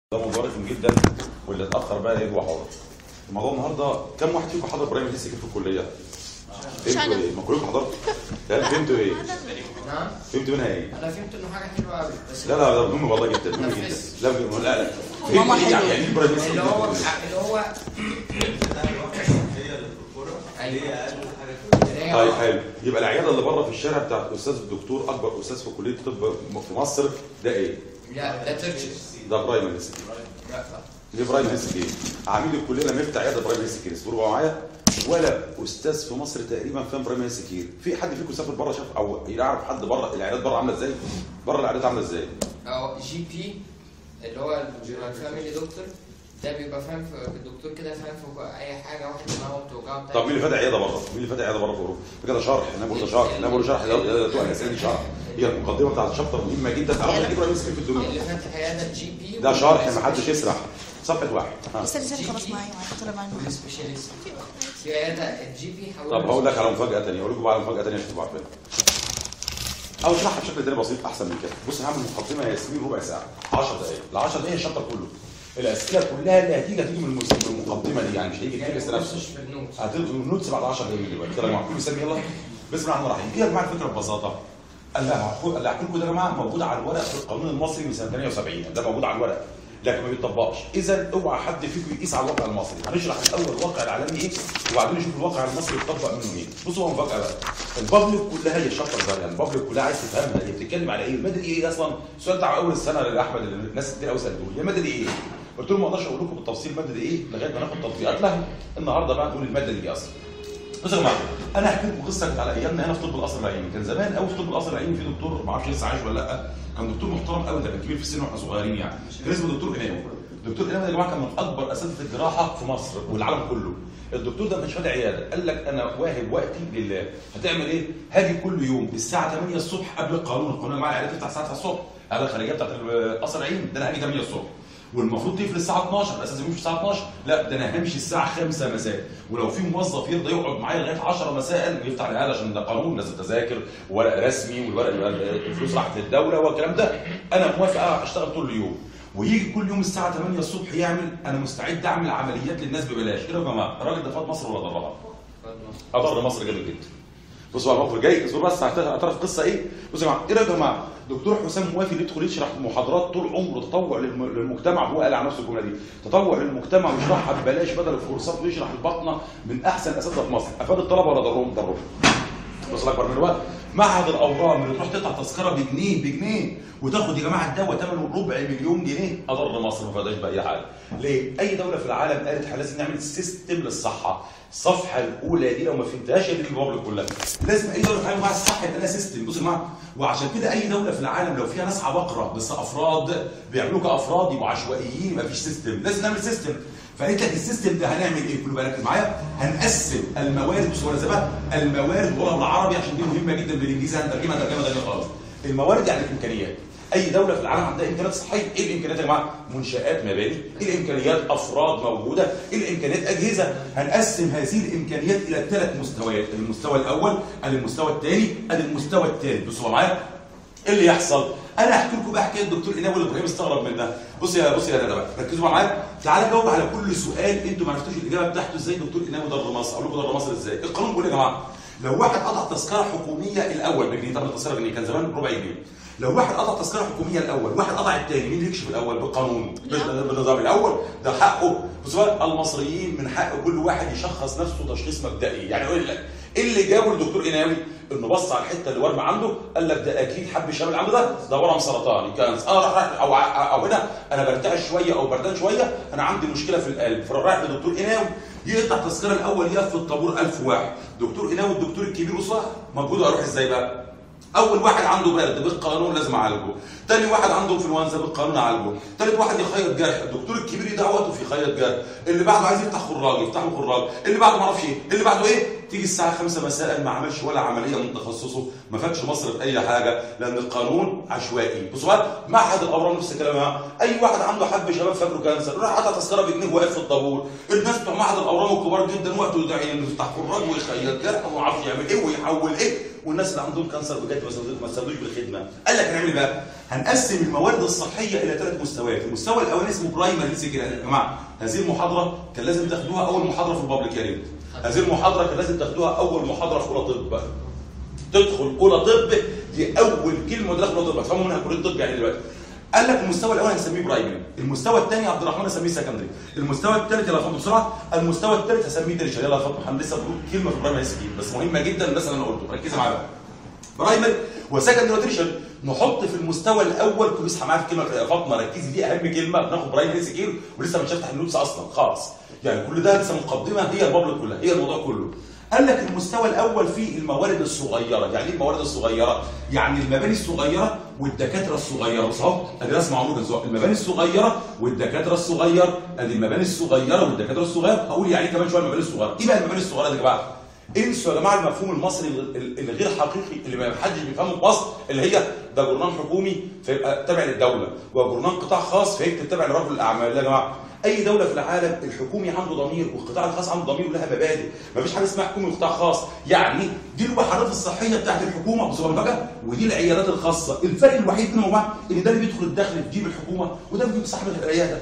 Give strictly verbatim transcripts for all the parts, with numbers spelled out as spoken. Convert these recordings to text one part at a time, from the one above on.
ده مبارك جدا واللي اتاخر بقى يجوا حاضر. الموضوع النهارده كم واحد فيكم حضر برايم لسه في الكليه؟ فهمتوا ايه؟ ما كلكم حضرتوا؟ لا فهمتوا ايه؟ نعم؟ فهمتوا منها ايه؟ انا فهمت انه حاجه حلوه قوي بس لا لا ده مهم والله جدا مهم جدا. لا لا لا فهمتوا ايه يعني ايه برايم لسه؟ اللي هو اللي هو طيب حلو، يبقى العياده اللي بره في الشارع بتاعت استاذ الدكتور اكبر استاذ في كليه الطب في مصر ده ايه؟ لا ده ترشي ده برايم لسه. لا ليه برايم لسه كده؟ عميد الكليه لما يفتح عياده برايم لسه كده اصبروا معايا، ولا استاذ في مصر تقريبا فاهم برايم لسه كده. في حد فيكم سافر بره شاف او يعرف حد بره العيادات بره عامله ازاي؟ بره العيادات عامله ازاي؟ او جي بي اللي هو الفاميلي دكتور ده بيبقى فاهم في الدكتور كده، فاهم في اي حاجه، واحد دماغه بتوجعه. طب مين اللي فاتح عياده بره؟ مين اللي فاتح عياده بره في اوروبا؟ كده شرح، انا بقول ده شرح، انا بقول شرح ده الاسئله دي شرح. هي المقدمه بتاعت الشابتر مهمه جدا تعرف ايه برايم لسه في الدنيا. اللي فاتح عياده جي بي ده شرح ما حدش يسرح. صفحه واحد. ها. استنى استنى خلاص معايا معايا طلع معايا المحاسبة. سبيشاليست في عياده الجي بي. طب هقول لك على مفاجاه ثانيه، هقول لكم بقى على مفاجاه ثانيه عشان تبقوا عارفين. او اشرحها بشكل تاني بسيط احسن من كده. بص هعمل مقدمه يا ياسمين ربع ساعه عشر دقائق، ال عشر دقائق الشابتر كله. الاسئله كلها اللي هتيجي هتيجي من المقدمه دي، يعني مش هيجي يعني التكست نفسه. في النوتس هتلغي النوتس بعد عشر دقائق دلوقتي. كده يا جماعه كل سنه يلا بسم الله الرحمن الرحيم. ايه يا جماعه الفكره ببساطه؟ اللي هحكي لكم ده يا جماعه موجود على الورق في القانون المصري من سنه ثمانية وسبعين، ده موجود على الورق لكن ما بيتطبقش. اذا اوعى حد فيكم يقيس على الواقع المصري. هنشرح الاول الواقع العالمي ايه وبعدين نشوف الواقع المصري يتطبق منه ايه. بصوا هو مفاجاه بقى. البابليك كلها هي الشابتر ده، يعني البابليك كلها عايز تفهمها هي بتتكلم على ايه؟ الماده دي ايه اصلا؟ السؤال بتاع اول السنه لاحمد اللي الناس كتير قوي سالوه هي الماده دي ايه؟ قلت لهم ما اقدرش اقول لكم بالتفصيل الماده دي ايه لغايه ما ناخد تطبيقات لها. النهارده بقى نقول الماده دي ايه اصلا. بصوا يا جماعه انا هحكي لكم قصه كانت على ايامنا هنا في طب القصر العيني. كان زمان قوي في طب القصر العيني في دكتور ما اعرفش لسه عايش ولا لا، كان دكتور محترم قوي، ده كان كبير في السن واحنا صغيرين يعني. كان اسمه دكتور اناوي. دكتور اناوي يا جماعه كان من اكبر اساتذه الجراحه في مصر والعالم كله. الدكتور ده مش فاتح عياده، قال لك انا واهب وقتي لله. هتعمل ايه؟ هاجي كل يوم الساعه ثمانية الصبح قبل القانون، القانون يا جماعه العياده تفتح الساعه تسعة الصبح على الخارجيه بتاعت القصر العيني، ده انا هاجي ثمانية الصبح والمفروض تقفل الساعه اتناشر، اساسا يمشي الساعه اتناشر، لا ده انا همشي الساعه خمسة مساء، ولو في موظف يرضى يقعد معايا لغايه عشرة مساء ويفتح العياده عشان ده قانون لازم تذاكر وورق رسمي والورق الفلوس راحت للدوله والكلام ده، انا موافق اشتغل طول اليوم. ويجي كل يوم الساعه ثمانية الصبح يعمل انا مستعد اعمل عمليات للناس ببلاش. ايه يا جماعه؟ الراجل ده فاد مصر ولا ضرها؟ اضر مصر جامد جدا. بصوا على الموقف جاي، اصبروا بس هتعرف قصه ايه؟ بصوا يا جماعه ايه يا جماعه؟ دكتور حسام موافي اللي يدخل يشرح محاضرات طول عمره تطوع للمجتمع، هو قال على نفسه الجمله دي، تطوع للمجتمع ويشرحها ببلاش بدل الكورسات ويشرح البطنه من احسن اساتذه في مصر، افاد الطلبه ولا ضرهم؟ ضرهم. بص اكبر من الوقت. معهد الاورام اللي تروح تقطع تذكره بجنيه بجنيه وتاخد يا جماعه الدواء ثمنه ربع مليون جنيه، اضر مصر ما فاداش باي حاجه. ليه؟ اي دوله في العالم قالت احنا لازم نعمل سيستم للصحه. الصفحه الاولى دي لو ما فهمتهاش هي دي البابليك كلها. لازم اي دوله في العالم مع الصحه يبقى لها سيستم. بصوا يا جماعه، وعشان كده اي دوله في العالم لو فيها ناس عباقره بس افراد بيعملوا كافراد يبقوا عشوائيين ما فيش سيستم، لازم نعمل سيستم. فقالت لك السيستم ده هنعمل ايه؟ كله بالك معايا؟ هنقسم الموارد بصوره زي بقى الموارد ورا بالعربي عشان دي مهمه جدا بالانجليزي هنترجمها ترجمه ثانيه خالص. الموارد يعني الامكانيات. اي دوله في العالم عندها امكانيات صحيه، ايه الامكانيات يا جماعه؟ منشات، مباني، ايه الامكانيات؟ افراد موجوده، ايه الامكانيات؟ اجهزه. هنقسم هذه الامكانيات الى ثلاث مستويات، المستوى الاول، ادي المستوى الثاني، ادي المستوى الثالث. بصوا معايا ايه اللي يحصل؟ انا هحكي لكم بقى حكايه الدكتور اناوي اللي ابراهيم استغرب منها. بص يا بص يا ندى بقى ركزوا معايا، تعالى جاوب على كل سؤال انتوا ما عرفتوش الاجابه بتاعته ازاي دكتور اناوي ضر مصر. اقول لكم ضر مصر ازاي؟ القانون بيقول يا جماعه لو واحد قطع تذكره حكوميه الاول بجنيه، طب التذكره بجنيه كان زمان ربع جنيه. لو واحد قطع تذكره حكوميه الاول، واحد قطع الثاني، مين اللي يكشف الاول؟ بالقانون بالنظام الاول ده حقه. بص بقى المصريين من حق كل واحد يشخص نفسه تشخيص مبدئي، يعني يقول لك ايه اللي جابه للدكتور اناوي؟ انه بص على الحته اللي ورمه عنده قال لك ده اكيد حب الشباب اللي عنده ده ده ورم سرطاني كانسر، اه راح راح او او هنا انا برتعش شويه او بردان شويه، انا عندي مشكله في القلب، فراح لدكتور اناوي يقطع التذكره الاول يقف في الطابور ألف واحد. دكتور اناوي الدكتور الكبير وصح موجود، اروح ازاي بقى؟ اول واحد عنده برد بالقانون لازم اعالجه، ثاني واحد عنده انفلونزا بالقانون اعالجه، ثالث واحد يخيط جرح، الدكتور الكبير دعوته في خيط جرح، اللي بعده عايز يفتح خراج يفتح له خراج، اللي بعده ما اعرفش ايه، اللي بعده ايه؟ تيجي الساعه خمسة مساء ما عملش ولا عمليه من تخصصه، ما فادش مصر في اي حاجه لان القانون عشوائي. بصوا بقى معهد الاورام نفس الكلام، اي واحد عنده حب شباب فاكره كانسر راح قطع تذكره بجنيه واقف في الطابور، الناس بتوع معهد الاورام الكبار جدا وقته يفتح خراج ويخيط جرح وما اعرفش يعمل ايه ويحول ايه والناس اللي عندهم كانسر بجد ما استفادوش بالخدمه. قال لك هنعمل بقى هنقسم الموارد الصحيه الى ثلاث مستويات. المستوى الاولاني اسمه برايمري هيلث كير. يا جماعه هذه المحاضره كان لازم تاخدوها اول محاضره في البابليك يا ريت. هذه المحاضره كان لازم تاخدوها اول محاضره في اولى طب. تدخل اولى طب دي اول كلمه داخل اولى طب تفهموا منها كليه طب يعني دلوقتي. قال لك المستوى الاول هنسميه برايمري، المستوى الثاني عبد الرحمن هسميه سكندري، المستوى الثالث يلا فاضل بسرعه، المستوى الثالث هسميه ترشري. يلا فاضل احنا لسه بنقول كلمه في برايمري هيلث كير بس مهمه جدا بس اللي انا قلته ركزوا معايا بقى. برايمري وسكندري وترشري نحط في المستوى الاول كل اصحى معايا في كلمه يا فاطمه ركزي دي اهم كلمه. بناخد برايمري هيلث كير ولسه مش هفتح النوتس اصلا خالص يعني كل ده لسه مقدمه هي البابليك كلها هي الموضوع كله. قال لك المستوى الاول فيه الموارد الصغيره. يعني ايه الموارد الصغيره؟ يعني المباني الصغيره والدكاتره الصغيره. بص اهو ادي رسم عمود المباني الصغيره والدكاتره الصغير. ادي المباني الصغيره والدكاتره الصغير. هقول يعني كمان شويه المباني الصغيره. ايه بقى المباني الصغيره دي يا جماعه؟ انسوا يا جماعه المفهوم المصري الغير حقيقي اللي ما حدش بيفهمه في مصر اللي هي ده جورنال حكومي فيبقى تابع للدوله وجورنال قطاع خاص فيكتب تابع لرجل الاعمال. يا جماعه اي دوله في العالم الحكومي عنده ضمير والقطاع الخاص عنده ضمير ولها مبادئ. مفيش حاجه اسمها حكومي وقطاع خاص. يعني دي الوحدات الصحيه بتاعت الحكومه بصوره مفاجاه ودي العيادات الخاصه. الفرق الوحيد بينهم وبعض ان ده اللي بيدخل الدخل في جيب الحكومه وده بيجيب صاحب العياده.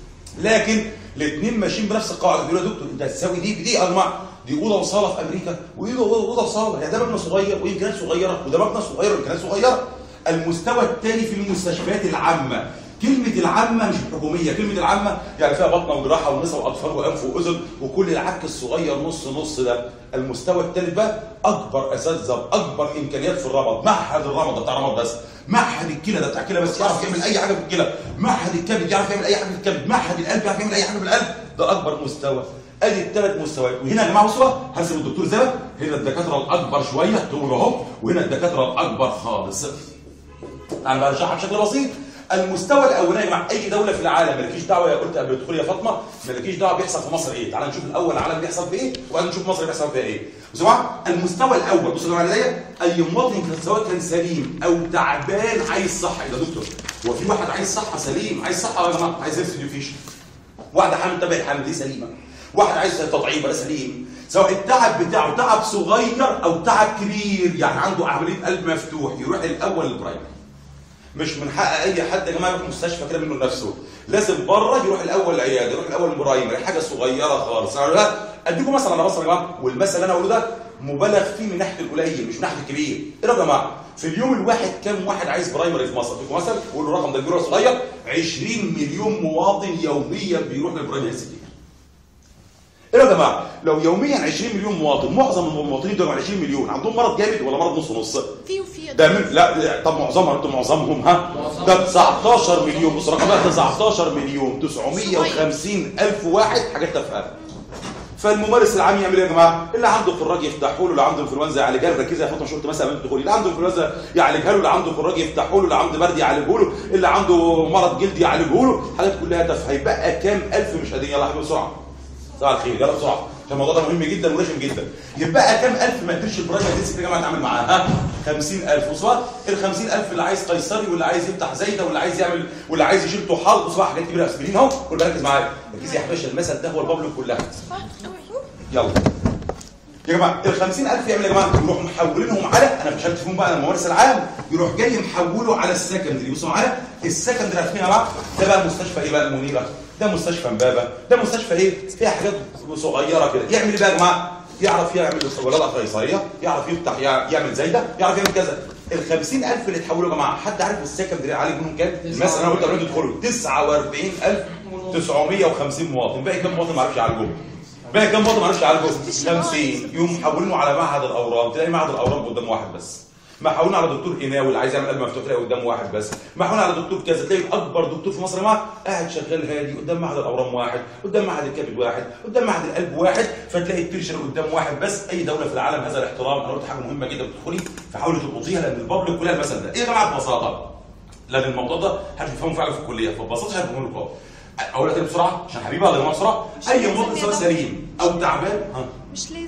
لكن الاثنين ماشيين بنفس القاعده. بيقولوا يا دكتور انت هتساوي دي بدي يا جماعه دي اوضه وصاله في امريكا ودي اوضه وصاله يعني ده مبنى صغير وامكانيات صغيره وده مبنى صغير وامكانيات صغيره. المستوى الثاني في المستشفيات العامه. كلمة العامة مش الحكومية، كلمة العامة يعني فيها بطنة وجراحة ونساء وأطفال وأنف وأذن وكل العك الصغير نص نص ده. المستوى الثالث بقى أكبر أساتذة أكبر إمكانيات في الرمد. معهد الرمد ده بتاع رمد بس، معهد الكلى ده بتاع كلى بس يعرف يعمل أي حاجة في الكلى، معهد الكبد يعرف يعمل أي حاجة في الكبد، معهد القلب يعرف يعمل أي حاجة في القلب. ده أكبر مستوى. ادي الثلاث مستويات. وهنا يا جماعه بصوا هرسم الدكتور زي هنا الدكاتره الاكبر شويه تقول اهو وهنا الدكاتره الاكبر خالص. انا بقى اشرحها بشكل بسيط. المستوى الاولاني يا جماعه اي دوله في العالم مالكيش دعوه يا قلت قبل الدخول يا فاطمه مالكيش دعوه بيحصل في مصر ايه. تعال نشوف الاول العالم بيحصل في ايه وبعدين نشوف مصر بيحصل فيها ايه. بصوا يا جماعه المستوى الاول بصوا يا جماعه عليا اي مواطن سواء كان سليم او تعبان عايز صحه. يا دكتور هو في واحد عايز صحه سليم عايز صحه يا جماعه عايز هيلث اديوكيشن. واحده حامل تبع الحمل دي سليمه. واحد عايز تطعيم ده سليم. سواء التعب بتاعه تعب صغير او تعب كبير يعني عنده عمليه قلب مفتوح يروح الاول للبرايمري. مش من حق اي حد يا جماعه يروح مستشفى كده منه لنفسه. لازم بره يروح الاول العياده يروح الاول البرايمري حاجه صغيره خالص. لا اديكم مثلا على مصر يا جماعه والمثل اللي انا اقوله ده مبالغ فيه من ناحيه القليل مش من ناحيه الكبير. ايه يا جماعه في اليوم الواحد كم واحد عايز برايمري في مصر؟ اديكم مثلا قول له الرقم ده كبير ولا صغير. عشرين مليون مواطن يوميا بيروح للبرايمري هيلث كير. ايه يا جماعه لو يوميا عشرين مليون مواطن معظم المواطنين دول عشرين مليون عندهم مرض جامد ولا مرض نص نص؟ في وفي ده من لا طب معظمها انتوا معظمهم ها ده تسعتاشر مليون. بص رقم ده تسعتاشر مليون تسعمية وخمسين الف واحد حاجات تافهه. فالممارس العام يعمل ايه يا جماعه؟ اللي عنده خراج يفتحوا له، اللي عنده انفلونزا يعالجها له. ركزي يا فاطمه شفت مثلا بنت تقولي اللي عنده انفلونزا يعالجها له، اللي عنده خراج يفتحوا له، اللي عنده برد يعالجه له، اللي عنده مرض جلدي يعالجه له. حاجات كلها تافهه. هيبقى كام الف مش قادرين. يلا يا حبيبي بسرعه صباح الخير يلا بسرعه عشان الموضوع ده مهم جدا ورخم جدا. يبقى كام الف ما قدرش البرايمري هيلث كير يا جماعه نتعامل معاه؟ ها خمسين الف. وصوا ال خمسين الف اللي عايز قيصري واللي عايز يفتح زايده واللي عايز يعمل واللي عايز يشيل طحال. وصوا حاجات كبيره اسبرين اهو. كل ركز معايا ركز يا حبيبي المثل ده هو البابلو كلها. يلا يا جماعه ال خمسين الف يعمل يا جماعه يروح محولينهم على انا مش هتفهم بقى الممارس العام يروح جاي محوله على السكندري. بصوا معايا السكندري عارفين يا جماعه ده بقى مستشفى ايه بقى المنيره ده مستشفى امبابه ده مستشفى ايه فيها حاجات صغيره كده. يعمل ايه بقى يا جماعه؟ يعرف يعمل ولاده قيصريه يعرف يفتح يعمل زايده يعرف يعمل كذا. ال خمسين الف اللي اتحولوا يا جماعه حد عارف السكندري عالج منهم كام؟ مثلا انا قلت قبل يدخلوا تسعة واربعين الف تسعمية وخمسين مواطن. باقي كام مواطن ما عرفش يعالجهم؟ باقي كام مواطن ما عرفش يعالجهم؟ خمسين. يقوم محولينه على معهد الاورام تلاقي معهد الاورام قدام واحد بس. محولنا على دكتور قناوي اللي عايز يعمل قلب مفتوح تلاقي قدام واحد بس. محولنا على دكتور كذا تلاقي اكبر دكتور في مصر يا جماعه قاعد شغال هادي قدام معهد الاورام واحد قدام معهد الكبد واحد قدام معهد القلب واحد. فتلاقي الترشر قدام واحد بس. اي دوله في العالم هذا الاحترام. انا قلت حاجه مهمه جدا بتدخلي فحاولي تلقطيها لان البابليك كلها المثل ده. ايه يا جماعه ببساطه لان الموضوع ده هتفهمه فعلا في الكليه فببساطه هفهمه لكم. اقول لك بسرعه عشان حبيبي يا جماعه بسرعه. اي مواطن سواء سليم او تعبان ها مش لازم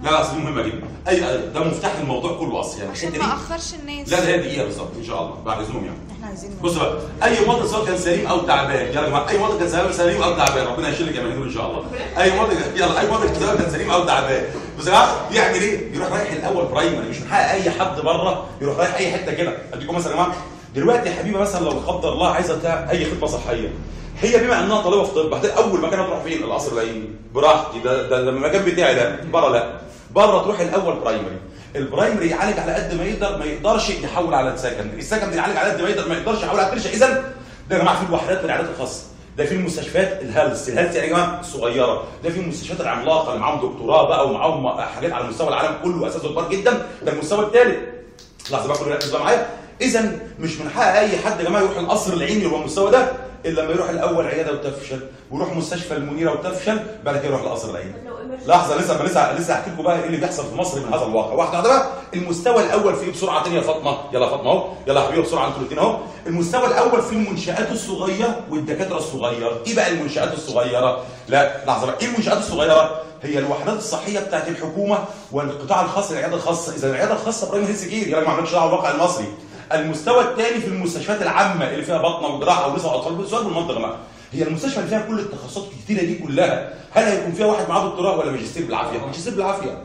لا لا اصل دي مهمه جدا. اي ده مفتاح الموضوع كله اصلا يعني عشان الحته ما دي. اخرش الناس. لا ده هي دقيقه بالظبط ان شاء الله بعد اذنهم يعني. احنا عايزين بص بقى اي مواطن سواء كان سليم او تعبان يلا يا جماعه اي مواطن كان سليم او تعبان ربنا يشيل الجماهير ان شاء الله. اي مواطن يلا اي مواطن سواء كان سليم او تعبان بص يا جماعه يعمل ايه؟ يروح رايح الاول برايمري مش من حق اي حد بره يروح رايح اي حته كده. اديكم مثلا يا جماعه دلوقتي يا حبيبه مثلا لو لا قدر الله عايزه تعمل اي خدمه صحيه هي بما انها طالبه في طب هتلاقي اول مكان هتروح فين؟ القصر العيني براحتي ده ده المكان بتاعي ده بره لا بره تروح الاول برايمري. البرايمري يعالج على قد ما يقدر ما يقدرش يحول على السكندري، السكندري يعالج على قد ما يقدر ما يقدرش يحول على الترشة. اذا ده يا جماعه في الوحدات والعيادات الخاصه، ده في المستشفيات الهلس، الهلس يعني يا جماعه الصغيره، ده في المستشفيات العملاقه اللي معاهم دكتوراه بقى ومعاهم حاجات على مستوى العالم كله اساسه كبار جدا، ده المستوى الثالث. لحظه بقى كله ركز بقى معايا. اذا مش من حق اي حد يا جماعه يروح القصر العيني اللي هو المستوى ده الا لما يروح الاول عياده وتفشل ويروح مستشفى المنيره وتفشل بعد كده يروح القصر العيني. لحظه لسه لسه لسه هحكي لكم بقى ايه اللي بيحصل في مصر من هذا الواقع. واحده واحده بقى. المستوى الاول في بسرعه ثانيه يا فاطمه، يلا يا فاطمه اهو، يلا يا حبيبي بسرعه انتوا الاثنين اهو. المستوى الاول في المنشات الصغيره والدكاتره الصغير. ايه بقى المنشات الصغيره؟ لا لحظه بقى، ايه المنشات الصغيره؟ هي الوحدات الصحيه بتاعت الحكومه والقطاع الخاص العياده الخاصه. اذا العياده الخاصه برايم هيلث كير يلا ما عملتش دعوه بالواقع المصري. المستوى الثاني في المستشفيات العامه اللي فيها بطنه وجراحه ونساء واطفال. بالسؤال بالمنطق يا جماعه، هي المستشفى اللي فيها كل التخصصات الكتيره دي كلها هل هيكون فيها واحد معاه دكتوراه ولا ماجستير بالعافيه؟ ماجستير بالعافيه.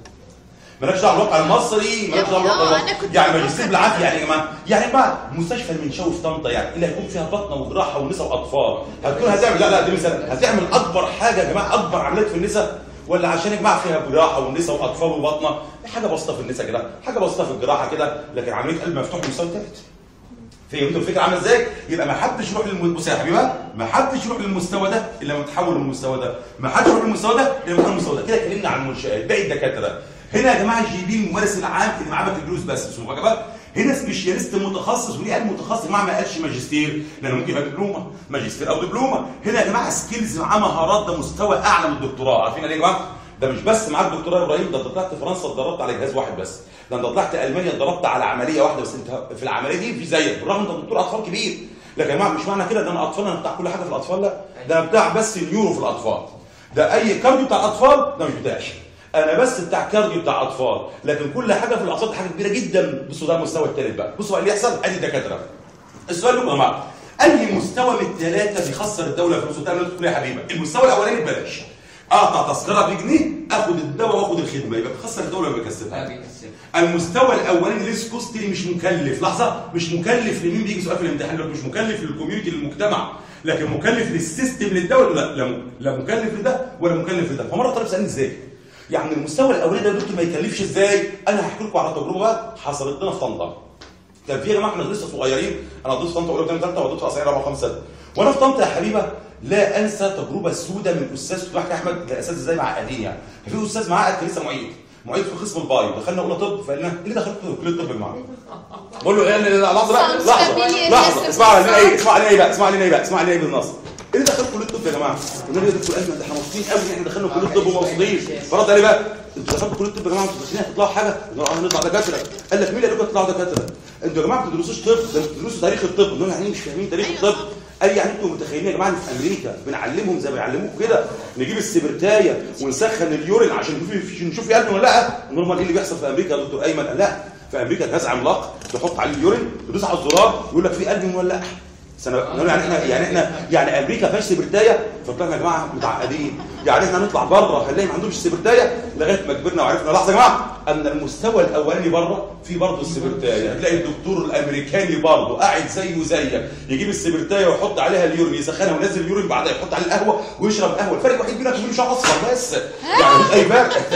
مالكش دعوه بالواقع المصري، مالكش دعوه بالواقع المصري. يعني ماجستير بالعافيه يعني يا جماعه، يعني يا جماعه مستشفى المنشاوي في طنطا يعني اللي هيكون فيها بطنه وجراحه ونساء واطفال هتكون هتعمل لا لا دي مثال هتعمل اكبر حاجه يا جماعه اكبر عمليات في النساء ولا عشان يا جماعه فيها جراحه ونساء واطفال وبطنه حاجه بسيطه في النساء كده، حاجه بسيطه في الجراحه كده، لكن عمليه قلب مفتوح المستوى الثالث. فهمتوا الفكره عامله ازاي؟ يبقى ما حدش يروح للمستوى يا حبيبي ما حدش يروح للمستوى ده الا لما يتحول للمستوى ده، ما حدش يروح للمستوى ده الا لما يتحول للمستوى ده. كده اتكلمنا عن المنشآت، باقي الدكاتره. هنا يا جماعه جايبين الممارس العام اللي معاه بكالوريوس بس، بس مفاجاه هنا سبيشاليست متخصص. وليه قال متخصص يا جماعه ما قالش ماجستير؟ لانه ممكن يبقى دبلومه، ماجستير او دبلومه. هنا يا جماعه سكيلز معاه مهارات، ده مستوى اعلى من الدكتوراه. عارفين ليه يا جماعه؟ ده مش بس معاك دكتوراه يا ابراهيم، ده انت طلعت فرنسا اتدربت على جهاز واحد بس، ده انت طلعت المانيا اتدربت على عمليه واحده بس. انت في العمليه دي في زيك بالرغم انت دكتور اطفال كبير، لكن يا جماعه مش معنى كده ده انا اطفال انا بتاع كل حاجه في الاطفال، لا ده انا بتاع بس نيورو في الاطفال. ده اي كارديو بتاع اطفال ده مش بتاعي، انا بس بتاع كارديو بتاع اطفال، لكن كل حاجه في الاطفال دي حاجه كبيره جدا. بصوا ده المستوى الثالث بقى. بصوا بقى اللي يحصل ادي الدكاتره. السؤال لكم يا جماعه، اي مستوى من الثلاثه بيخسر الدوله فلوس وتعمل تقول يا حبيبي؟ المستوى الاولاني ببلاش، اقطع تذكره بجنيه اخد الدواء واخد الخدمه، يبقى بيخسر الدوله ولا بيكسبها؟ المستوى الاولاني ليس كوستلي مش مكلف. لحظه، مش مكلف لمين؟ بيجي سؤال في الامتحان لك مش مكلف للكوميونتي للمجتمع، لكن مكلف للسيستم للدوله. لا لا, لا مكلف لده ولا مكلف لده. فمره طالب سالني ازاي؟ يعني المستوى الاولاني ده يا دكتور ما يكلفش ازاي؟ انا هحكي لكم على تجربه بقى حصلت لنا في طنطا. كان في يا جماعه احنا لسه صغيرين، انا قضيت في طنطا اولى وثانيه ثالثه وقضيت في اسعير اربعه وخمسه سنه. وانا في طنطا يا حبيبه لا انسى تجربه سوداء من استاذ كنت بحكي احمد ده اساتذه ازاي معقدين يعني. في استاذ معقد كان لسه معيد، معيد في قسم البايو، دخلنا اولى طب فقال لنا ايه اللي دخلت كليه الطب يا جماعه؟ بقول له ايه لحظه بقى لحظه لحظه اسمع علينا ايه اسمع علينا ايه بقى اسمع علينا ايه بقى اسمع علينا ايه بالنص. ايه اللي دخلت كليه الطب يا جماعه؟ قلنا له يا دكتور ايمن ده احنا مبسوطين قوي ان احنا دخلنا كليه الطب ومبسوطين. فرد عليه بقى انتوا دخلتوا كليه الطب يا جماعه انتوا داخلين هتطلعوا حاجه؟ قلنا له هنطلع دكاتره. قال لك مين اللي قال لكم تطلعوا دكاتره؟ انتوا يا جماعه ما بتدرسوش طب، ده انتوا بتدرسوا تاريخ الطب. قلنا له يعني مش فاهمين تاريخ الطب؟ قال يعني انتوا متخيلين يا جماعه ان في امريكا بنعلمهم زي ما بيعلموكم كده نجيب السبرتايه ونسخن اليورين عشان نشوف في قلب ولا لا؟ قلنا لهم ايه اللي بيحصل في امريكا يا دكتور ايمن؟ قال لا في امريكا جهاز عملاق تحط عليه اليورين تدوس على الزرار يقول لك في قلب ولا لا؟ سنة يعني احنا يعني احنا يعني امريكا فيهاش سبرتايه فطلعنا يا جماعه متعقدين، يعني احنا نطلع بره هنلاقي ما عندهمش سبرتايه لغايه ما كبرنا وعرفنا. لحظه يا جماعه ان المستوى الاولاني بره في برضه السبرتايه، هتلاقي الدكتور الامريكاني برضه قاعد زيه زيك يجيب السبرتايه ويحط عليها اليورين يسخنها وينزل اليورين بعدها يحط عليه القهوه ويشرب قهوه. الفرق الوحيد بينك وبين شعر اصفر بس، يعني مش اي فرق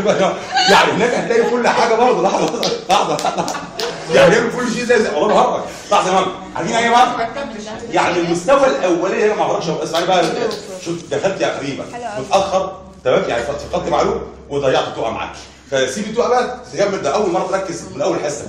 يعني هناك هتلاقي كل حاجه برضه. لحظه لحظه يعني يعمل كل شيء زي زي والله بهرج. لحظه يا جماعه عارفين ايه يا جماعه؟ يعني المستوى الاولاني انا ما اعرفش اسمعني بقى. شوف دخلت يا حبيبه متاخر تمام يعني فقدت معلوم وضيعت التوقع معاك، فسيب التوقع بقى تكمل. ده اول مره تركز من اول حصه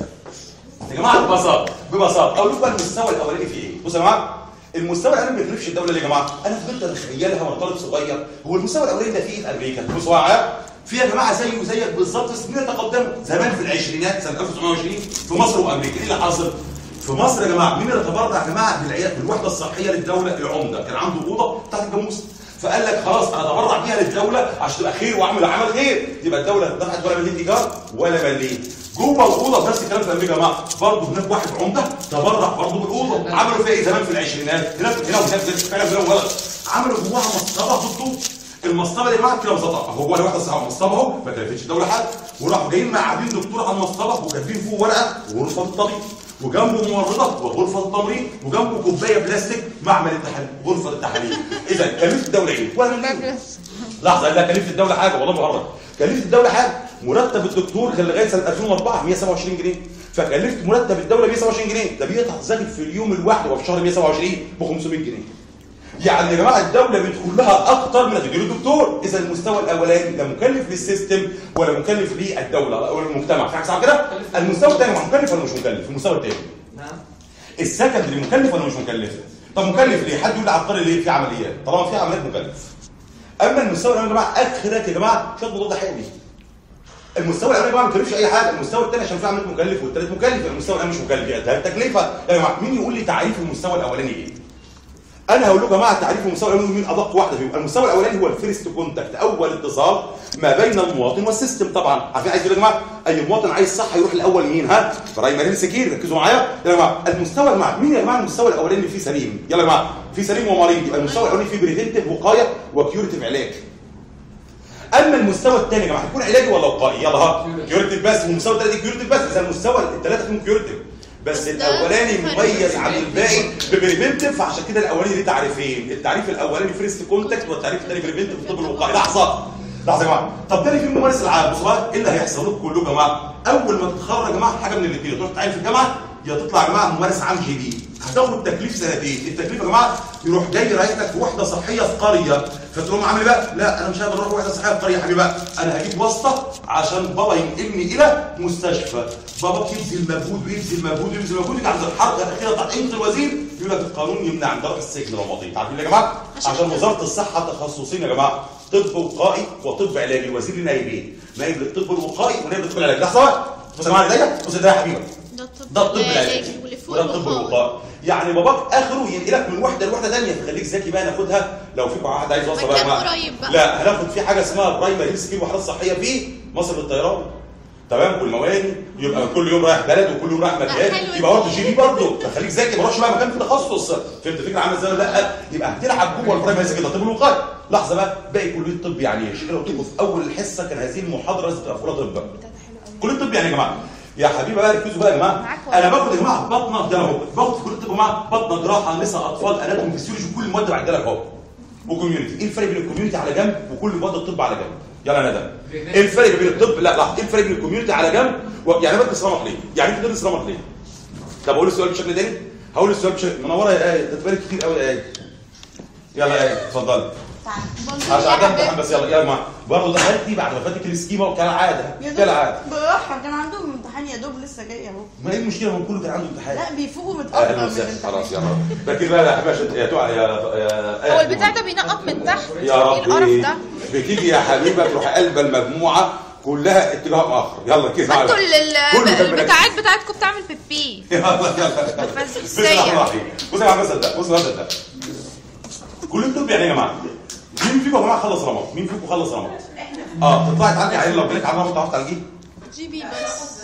يا جماعه ببساطه ببساطه. اقول لكم بقى المستوى الاولاني فيه ايه؟ بصوا يا جماعه المستوى الاولاني ما بيكلفش الدوله ليه يا جماعه؟ انا فضلت اتخيلها وانا طالب صغير. هو المستوى الاولاني ده فيه في امريكا بصوا معايا في يا جماعه زيه وزيك بالظبط سنين تقدموا. زمان في العشرينات سنه ألف وتسعمائة وعشرين في مصر وامريكا ايه اللي حاصل؟ في مصر يا جماعه مين اللي تبرع يا جماعه بالعيادات بالوحده الصحيه للدوله؟ العمده كان عنده اوضه بتاعت الجاموس، فقال لك خلاص انا اتبرع بيها للدوله عشان تبقى خير واعمل عمل خير، يبقى الدوله دفعت ولا مليون ايجار ولا مليم. جوه الاوضه نفس الكلام في امريكا يا جماعه، برضه هناك واحد عمده تبرع برضه بالاوضه، عملوا فيها ايه زمان في العشرينات؟ هناك هنا وهناك فعلا هنا وولد، عملوا جواها مصطبه ضده. المصطبه دي يا جماعه كده ببساطه هو الواحد صاحب مصطبه اهو ما كلفتش الدوله حاجه، وراحوا جايين مقعدين دكتور على المصطبه وكاتبين فوق ورقه غرفه الطبيب، وجنبه ممرضه وغرفه التمريض، وجنبه كوبايه بلاستيك معمل التحاليل غرفه التحاليل. اذا كلفه الدوله ايه؟ ولا مليون. لحظه لا كلفه الدوله حاجه والله مهرج، كلفه الدوله حاجه. مرتب الدكتور كان لغايه سنه ألفين وأربعة مية وسبعة وعشرين جنيه، فكلفت مرتب الدوله مية وسبعة وعشرين جنيه، ده بيقطع زاكت في اليوم الواحد وفي الشهر مية وسبعة وعشرين ب خمسمية جنيه. يعني يا جماعه الدوله بيدخل لها اكتر من تدير الدكتور. اذا المستوى الاولاني لا مكلف للسيستم ولا مكلف للدوله ولا المجتمع، في حاجه صعبه كده؟ المستوى الثاني مكلف ولا مش مكلف؟ المستوى الثاني نعم السكندري مكلف ولا مش مكلف؟ طب مكلف ليه؟ حد يقول لي عبقري ليه؟ في عمليات، طالما في عمليات مكلف. اما المستوى الاولاني يا جماعه اخرك يا جماعه شويه مضاد حيوي. المستوى الاولاني يا جماعه ما بيكلفش اي حاجه، المستوى الثاني عشان في عمليات مكلف والثالث مكلف، المستوى الاولاني مش مكلف، ده التكلفه. يا جماعه مين يقول لي تعريف المستوى الاولاني ايه؟ انا هقول لكم يا جماعه تعريف المستوى الاولاني مين ادق واحده فيهم. المستوى الاولاني هو الفيرست كونتاكت، اول اتصال ما بين المواطن والسيستم. طبعا عارفين عايز يا جماعه اي مواطن عايز صح يروح الاول مين؟ ها برايمري سكير. ركزوا معايا يا جماعه. المستوى يا جماعه مين يا جماعه المستوى الاولاني اللي فيه سليم؟ يلا يا جماعه في سليم ومريض، يبقى المستوى الاولاني فيه بريفنتيف وقايه وكيورتيف علاج. اما المستوى الثاني يا جماعه هيكون علاجي ولا وقائي؟ يلا ها كيورتيف بس، والمستوى الثالث كيورتيف بس. اذا المستوى الثلاثه فيهم كيورتيف بس الاولاني مميز عن الباقي ببريفنتيف، فعشان كده الاولاني ليه تعريفين، التعريف الاولاني فيرست كونتاكت والتعريف الثاني بريفنتيف في الطب الوقائي. لحظه لحظه يا جماعه، طب ده في الممارس العام. بصوا بقى ايه اللي هيحصل لكم كلكم يا جماعه؟ اول ما تتخرج يا جماعه حاجه من الاثنين، تروح تعين في الجامعه يا تطلع يا جماعه ممارس عام جديد، هتاخد تكليف سنتين. التكليف يا جماعه يروح جاي رايحك في وحده صحيه في قريه، فتقوم عامل ايه بقى؟ لا انا مش هقدر اروح وحده صحيه في قريه يا حبيبي بقى، انا هجيب واسطه عشان بابا ينقلني الى مستشفى. بابا يبذل مجهود ويبذل مجهود ويبذل مجهود، يجي عند الحركه الاخيره بتاعت قيمه الوزير يقول لك القانون يمنع من ضرب السجن لو مضيت. عارفين يا جماعه؟ عشان وزاره الصحه تخصصين يا جماعه، طب وقائي وطب علاجي. الوزير ليه نايبين، نايب للطب الوقائي ونايب للطب العلاجي. لحظه بص يا جماعه ايديا، بص ايديا يا حبيبي، ده الطب العلاجي وده الطب الوقائي. يعني باباك اخره ينقلك من وحده لوحده ثانيه، فخليك ذكي بقى. ناخدها لو في واحد عايز يوصل بقى, بقى لا هناخد في حاجه اسمها برايمري هيلث كير وحدات صحيه في مصر للطيران، تمام؟ والمواني يبقى كل يوم رايح بلد وكل يوم رايح مكان، يبقى برضه جي بي برضه، فخليك ذكي ما اروحش بقى مكان في تخصص. فهمت الفكره عامله ازاي؟ لا يبقى هتلعب جوه البرايمري هيلث كير الطب الوقائي. لحظه بقى باقي كليه الطب يعني ايش؟ انا قلت لكم في اول الحصه كان هذه المحاضره لازم تبقى فيها طب. كليه الطب يعني يا جماعه يا حبيبي بقى ركزوا بقى يا جماعه، انا باخد يا جماعه بطنه ده اهو، باخد في كليه الطب يا جماعه بطنه جراحه نساء اطفال اناتومي فيسيولوجي وكل المواد بعد لك اهو، وكوميونتي. ايه الفرق بين الكوميونتي على جنب وكل مواد الطب على جنب؟ يلا يا ندى ايه الفرق بين الطب؟ لا لحظه، ايه الفرق بين الكوميونتي على جنب و... يعني بدرس رمق ليه؟ يعني انت بتدرس رمق ليه؟ طب اقول السؤال بشكل تاني؟ هقول السؤال بشكل منوره يا ايه، ده تبارك كتير قوي يا ايه. يلا يا ايه اتفضلي عشان عدم بس. يلا يا جماعه برضه دخلتي بعد ما فاتك السكيما كالعاده كالعاده بالراحه، كان عندهم امتحان يا دوب لسه جاي اهو. ما ايه المشكله؟ هو كله كان عنده امتحان. لا بيفوقوا متاخر من الامتحان. خلاص يا رب فاكر بقى يا حبيبي يا تقع يا هو البتاع ده بينقط من تحت يا رب. ايه القرف ده؟ بتيجي يا حبيبه تروح قلبه المجموعه كلها اتجاه مؤخر. يلا كده انتوا البتاعات بتاعتكم بتعمل بيبي. يلا يلا بتفزلك بسم الله الرحمن الرحيم. بصوا يا جماعه ده بصوا ده ده كليه الطب يعني يا جماعه مين فيكم يا جماعه خلص رمض؟ مين فيكم خلص رمض؟ اه تطلعي تعدي عليه لو جالك على رمض تعرفي تعالجيه؟ جي بي بس.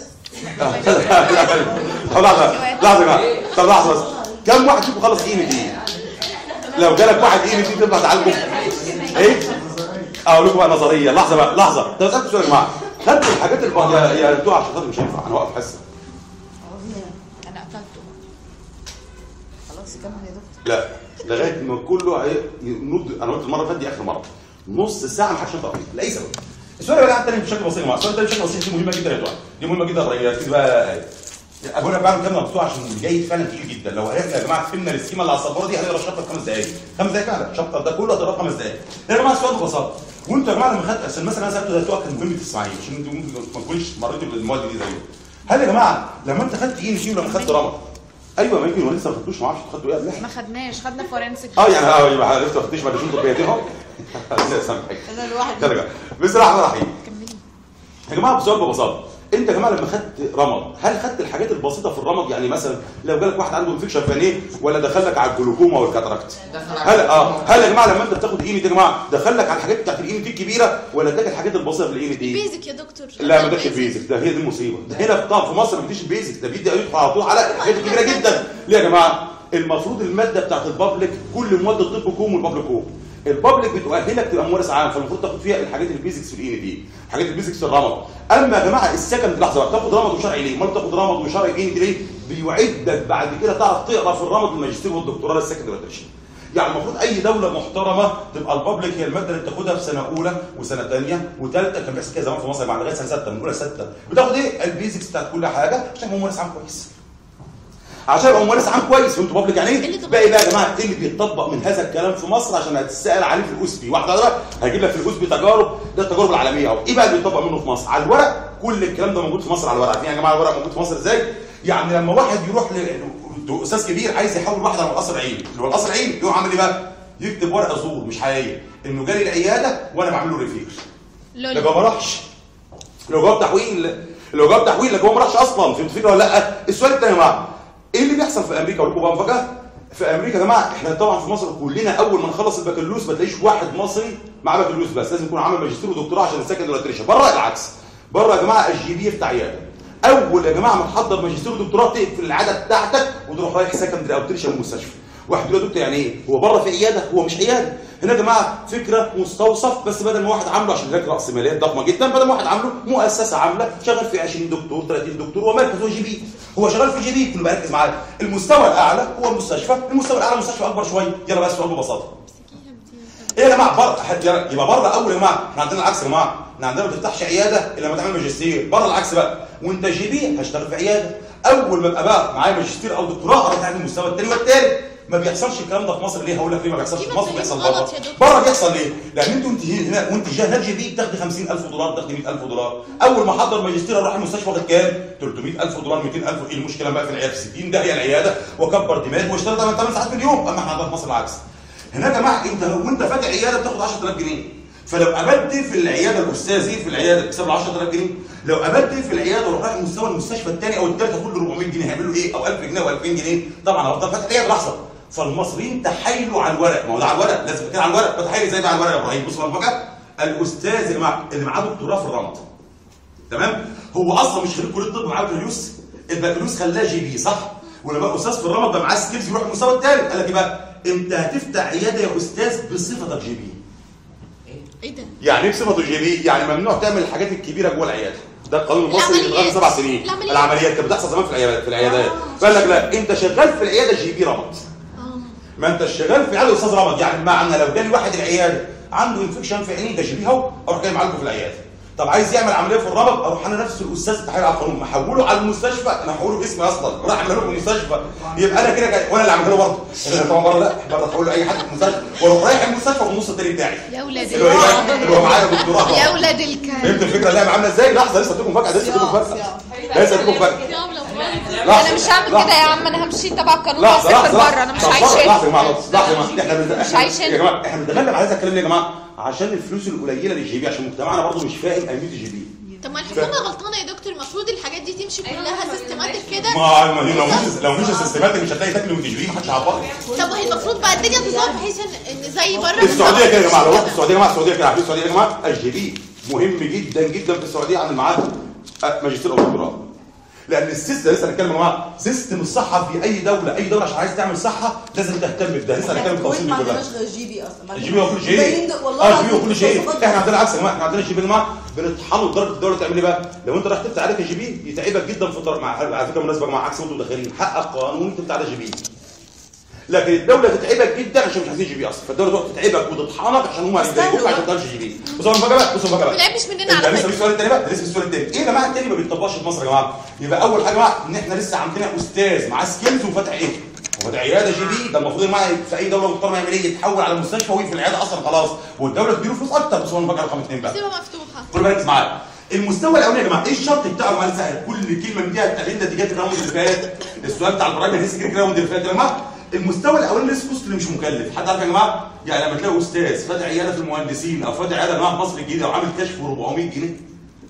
طب لحظه لحظه يا جماعه، طب لحظه بس، كم واحد فيكم خلص اي ام دي؟ لو جالك واحد اي ام دي تطلع تعالجه؟ ايه؟ اقول لكم بقى نظريه. لحظه بقى لحظه، طب اسالكم سؤال يا جماعه، خدتوا الحاجات اللي يا يا بتوع عشان خاطر مش هينفع انا واقف حصه. انا قفلته خلاص كمل يا دكتور. لا لغايه ما كله ينض. انا قلت المره اللي فاتت دي اخر مره، نص ساعه ما حدش ينطق فيه لاي سبب. السؤال اللي بقى الثاني بشكل بسيط يا جماعه، السؤال الثاني بشكل بسيط دي مهمه جدا يا جماعه، دي مهمه جدا الرياض كده بقى. اقول لك بعمل كلام مفتوح عشان جاي فعلا تقيل جدا. لو عرفنا يا جماعه فهمنا السكيما اللي على السبوره دي هنقرا الشابتر في خمس دقائق، خمس دقائق فعلا الشابتر ده كله هتقراه في خمس دقائق. يا جماعه السؤال ببساطه، وانتوا يا جماعه لما خدت عشان مثلا انا سالته ده سؤال كان مهم تسمعيه عشان انتوا ممكن ما تكونوش مريتوا بالمواد دي زيي. هل يا جماعه لما انت خدت ايه نجيب لما خدت رمض؟ ايوه ما يمكن لسه ما خدتوش، ما اعرفش خدتوا ايه قبل ما خدناش، خدنا فورنسيك. اه يعني اه يبقى لسه ما خدتوش بعد شهور طبيعتين اهو. سامحك انا الواحد ترجع. بسم الله الرحمن الرحيم. يا جماعه بسؤال ببساطه، انت يا جماعه لما خدت رمض هل خدت الحاجات البسيطه في الرمض؟ يعني مثلا لو جالك واحد عنده انفكشن في عينيه ولا دخلك على الجلوكوما والكاتاراكت؟ هل اه هل يا جماعه لما انت بتاخد ايمي دي يا جماعه دخلك على الحاجات بتاعت الايمي دي الكبيره ولا اداك الحاجات البسيطه في الايمي دي؟ بيزك يا دكتور. لا ما اداكش البيزك، ده هي دي المصيبه. ده هنا طبعا في مصر ما بيديش البيزك، ده بيدي يدخل على طول على الحاجات الكبيره جدا. ليه يا جماعه؟ المفروض الماده بتاعت البابليك كل مواد الطب كوم والبابليك كوم. البابليك بتؤهلك تبقى ممارس عام، فالمفروض تاخد فيها الحاجات البيزكس في الاي دي، حاجات البيزكس في الرمض. اما يا جماعه السكند لحظه بتاخد رمض وشرعي ليه؟ امال بتاخد رمض وشرعي ايه ليه؟ بيوعدك بعد كده تعرف تقرا في الرمض الماجستير والدكتوراه السكندري والترشيح. يعني المفروض اي دوله محترمه تبقى البابليك هي الماده اللي بتاخدها في سنه اولى وسنه ثانيه وثالثه، كان بيحصل كده زمان في مصر بعد لغايه سنه سته، من اولى سته بتاخد ايه؟ البيزكس بتاعت كل حاجه عشان يبقى ممارس عام كويس. عشان يبقى ممارس عام كويس. وانتوا بابليك يعني ايه؟ باقي بقى يا جماعه ايه اللي بيتطبق من هذا الكلام في مصر عشان هتسال عليه في الاسبي، واحده واحده هجيب لك في الاسبي تجارب، ده التجارب العالميه اهو. ايه بقى اللي بيتطبق منه في مصر؟ على الورق كل الكلام ده موجود في مصر على الورق. عارفين يا جماعه الورق موجود في مصر ازاي؟ يعني لما واحد يروح لاستاذ كبير عايز يحول واحد على القصر العيني، اللي هو القصر العيني يقوم عامل ايه بقى؟ يكتب ورقه زور مش حقيقيه انه جالي العياده وانا بعمل له ريفير. لو ما راحش، لو جاب تحويل، لو جاب تحويل لكن هو ما راحش اصلا، فهمت الفكره ولا لا؟ السؤال الثاني يا جماعه ايه اللي بيحصل في امريكا؟ اقول لكم بقى مفاجاه. في امريكا يا جماعه احنا طبعا في مصر كلنا اول ما نخلص البكالوريوس ما تلاقيش واحد مصري معاه بكالوريوس بس، لازم يكون عامل ماجستير ودكتوراه عشان السكندري والترشيح. بره العكس، بره يا جماعه الجي بي يفتح عياده. اول يا جماعه ما تحضر ماجستير ودكتوراه تقفل العاده بتاعتك وتروح رايح سكندري او ترشيح المستشفى. واحد يقول له دكتور يعني ايه؟ هو بره في عياده؟ هو مش عياده. هنا يا جماعه فكره مستوصف، بس بدل ما واحد عامله عشان هناك راس ماليات ضخمه جدا، بدل ما واحد عامله مؤسسه عامله شغال في عشرين دكتور ثلاثين دكتور ومركز هو جي بي، هو شغال في جي بي. كله مركز معاه. المستوى الاعلى هو المستشفى، المستوى الاعلى مستشفى اكبر شويه. يلا بقى السؤال ببساطه. ايه يا جماعه بره؟ يبقى بره اول يا جماعه احنا عندنا العكس يا جماعه، احنا عندنا ما تفتحش عياده الا لما تعمل ماجستير. بره العكس بقى، وانت جي بي هشتغل في عياده. اول ما ابقى بقى معايا ماجستير او دكتوراه اروح اعمل المستوى الثاني والثالث. ما بيحصلش الكلام ده في مصر. ليه؟ هقول لك ليه ما بيحصلش في مصر، بيحصل بره. بره بيحصل ليه؟ لان انتوا انت هنا وانت جاي هناك جي بي بتاخدي خمسين ألف دولار، بتاخدي مئة ألف دولار. اول ما احضر ماجستير اروح المستشفى واخد كام؟ ثلاثمئة ألف دولار، مئتين ألف. ايه المشكله بقى في العياده؟ في ستين ده هي العياده واكبر دماغي واشتغل ثمان ساعات في اليوم. اما احنا عندنا في مصر العكس. هناك يا جماعه انت وانت فاتح عياده بتاخد عشرة آلاف جنيه. فلو قابلت في العياده الاستاذ في العياده بتكسب له عشرة آلاف جنيه، لو قابلت في العياده وروح رايح مستوى المستشفى الثاني او الثالث هاخد له أربعمئة جنيه، هيعملوا ايه؟ او ألف جنيه او ألفين جنيه. طبعا هفضل فاتح عياده لحظه. فالمصريين تحايلوا على الورق، ما هو ده على الورق، لازم تتكلم على الورق. فتحايل ازاي بقى على الورق يا ابراهيم؟ بصوا بقى، الاستاذ يا جماعه اللي معاه دكتوراه في الرمض تمام؟ هو اصلا مش خريج كليه الطب معاه بكالوريوس، البكالوريوس خلاه جي بي صح؟ ولما بقى استاذ في الرمض بقى معاه سكيلز يروح المستوى الثالث. قال لك ايه بقى؟ انت هتفتح عياده يا استاذ بصفتك جي بي. ايه ده؟ يعني ايه بصفته جي بي؟ يعني ممنوع تعمل الحاجات الكبيره جوه العياده. ده القانون المصري من غير سبع سنين. العمليات, العمليات كانت بتحصل زمان في العيادات في العيادات. فقال لك لا انت شغال في العياده جي بي رمض. ما انت شغال في عياده استاذ رمض. يعني بمعنى لو جالي واحد العياده عنده انفكشن في عينيه ده جي بي اهو، اروح جاي معالجه في العياده. طب عايز يعمل عمليه في الرمض، اروح انا نفس الاستاذ التحايل على القانون محوله على المستشفى، انا هحوله باسمي اصلا، راح اعمله في المستشفى. يبقى انا كده جاي وانا اللي عامله برضه. انا طبعا بره لا، بره تحول له اي حد في المستشفى واروح رايح المستشفى والنص التاني بتاعي. يا ولاد اللي هو ايه؟ اللي هو معايا دكتوراه. يا ولاد الكلب. فهمت الفكره اللعبه عامله ازاي؟ لحظه لسه اديكم مفاجاه، لسه اديكم مفاجاه. لسه اديكم مفاجاه. انا مش هعمل كده يا عم، انا همشي تبع القانون لحظه واسافر لحظه بره. انا مش لحظه عايشه لحظه يا جماعه لحظه يا جماعه احنا مش عايشه يا جماعه احنا بنتغلب على هذا الكلام ليه يا جماعه؟ عشان الفلوس القليله للجي بي، عشان مجتمعنا برضه مش فاهم اهميه الجي بي. طب ما الحكومه غلطانه يا دكتور، المفروض الحاجات دي تمشي كلها سيستماتيك كده. ما ما لو مش لو مش سيستماتيك مش هتلاقي تاكل وتجري، ما حدش هيعبرك. طب ما هي المفروض بقى الدنيا تظبط بحيث ان زي بره. السعوديه كده يا جماعه، لو رحت السعوديه يا جماعه، السعوديه كده عارفين السعوديه يا جماعه الجي بي مهم جدا جدا في السعوديه عن معاه ماجستير او دكتوراه. لان السيستم لسه هنتكلم يا جماعه، سيستم الصحه في اي دوله، اي دوله عشان عايز تعمل صحه لازم تهتم بده. لسه هنتكلم بالتفاصيل دي كلها. ما عندناش غير جي بي اصلا. الجي بي هو كل شيء. اه الجي بي هو كل شيء. احنا عندنا العكس يا جماعه، احنا عندنا الجي بي يا جماعه بنطحنه لدرجه الدوله تعمل ايه بقى؟ لو انت رايح تفتح عليك جي بي يتعبك جدا في الطريق. مع على فكره بالمناسبه يا جماعه عكس وانتم داخلين، حقك قانوني تفتح على جي بي. لكن الدوله تتعبك جدا عشان مش عايزين جي بي اصلا، فالدوله تقعد تتعبك وتطحنك عشان هم يضايقوك عشان تدخلش جي بي. بصوا بقى بقى بصوا بقى لا مش مننا على فكره. لسه في السؤال الثاني بقى، لسه في السؤال الثاني. ايه يا جماعه الثاني ما بيتطبقش في مصر يا جماعه؟ يبقى اول حاجه بقى ان احنا لسه عندنا استاذ معاه سكيلز وفاتح ايه؟ وفاتح عياده جي بي. ده المفروض يا جماعه في اي دوله محترمه يعمل ايه؟ يتحول على مستشفى ويقفل العياده اصلا خلاص، والدوله تديله فلوس اكتر. بصوا بقى رقم اثنين بقى. سيبها مفتوحه. خد بالك معايا. المستوى الاولاني يا جماعه ايه الشرط بتاعه؟ معلش سهل، كل كلمه من دي هتقابل نتيجات الراوند اللي فات. السؤال بتاع البرايم هيس كده الراوند اللي فات يا جماعه. المستوى الاولاني لسه كوست اللي مش مكلف. حد عارف يا جماعه؟ يعني لما تلاقي استاذ فاتح عياده في المهندسين او فاتح عياده يا جماعه في مصر الجديده وعامل كشف ب أربعمئة جنيه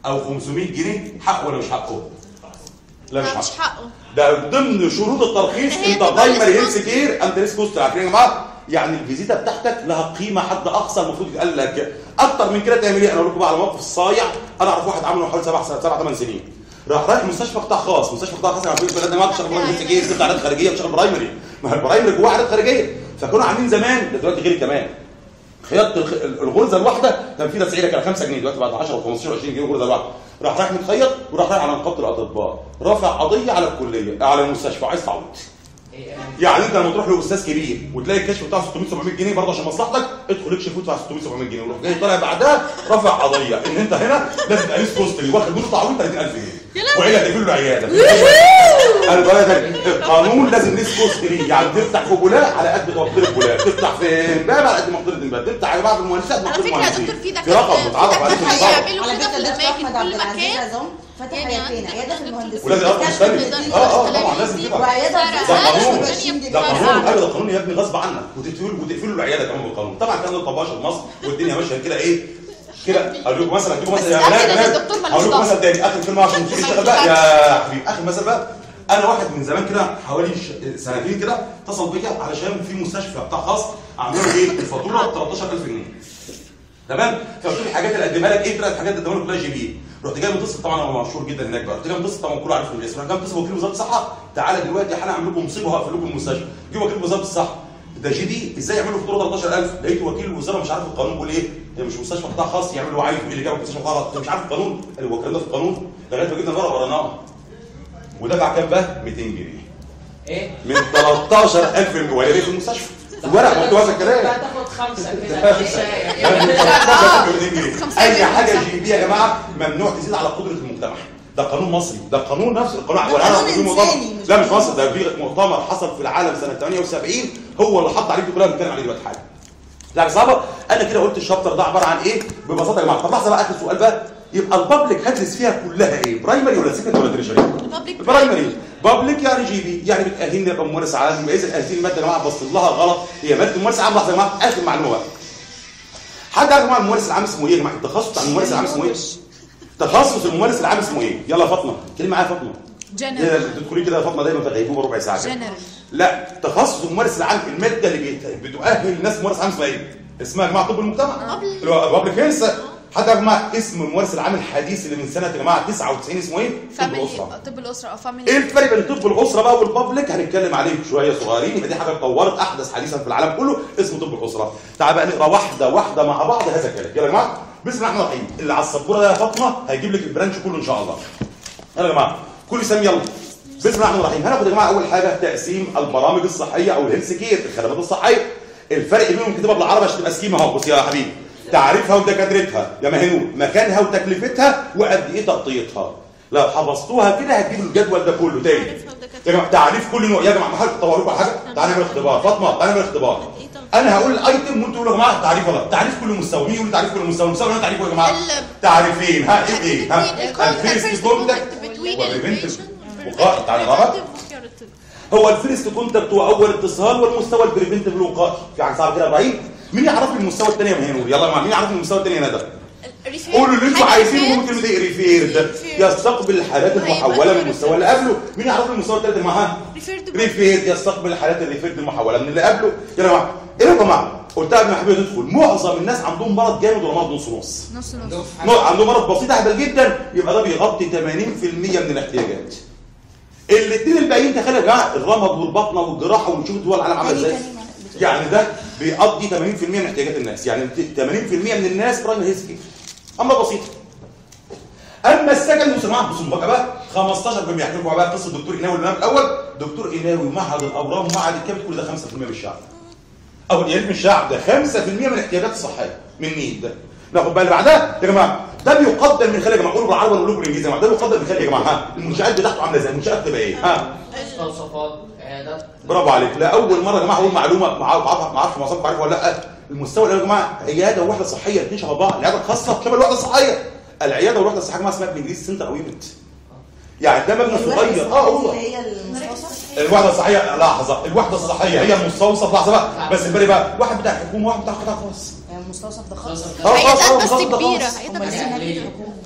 او خمسمية جنيه حقه ولا مش حقه؟ لا مش لا مش حقه. حقه. ده ضمن شروط الترخيص. هي انت تبقى برايمري لسه هيلث كير انت ريسك كوست. عارفين يا جماعه؟ يعني الفيزيتا بتاعتك لها قيمه حد اقصى المفروض يتقال لك. اكتر من كده تعمل ايه؟ انا اقول لكم بقى على موقف الصايع. انا اعرف واحد عامله حوالي سبع سبع ثمان سنين. راح رايح مستشفى قطاع خاص، مستشفى قطاع خاص. عارفين البلد ما بتشتغل برايمري هيلث كير، بتطلع عادات خارجيه، بتشتغل برايمري. ما هو البرايمري جواه عادات خارجيه. فكانوا عاملين زمان، ده دلوقتي غير كمان. خياطه الغرزه الواحده كان في تسعيره كان خمسة جنيه، دلوقتي بعد عشرة وخمستاشر وعشرين جنيه الغرزه الواحده. راح رايح متخيط وراح رايح على نقابه الاطباء، رافع قضيه على الكليه على المستشفى عايز تعويض. يعني انت لما تروح لاستاذ كبير وتلاقي الكشف بتاعه ستمية سبعمية جنيه برضه عشان مصلحتك، ادخل اكشف وادفع ستمية سبعمية جنيه وروح جاي طالع بعدها رافع قضيه ان انت هنا لازم تبقى ريس كوست اللي واخد منه تعويض ثلاثين ألف جنيه وعيله تقفل له عياده. انا بقول لك القانون لازم ريس كوست ليه، يعني تفتح في بولاق على قد مقدره بولاق، تفتح في امبابه على قد مقدره امبابه، تفتح يا جماعه في المهندسات على مقدره فكره يا المهندسين. دكتور في في رقم دكاتره متعرف عليه في النظام. هيعملوا على كده في فكره دكتور الاماكن احمد كل عبد العزيز مكان. عزام فتح يعني عيادتين، عياده في المهندسين ولازم ياخد مختلف. اه اه طبعا لازم كده. وعياده ده قانون في ده قانون ايوه ده قانون يا ابني غصب عنك وتقفلوا وتقفلوا العياده كمان بالقانون. طبعا كان الطباش في مصر والدنيا ماشيه كده ايه كده. اقول لكم مثلا اجيبوا مثلا بس يا أكيد بنات إن الدكتور ملوش اقول لكم ضغط. مثلا تاني اخر كلمه عشان تيجي تشتغل بقى يا حبيبي. اخر مثلا بقى انا واحد من زمان كده حوالي ش- سنتين كده اتصل بيا علشان في مستشفى بتاع خاص عملوا ايه الفاتوره تلتاشر ألف جنيه. تمام؟ فقلت له الحاجات اللي اقدمها لك ايه؟ ثلاث حاجات قدمها لك كلها جي بي. رحت جاي متصل طبعا انا مشهور جدا هناك بقى. رحت جاي متصل طبعا كله عارف الاسم. رحت جاي متصل وكيل وزاره الصحه تعالى دلوقتي انا هعمل لكم مصيبه وهقفل لكم المستشفى. جه وكيل وزاره الصحه ده جي دي ازاي يعملوا فاتوره تلتاشر ألف؟ لقيت وكيل الوزاره مش عارف القانون بيقول ايه؟ ده مش مستشفى قطاع خاص يعمل اللي هو عايزه. ايه اللي جاب مستشفى قطاع خاص؟ مش عارف القانون؟ قال هو الكلام ده في القانون؟ لغايه ما جبنا الورقه ورناها. ودفع كام بقى؟ ميتين جنيه. ايه؟ من تلتاشر ألف ولا ليه في المستشفى؟ الورق مكتوب هذا الكلام. هتاخد خمسه كده اي حاجه جي بي يا جماعه ممنوع تزيد على قدره المجتمع. ده قانون مصري، ده قانون نفس القانون. ده قانون في مؤتمر إنساني مش لا مش قانون. مصر، ده في مؤتمر حصل في العالم سنه ثمانية وسبعين هو اللي حط عليه كلها بنتكلم عليه دلوقتي حاجه. لا صعبه. انا كده قلت الشابتر ده عباره عن ايه ببساطه يا جماعه. طب لحظه بقى اخر سؤال بقى. يبقى البابليك هدرس فيها كلها ايه؟ برايمري ولا سكند ولا تريشري؟ البرايمري بابليك يعني جي بي يعني بتاهلني ابقى ممارس عام. يبقى اذا اهلتني الماده يا جماعه بص لها غلط هي ماده ممارس عام. لحظه يا جماعه اخر معلومه بقى. حد عارف يا جماعه الممارس العام اسمه ايه يا جماعه؟ التخصص بتاع الممارس العام اسمه ايه؟ تخصص الممارس العام اسمه ايه؟ يلا فاطمه كلمه معايا فاطمه. جنرال. تدخلي كده يا فاطمه دايما في غيبوبه ربع ساعه كده. جنرال. لا تخصص الممارس العام الماده اللي بتؤهل الناس ممارس عام اسمها ايه؟ اسمها يا جماعه طب المجتمع. اللي هو بابليك هيلث. حتى يا جماعه اسم الممارس العام الحديث اللي من سنه يا جماعه تسعة وتسعين اسمه ايه؟ طب الاسره. طب الاسره او ايه فاميلي. الفرق بين طب الاسره بقى والبابليك؟ هنتكلم عليه شويه صغيرين. يبقى دي حاجه اتطورت احدث حديثا في العالم كله اسمه طب الاسره. تعال بقى نقرا واحده واحده مع بعض هذا الكلام. يلا يا جماعه بسم الله الرحمن الرحيم. اللي على السبوره ده يا فاطمه هيجيب لك البرانش كله ان شاء الله. يلا يا جماعه كل سام يلا. بسم الله الرحمن الرحيم. هناخد يا جماعه اول حاجه تقسيم البرامج الصحيه او الهيلث كير الخدمات الصحيه. الفرق بينهم كتابه بالعربي عشان تبقى سكيمه اهو. بص يا حبيبي تعريفها ودكاترتها يا مهنور، مكانها وتكلفتها وقد ايه تغطيتها. لو حفظتوها كده هتجيبوا الجدول ده كله تاني. يا جماعه تعريف كل نوع. يا جماعه ما حد طور لكم حاجه. تعالى نعمل اختبار. فاطمه تعالى نعمل اختبار. انا هقول الايتم وانتوا تقولوا يا جماعه تعريف ولا تعريف كل مستوى. مين يقول تعريف كل مستوى؟ مستوى انا تعريفه يا جماعه. تعريفين ها ايه ايه ها الفيرست كونتاكت والبريفنتيف وقائي. تعالى نقرا. هو الفيرست كونتاكت هو اول اتصال والمستوى البريفنتيف الوقائي. في حاجه صعبه كده يا ابراهيم؟ مين يعرف لي المستوى الثاني يا مهنور؟ يلا يا جماعه مين يعرف لي المستوى الثاني يا ندى؟ قولوا اللي انتوا عايزينه. ممكن كلمه ايه؟ ريفيرد يستقبل الحالات المحوله من المستوى اللي قبله. مين يعرف لي المستوى الثالث معاها؟ ريفيرد يستقبل الحالات الريفيرد المحوله من اللي قبله. يلا يا جماعه ايه يا جماعه؟ قلتها قبل ما حبيبي تدخل معظم الناس عندهم مرض جامد ولا مرض نص نص؟ نص نص. عندهم مرض بسيط اهبل جدا يبقى ده بيغطي ثمانين في المية من الاحتياجات. الاثنين الباقيين تخيل يا جماعه الرمد والبطنه والجراحه ونشوف دول العالم عامله ازاي. يعني ده بيقضي ثمانين في المية من احتياجات الناس. يعني ثمانين في المية من الناس برايمري هيلث كير. امر بسيط. اما السكن بصوا يا جماعه بصوا بقى بقى خمستاشر بالمية. هحكي لكم بقى قصه الدكتور قناوي اللي في الاول. دكتور قناوي معهد الاورام ومعهد الكبد كل ده خمسة في المية من الشعب. او يعني من الشعب ده خمسة في المية من الاحتياجات الصحيه من مين ده؟ ناخد بقى اللي بعدها يا جماعه. ده بيقدم من خلال يا جماعه قولوا بالعربي ولا بالانجليزي يا جماعه. ده بيقدم من خلال يا جماعه ها المنشات بتاعته عامله ازاي؟ المنشات تبقى ايه؟ ها مستوصفات عيادات. برافو عليك. لا اول مره يا جماعه اقول معلومه ما اعرفش معظمكم عارفها ولا لا. المستوى الاول يا جماعه عياده ووحده صحيه الاثنين شبه بعض. العياده الخاصه شبه الوحده الصحيه. العياده والوحده الصحيه يا جماعه اسمها بالانجليزي سنتر او يونت. يعني ده مبنى صغير. اه هو هي المستوصف. الوحده الصحيه لحظه. الوحده الصحيه هي المستوصف. لحظه بقى بس الباقي بقى واحد بتاع حكومه وواحد بتاع قطاع خاص. المستوصف ده خاص. اه عيادات اه بس المستوصف ده كبيره. خاص. عيادات بس كبيره.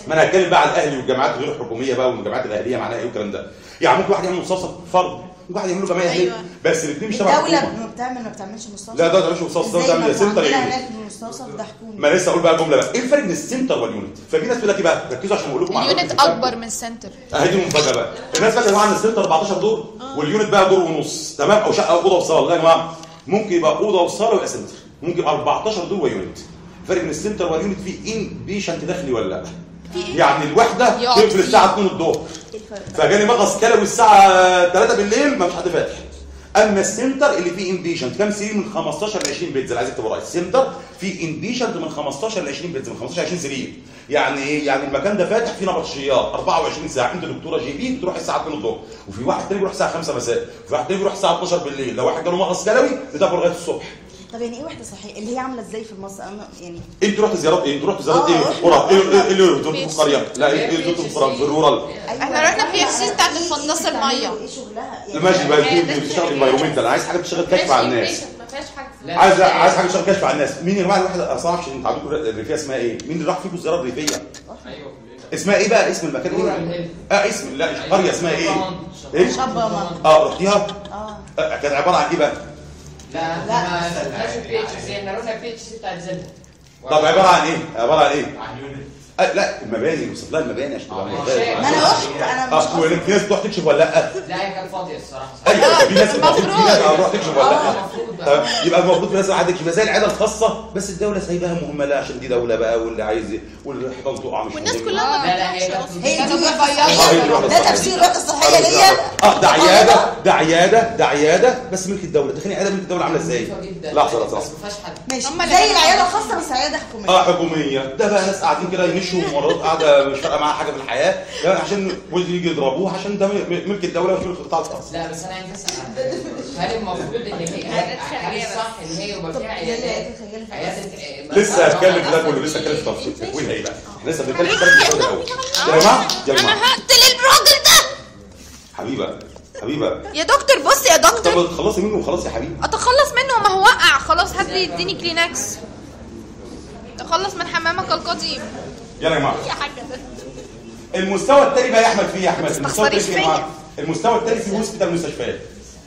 ما انا هتكلم بقى على الاهلي والجامعات غير الحكوميه بقى والجامعات الاهليه معناها ايه والكلام ده. يعني ممكن واحد يعمل مستوصف فرد، ممكن واحد يعمل له جمعيه اهليه، أيوة. بس الاثنين مش تبع الدولة الحكومه. ما بتعمل ما بتعملش مستوصف. لا ده ده مش مستوصف، ده بتعمل سنتر عندنا يونت. هناك المستوصف ده حكومي. ما لسه اقول بقى الجمله بقى، ايه الفرق بين السنتر واليونت؟ ففي ناس تقول لك ايه بقى؟ ركزوا عشان اقول لكم معلومات اليونت كتير. اكبر من السنتر. اهي دي المفاجاه بقى. الناس فاكره يا جماعه ان السنتر أربعتاشر دور واليونت بقى دور ونص، تمام؟ او شقه او اوضه وصاله. لا يا جماعه، ممكن يبقى اوضه وصاله ويبقى سنتر، ممكن يبقى أربعتاشر دور ويونت. الفرق بين السنتر واليونت في ان بيشنت داخلي ولا لا؟ يعني الوحده يقعد تقفل الساعه اتنين الظهر، فجاني مغص كلوي الساعه تلاتة بالليل ما فيش حد فاتح. اما السنتر اللي فيه انبيشنت كام سرير؟ من خمستاشر ل عشرين بيتزا. اللي عايز يكتب ورايا، السنتر فيه انبيشنت من خمستاشر ل عشرين بيتزا، من خمستاشر ل عشرين سرير. يعني ايه؟ يعني المكان ده فاتح فيه نبطشيات أربعة وعشرين ساعه. انت دكتوره جي بي بتروح الساعه اتنين الظهر، وفي واحد تاني بيروح الساعه خمسة مساء، وفي واحد تاني بيروح الساعه اتناشر بالليل. لو واحد جاله مغص كلوي بتاكل لغايه الصبح. طب يعني ايه وحده صحيه اللي هي عامله ازاي في مصر؟ انا يعني انت رحت زيارات ايه؟ انت رحت زيارات آه، ايه في القرى؟ ايه ايه اللي زرتوا في القريه؟ لا ايه اللي زرتوا في القرى؟ في الرورال. احنا رحنا في اف سي بتاعت الفندس الميه. ايه شغلها؟ يعني ماشي بقى، انت بتشتغل انفايرمنتال، انا عايز حاجه تشتغل كشف على الناس. ما فيهاش حاجه. لا، عايز لا، عايز حاجه تشتغل كشف على الناس. مين يا جماعه الواحد اصلا ما اعرفش انت عندكم الريفيه اسمها ايه؟ مين اللي راح فيكم الزياره الريفيه؟ ايوه اسمها ايه بقى؟ اسم المكان ايه؟ اه اسم، لا قريه اسمها ايه؟ ايه؟ شبرا. اه رحتيها؟ اه آه، كانت عباره عن ايه بقى؟ لا لا. ما سالناش البي اتش سي، احنا رحنا البي اتش سي بتاعت زد. طب عباره عن ايه؟ عباره عن ايه؟ آه لا المباني، وصف لها المباني عشان تبقى آه، ممتازة. ما انا رحت انا مش اه وفي ناس بتروح تكشف ولا لا؟ لا هي كانت فاضيه الصراحه. ايوه في ناس المفروض في ناس هتروح تكشف ولا اه لا؟ المفروض طب بقى. يبقى المفروض في ناس عندك يبقى زي العياده الخاصه، بس الدوله سايباها مهمله عشان دي دوله بقى، واللي عايز والحيطان تقع مش والناس مهم. كلها ما لا، لا، هي بتروحش كانت- اصلا. هي كانوا دي آه، هي دي بيغيروا. الوحدة ده الصحية. تفسير الوحده الصحيه ليا. اه ده عياده ده عياده ده عياده بس ملك الدوله. تخيل عياده ملك الدوله عامله ازاي؟ نظيفة جدا. لحظه لحظه بس لحظه ما فيهاش حد. ماشي هم اللي زي كانوا العياده عاملين. الخاصه بس عياده حكوميه. اه حكوميه. ده بقى ناس قاعدين كده يمشوا ومرات قاعده مش فارقه معاها حاجه في الحياه، يعني عشان يجي يضربوه عشان ده ملك الدوله ومش ملك القطاع الخاص. لا بس انا عايز اسال، هل المفروض ان هي هل الصح ان هي يبقى فيها عيادات عياده لسه هتكلم في ده كله، لسه هتكلم في تفصيل تكوين ايه بقى؟ احنا لسه بنتكلم في الفرق الاول. يا جماعه يا انا جماعه هقتل الراجل ده. حبيبه حبيبه يا دكتور بص يا دكتور، طب تخلصي منه وخلاص يا حبيبي. اتخلص منه ما هو وقع خلاص. هات لي اديني كلينكس. تخلص من حمامك القديم. يلا يا جماعه يا حاجه ده المستوى التاني بقى يا احمد فيه يا احمد المستوى التاني تستخسريش فيه يا جماعه. المستوى التاني فيه هوسبيتال مستشفيات.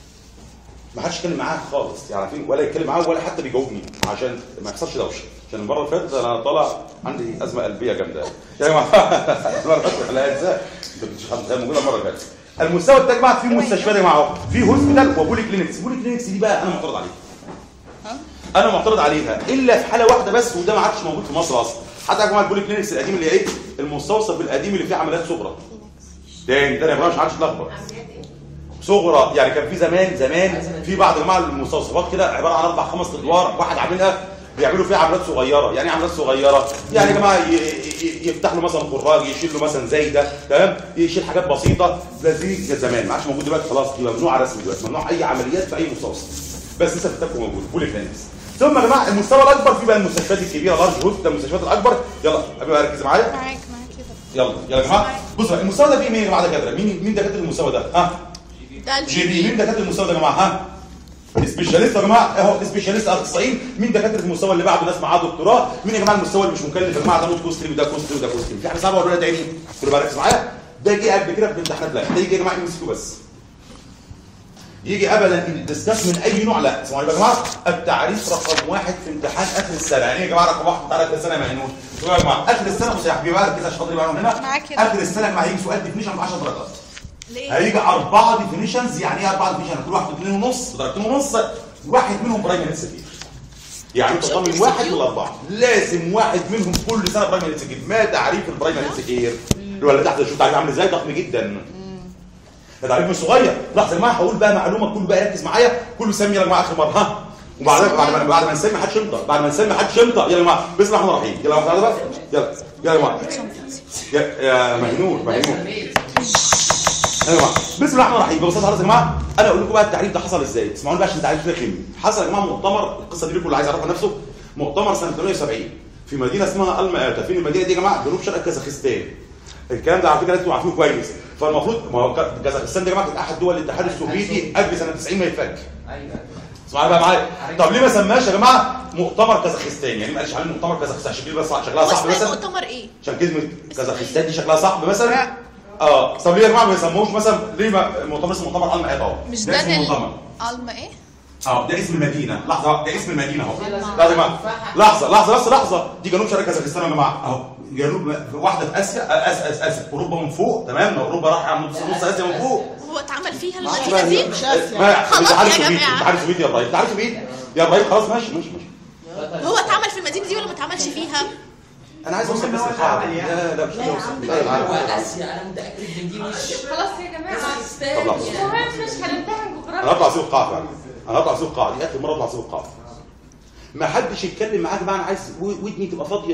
ما حدش يتكلم معاه خالص، يعني فين ولا يتكلم معاه ولا حتى بيجاوبني عشان ما يحصلش دوشه. عشان المره اللي فاتت انا طالع عندي ازمه قلبيه جامده يا جماعه. المره اللي فاتت لا انسى انت مش حد موجوده المره اللي فاتت. المستوى التاني يا جماعه فيه مستشفيات يا جماعه، فيه هوسبيتال وبولي كلينكس. بولي كلينكس دي بقى انا معترض عليها. انا معترض عليها الا في حاله واحده بس، وده ما عادش موجود في مصر اصلا. حتى يا جماعه البولي كلينكس القديم اللي هي ايه؟ المستوصف القديم اللي فيه عمليات صغرى. تاني تاني يا جماعه مش عادش تلخبط. صغرى يعني كان في زمان زمان في بعض انواع المستوصفات كده عباره عن اربع خمس ادوار واحد عاملها بيعملوا فيها عمليات صغيره. يعني ايه عمليات صغيره؟ يعني يا جماعه يفتح له مثلا خراج، يشيل له مثلا زايده، تمام؟ يشيل حاجات بسيطه. ده زي زمان ما عادش موجود دلوقتي خلاص، دي ممنوعه رسمي دلوقتي، ممنوع اي عمليات في اي مستوصف. بس لسه في التكو موجود بولي كلينكس. ثم يا جماعه المستوى الاكبر في بقى المستشفيات الكبيره لارج هوسبيتال، المستشفيات الاكبر. يلا قبل ما اركز معايا معاك معاك كده. يلا يلا يا جماعه بصوا المستوى ده فيه مين يا جماعه دكاتره؟ مين مين دكاتره المستوى ده؟ ها؟ ده جي بي. مين دكاتره المستوى ده يا جماعه؟ ها؟ سبيشاليست يا جماعه اهو سبيشاليست اخصائيين. مين دكاتره المستوى اللي بعده؟ ناس معاه دكتوراه. مين يا جماعه المستوى اللي مش مكلف يا جماعه؟ ده نوت كوستري وده كوستري وده كوستري. في حاجه صعبه ولا تاني؟ كله بقى ركز معايا. ده جه قبل كده في الامتحانات لا، ده يجي يا جماعه ام اس كيو بس. يجي ابدا الدسكاس من اي نوع لا. اسمعوا يا جماعه التعريف رقم واحد في امتحان اخر السنه. يعني ايه يا جماعه رقم واحد في امتحان اخر السنه يا مجنون؟ يا جماعه اخر السنه بص يا حبيبي بقى كده عشان خاطري بقى هنا. معاك كده. اخر السنه لما هيجي سؤال ديفينيشن ب عشر درجات. ليه؟ هيجي اربعه ديفينيشنز. يعني ايه اربعه ديفينيشن؟ كل واحد اثنين ونص بدرجتين ونص، واحد منهم برايمري سكير. يعني انت من واحد لاربعه لازم واحد منهم كل سنه برايمري سكير. ما تعريف البرايمري سكير؟ ولا تحت شوف تعريف عامل ازاي؟ ضخم جدا. ده تعريف مش صغير. لحظه يا جماعه هقول بقى معلومه كله بقى ركز معايا. كله سمي يا جماعه اخر مره ها. وبعد بعد ما بعد ما نسمي حد شنطه، بعد ما نسمي حد شنطه يلا يا جماعه بسم الله الرحمن الرحيم. يلا يا بقى يلا يلا يا جماعه يا يا مجنون مجنون. يا جماعه بسم الله الرحمن الرحيم. ببساطه خالص يا جماعه انا اقول لكم بقى التعريف ده حصل ازاي. اسمعوني بقى عشان تعريف كده كيمي. حصل يا جماعه مؤتمر، القصه دي لكم اللي عايز يعرفها نفسه. مؤتمر سنه ثمانية وسبعين في مدينه اسمها المآتا. فين المدينه دي يا جماعه؟ جنوب شرق كازاخستان. الكلام ده على فكره انتوا عارفينه كويس. فالمفروض ما هو كازاخستان دي يا جماعه كانت احد دول الاتحاد السوفيتي قبل سنه تسعين ما يتفك. ايوه اسمعوا بقى معايا. طب ليه ما سماش يا جماعه مؤتمر كازاخستان؟ يعني ما قالش عليه مؤتمر كازاخستان عشان كده بس شكلها صعب مثلا؟ مؤتمر ايه؟ عشان كلمه كازاخستان دي شكلها صعب مثلا؟ اه طب ليه يا جماعه ما يسموش مثلا ليه ما المؤتمر اسمه مؤتمر علم اهو؟ مش ده ده اسم المؤتمر. علم ايه؟ اه ده اسم المدينه. لحظه ده اسم المدينه اهو. لحظه يا جماعه لحظه لحظه بس لحظه دي جنوب شرق كازاخستان يا جماعه اهو. جنوب واحده في اسيا اسيا اسيا اوروبا من فوق تمام. اوروبا راح على نص نص اسيا من فوق. هو اتعمل فيها المدينه دي؟ مش اسيا. خلاص يا جماعه انت عارف سويت يا ابراهيم انت عارف سويت يا ابراهيم خلاص ماشي ماشي ماشي. هو اتعمل في المدينه دي ولا ما اتعملش فيها؟ انا عايز اوصل بس للقاعده. لا لا مش هوصل. هو اسيا انا متاكد ان دي مش خلاص يا جماعه طب لحظه المهم مش هنمتحن انا جغرافيا. هطلع سوق القاعه فعلا. انا هطلع سوق القاعه دي اخر مره اطلع سوق القاعه. ما حدش يتكلم معاك بقى. انا عايز ودني تبقى فاضيه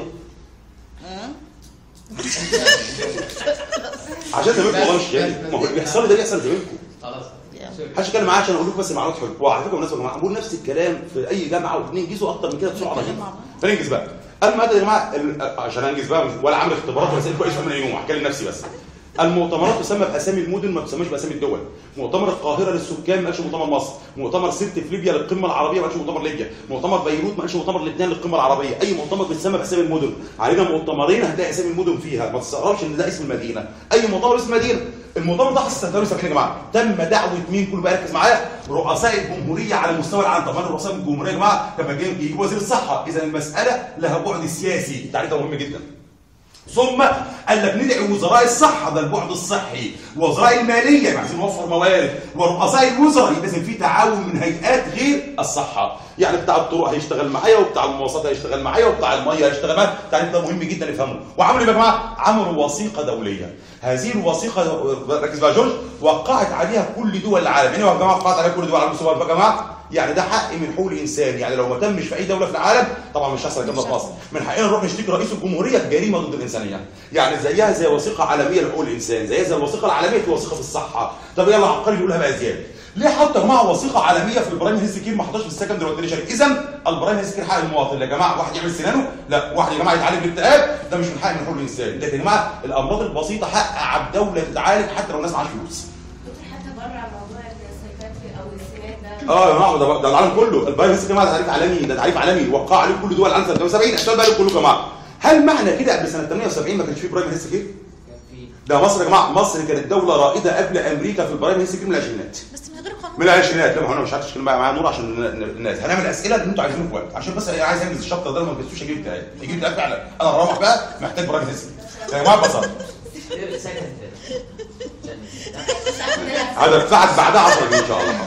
عشان زمانكم والله مش جاي. ما هو اللي بيحصل ده بيحصل زمانكم. خلاص محدش يتكلم معايا عشان اقول لكم بس معلومات حلوه. وعلى فكره بالنسبه يا جماعه بقول نفس الكلام في اي جامعه وبننجزوا اكتر من كده بسرعه رهيبه. فننجز بقى. المادة يا جماعه عشان انجز بقى ولا عامل اختبارات ولا اسئله كويس من اليوم هتكلم نفسي بس. المؤتمرات تسمى باسامي المدن ما تسمىش باسامي الدول. مؤتمر القاهره للسكان ما قالش مؤتمر مصر، مؤتمر ست في ليبيا للقمه العربيه ما قالش مؤتمر ليبيا، مؤتمر بيروت ما قالش مؤتمر لبنان للقمه العربيه، اي مؤتمر بيتسمى باسامي المدن، علينا مؤتمرين هتلاقي اسامي المدن فيها، ما تستغربش ان ده اسم المدينه، اي مؤتمر اسم مدينه. المؤتمر ده حصل سنه ثمانية وسبعين يا جماعه، تم دعوه مين كله بقى ركز معايا؟ رؤساء الجمهوريه على مستوى العالم. طبعا رؤساء الجمهوريه يا جماعه كما يجيبوا وزير الصحه، اذا المساله لها بعد سياسي، التعريف ده مهم جدا. ثم قال لك ندعي وزراء الصحه ده البعد الصحي، وزراء الماليه يعني عايزين نوفر موارد، ورؤساء الوزراء لازم في تعاون من هيئات غير الصحه، يعني بتاع الطرق هيشتغل معايا وبتاع المواصلات هيشتغل معايا وبتاع الميه هيشتغل معايا، التعريف ده مهم جدا نفهمه. وعملوا ايه يا جماعه؟ عملوا وثيقه دوليه، هذه الوثيقه ركز بقى جورج وقعت عليها كل دول العالم، يعني يا جماعه وقعت عليها كل دول العالم يا جماعه يعني ده حق من حقوق الانسان، يعني لو ما تمش في اي دوله في العالم طبعا مش هيحصل الكلام ده في مصر، من حقنا نروح نشتكي رئيس الجمهوريه بجريمه ضد الانسانيه، يعني زيها زي وثيقه عالميه لحقوق الانسان، زيها زي الوثيقه العالميه في وثيقه في الصحه. طب يلا عبقري نقولها بقى زياده. ليه حطوا يا جماعه وثيقه عالميه في البرايم هيلث كير ما حطوش في السكندري والتريشري؟ اذا البرايم هيلث كير حق المواطن يا جماعه، واحد يعمل سنانه؟ لا، واحد يا جماعه يتعالج بالاكتئاب ده مش من حق من حقوق الانسان، لكن يا جماعه الامراض البسيطه حق على الدوله تتعالج حتى لو الناس معاش فلوس. حتى بره موضوع السيكاتري او السنان اه يا جماعه ده ده العالم كله، البرايم هيلث كير ده تعريف عالمي، ده تعريف عالمي وقع عليه كل دول العالم سنه ثمانية وسبعين، السؤال بقى كله يا جماعه هل معنى كده قبل سنه ثمانية وسبعين ما كانش فيه برايم هيلث كير؟ ده مصر يا جماعه، مصر كانت دوله رائده قبل امريكا في البرايم هيلث كير من العشرينات. بس من غير قانون. من العشرينات. لا ما هو انا مش عارف اشتغل معايا نور عشان الناس هنعمل اسئله اللي انتوا عايزينه في وقت، عشان بس عايز انجز الشابتر ده وما تنسوش اجيب اكتئاب، يجيب اكتئاب فعلا، انا هروح بقى محتاج برايم هيلث كير. يا جماعه ببساطه. هذا اتفعل بعدها عشرة جنيه ان شاء الله.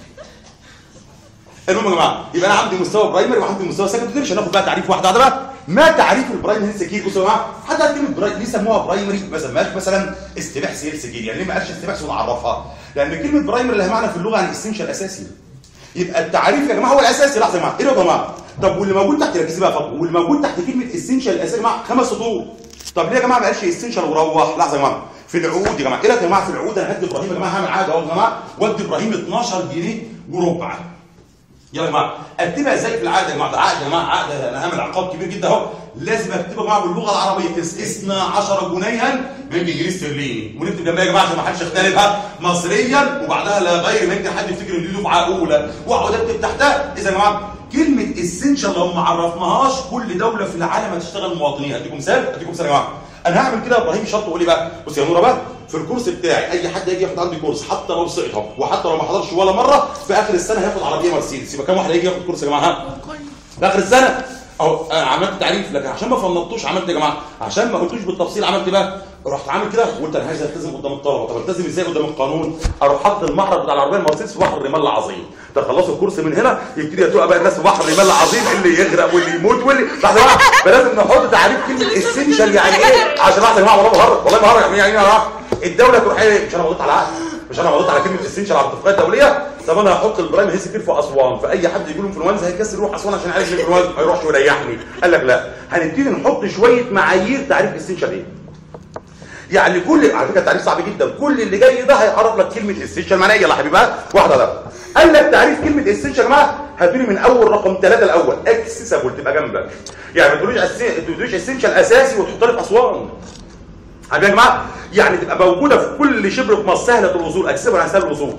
المهم يا جماعه يبقى انا عندي مستوى برايمري وعندي مستوى سكندري، مش هناخد بقى تعريف واحده واحده بقى. ما تعريف البرايم هيلث كير؟ بصوا يا جماعه حتى كلمه برايم ليه سموها برايمري ما سماهاش مثلا استباحث هيلث كير؟ يعني ليه ما قالش استباحث ونعرفها؟ لان كلمه برايمري لها معنى في اللغه عن اسينشال اساسي. يبقى التعريف يا جماعه هو الاساسي. لحظه يا جماعه ايه يا جماعه؟ طب واللي موجود تحت ركزي بقى فاضل، واللي موجود تحت كلمه اسينشال الاساسي يا جماعه خمس سطور. طب ليه يا جماعه ما قالش اسينشال وروح؟ لحظه يا جماعه في العقود يا جماعه ايه يا جماعه في العقود انا هدي ابراهيم يا جماعه هعمل عقد اهو يا جماعه وادي ابراهيم اتناشر جنيه وربع. يلا يا جماعه اكتبها ازاي في العقد يا جماعه؟ ده عقد يا جماعه، عقد انا هعمل عقاب كبير جدا اهو، لازم اكتبها يا جماعه باللغه العربيه اثني عشر جنيها بالجنيه استرليني، ونكتب جنبها يا جماعه عشان ما حدش يختلفها مصريا وبعدها لا غير ما يمكن حد يفتكر ان دي دفعه اولى، واقعد اكتب تحتها. اذا يا جماعه كلمه اسينشال لو ما عرفناهاش كل دوله في العالم هتشتغل مواطنين. اديكم مثال اديكم مثال يا جماعه، انا هعمل كده ابراهيم شرط وقول لي بقى بص يا نوره بقى في الكورس بتاعي اي حد يجي ياخد عندي كورس حتى لو سقط اهو وحتى لو ما حضرش ولا مره في اخر السنه هياخد عربيه مرسيدس. يبقى كام واحد هيجي ياخد كورس يا جماعه؟ في اخر السنه اهو. انا عملت تعريف لكن عشان ما فنطتوش عملت يا جماعه، عشان ما قلتوش بالتفصيل عملت بقى رحت عامل كده وقلت انا عايز التزم قدام الطلبه. طب التزم ازاي قدام القانون؟ اروح حاطط المعرض بتاع العربيه المرسيدس في بحر الرمال العظيم، تخلصوا الكورس من هنا يبتدي يتوقع بقى الناس في بحر الرمال العظيم اللي يغرق واللي يموت واللي لحظه يا جماعه فلازم نحط تعريف كلمه اسينشال يعني ايه عشان لحظه يا جماعه والله بهرج والله بهرج يعني ايه يا جماعه؟ الدوله تروح ايه؟ مش انا مضيت على عقد، مش انا مضيت على كلمه اسينشال على الاتفاقيه الدوليه. طب انا هحط البرايم هيلث كير في اسوان، فاي حد يجي له انفلونزا هيكسر يروح اسوان عشان يعالج الانفلونزا ما يروحش ويريحني. قال لك لا هنبتدي نحط شويه معايير تعريف اسينشال ايه؟ يعني كل على فكره التعريف صعب جدا، كل اللي جاي ده هيعرف لك كلمه اسينشال معناها ايه. يلا حبيبي بقى واحده ده قال لك تعريف كلمه اسينشال يا جماعه هاتولي من اول رقم ثلاثه الاول اكسسبل تبقى جنبك، يعني ما تقولوش ما تقولوش اسينشال اساسي وتحط لي في اسوان. حبيبي يا جماعه يعني تبقى موجوده في كل شبر في مصر سهله الوصول، اكسسبل يعني سهل الوصول،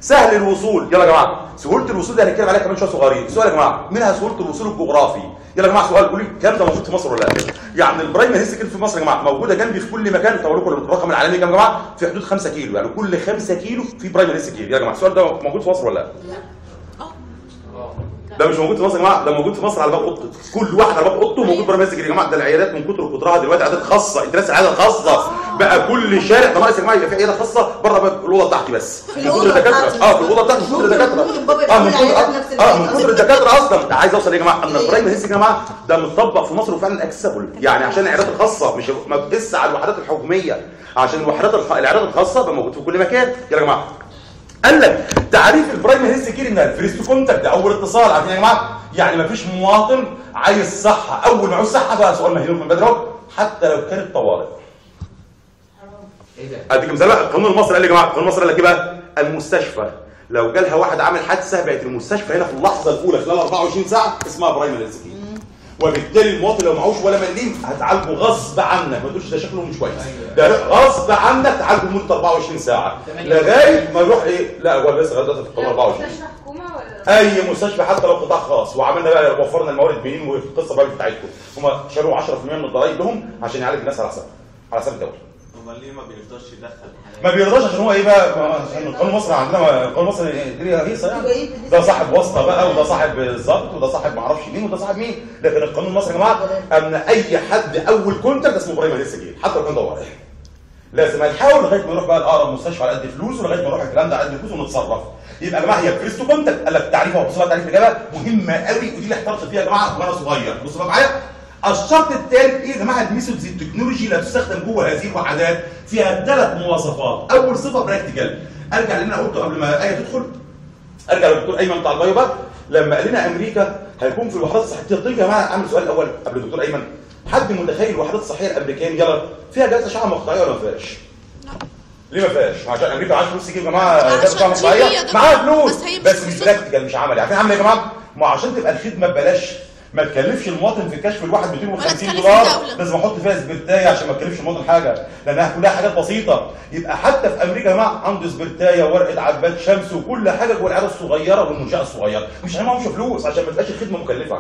سهل الوصول، يلا يا جماعه سهوله الوصول دي هنتكلم عليها كمان شويه صغيرين. سؤال يا جماعه، منها سهوله الوصول الجغرافي. يلا يا جماعه سؤال، قولوا لي الكلام ده موجود في مصر ولا لا؟ يعني البرايمري هيلث كير في مصر يا جماعه موجوده جنبي في كل مكان. طب لكم الرقم العالمي كام يا جماعه؟ في حدود خمسة كيلو، يعني كل خمسة كيلو في برايمري هيلث كير. يا جماعه السؤال ده موجود في مصر ولا لا؟ ده مش موجود في مصر يا جماعه، ده موجود في مصر على باب اوضته، كل واحد على باب اوضته موجود برايمري هيلث كير يا جماعه. ده العيادات من كتر كترها دلوقتي عيادات خاصه، انت ناس عيادات خاصه بقى كل شارع. ده ناقص يا جماعه يبقى في عياده خاصه بره باب الاوضه بتاعتي بس. في الاوضه بتاعتي اه في الاوضه بتاعتي من كتر الدكاتره. اه من كتر اه من كتر الدكاتره اصلا. عايز اوصل يا جماعه ان البرايمري هيلث يا جماعه ده متطبق في مصر وفعلا اكسبل، يعني عشان العيادات الخاصه مش ما بتقيس على الوحدات الحكوميه، عشان الوحدات الخ... العيادات الخاصه بقى موجود في كل مكان. يا جماعه قال لك تعريف البرايمري هيلث كير ان الفيرست كونتاكت ده اول اتصال. عارفين يا جماعه يعني ما فيش مواطن عايز صحه اول ما عاوز صحه بقى سؤال مهيون من بدري حتى لو كانت طوارئ. ايه ده؟ اديك مثال بقى، القانون المصري قال لي يا جماعه، القانون المصري قال لك ايه بقى؟ المستشفى لو جالها واحد عامل حادثه بقت المستشفى هنا في اللحظه الاولى خلال أربعة وعشرين ساعه اسمها برايمري هيلث كير. وبالتالي المواطن لو معهوش ولا مليم هتعالجه غصب عنك، ما تقولش ده شكله مش كويس، ده غصب عنك تعالجه لمده أربعة وعشرين ساعه لغايه ما يروح ايه؟ لا هو لسه لغايه دلوقتي في القانون أربعة وعشرين. مستشفى حكومه ولا اي مستشفى حتى لو قطاع خاص، وعملنا بقى وفرنا الموارد منين والقصه بقى بتاعتكم. هم شالوا عشرة في المية من الضرايب لهم عشان يعالج الناس على حساب على حساب الدوله. امال ليه ما بيرضاش يدخل ما بيرضاش عشان هو ايه بقى؟ عشان القانون المصري عندنا القانون المصري دي هيصه يعني، ده صاحب واسطه بقى وده صاحب الظبط وده صاحب ما اعرفش مين وده صاحب مين. لكن القانون المصري يا جماعه ان اي حد اول كونتاكت اسمه برايمري هيلث كير حتى لو كان ضواري. لازم هنحاول لغايه ما نروح بقى الاقرب مستشفى على قد فلوس ولغايه ما نروح الكلام ده على قد فلوس ونتصرف. يبقى يا جماعه هي الفيرست كونتاكت قال لك تعريفها وبصوا تعريف الاجابه مهمه قوي ودي اللي احترت فيها يا جماعه وانا صغير. بصوا بقى معايا الشرط الثالث ايه يا جماعه؟ الميثودز التكنولوجي اللي هتستخدم جوه هذه الوحدات فيها ثلاث مواصفات. اول صفه براكتيكال، ارجع اللي انا قلته قبل ما ايه تدخل، ارجع للدكتور ايمن بتاع البايو بقى لما قال لنا امريكا هيكون في الوحدات الصحيه الطبيه. يا جماعه اعمل سؤال الاول قبل الدكتور ايمن، حد متخيل الوحدات الصحيه الامريكيه يلا فيها جهاز اشعه مقطعيه ولا ما فيهاش؟ ليه ما فيهاش؟ عشان امريكا معاها فلوس تجيب يا جماعه جهاز اشعه مقطعيه، معاها فلوس بس مش براكتيكال مش عملي. عارفين عامله يا جماعه؟ ما عشان تبقى الخدمه ببلاش ما تكلفش المواطن في كشف الواحد مئتين وخمسين دولار، لازم احط فيها سبرتايه عشان ما تكلفش المواطن حاجه لانها كلها حاجات بسيطه. يبقى حتى في امريكا يا جماعه عنده سبرتايه وورقه عباد شمس وكل حاجه جوه العياده الصغيره والمنشاه الصغيره، مش عشان معهمش فلوس، عشان ما تبقاش الخدمه مكلفه.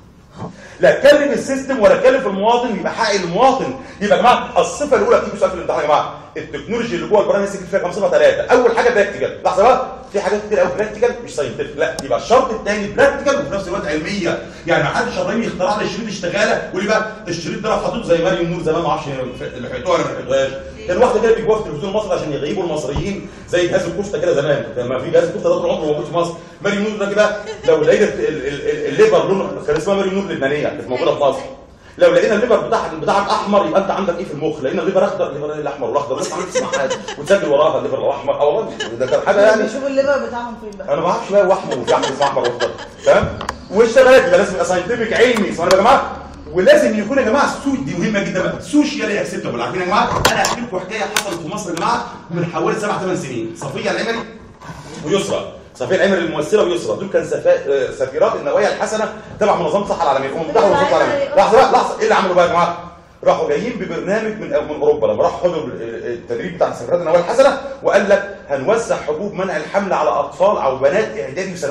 لا كلف السيستم ولا كلف المواطن، يبقى حق المواطن. يبقى يا جماعه الصفه الاولى بتيجي سؤال في الامتحان يا جماعه، التكنولوجي اللي جوه البرامج السكيل فيها كام صفه؟ ثلاثه. اول حاجه براكتيكال، لحظه بقى في حاجات كتير قوي براكتيكال مش ساينتفك، لا يبقى الشرط الثاني براكتيكال وفي نفس الوقت علميه. يعني ما حدش ابراهيم يخترع لي شريط اشتغاله ويقول لي بقى الشريط ده لو حطيته زي مريم نور زمان ما اعرفش لحقتوها ولا ما لحقتوهاش. كان واحده كده بيجوها في التلفزيون المصري عشان يغيبوا المصريين زي جهاز الكفته كده زمان، لما في جهاز الكفته ده طول عمره موجود في مصر. مريم نور ده كده لو لقيت الليفر لونه كان اسمها مريم نور لبنانيه كانت موجوده في مصر، لو لقينا الليفر بتاعك بتاعك احمر يبقى انت عندك ايه في المخ؟ لقينا الليفر اخضر، الليفر الاحمر والاخضر بس عملت تسمع حاجه وتسجل وراها الليفر الاحمر. اه والله ده كان حاجه يعني شوف الليفر بتاعهم فين بقى. انا ما اعرفش بقى واحمر وفي احمر احمر واخضر تمام. واشتغلت يبقى لازم يبقى ساينتفك علمي اسمعوا يا جماعه، ولازم يكون يا جماعه السوق دي مهمه جدا بقى، سوشيالي اكسبتبل. عارفين يا جماعه انا هحكي لكم حكايه حصلت في مصر يا جماعه من حوالي سبع ثمان سنين. صفيه العمري ويسرى، صفيه العمري الممثله ويسرى دول كان سفيرات النوايا الحسنه تبع منظمه الصحه العالميه، هم منتخب منظمه الصحه العالميه. لحظه بقى لحظه، ايه اللي عملوا بقى يا جماعه؟ راحوا جايين ببرنامج من من اوروبا لما راحوا خدوا التدريب بتاع سفيرات النوايا الحسنه وقال لك هنوزع حبوب منع الحمل على اطفال او بنات اعدادي وثانوي.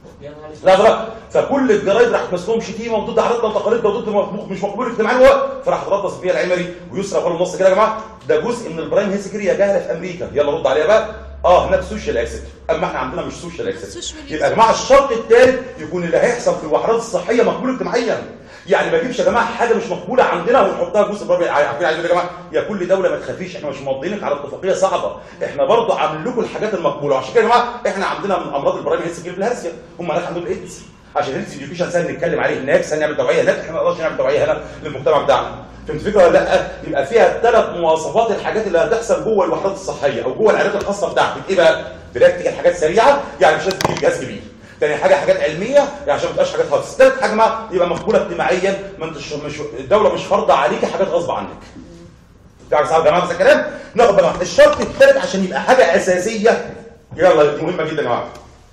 لا بقى فكل الجرايد راحت ماسكهم شتيمه وضد عاداتنا وتقاليدنا وضد مش مقبول اجتماعيا، فراح رد صفيه العمري ويسرى قالوا النص كده يا جماعه ده جزء من البرايم هيلث كير يا جهله في امريكا، يلا رد عليها بقى. اه هناك سوشيال اكسبت، اما احنا عندنا مش سوشيال اكسبت. يبقى يا جماعه الشرط الثالث يكون اللي هيحصل في الوحدات الصحيه مقبول اجتماعيا. يعني ما اجيبش يا جماعه حاجه مش مقبوله عندنا ونحطها جزء برضه. عارفين عايزين يا جماعه يا كل دوله ما تخافيش احنا مش ماضيينك على اتفاقيه صعبه، احنا برضه عاملين لكم الحاجات المقبوله. وعشان كده يا جماعه احنا عندنا من امراض البرايم هيلث كير بالهرسيا، هم هناك عندهم الايدز، عشان هيلث اديوكيشن سهل نتكلم عليه هناك، سهل نعمل توعيه هناك، احنا ما نقدرش نعمل توعيه هنا للمجتمع بتاعنا. فهمت الفكره ولا لا؟ يبقى فيها ثلاث مواصفات الحاجات اللي هتحصل جوه الوحدات الصحيه او جوه العيادات الخاصه بتاعتك. ايه بقى؟ براكتيكال حاجات سريعه يعني مش لازم تجيب جهاز كبير. ثاني حاجه حاجات علميه يعني عشان ما تبقاش حاجات هاكس. ثالث حاجه ما يبقى مقبوله اجتماعيا، ما انتش مش الدوله مش فارضه عليكي حاجات غصب عنك. تعرف صح يا جماعه ده الكلام؟ ناخد بقى الشرط الثالث عشان يبقى حاجه اساسيه. يلا دي مهمه جدا يا جماعه.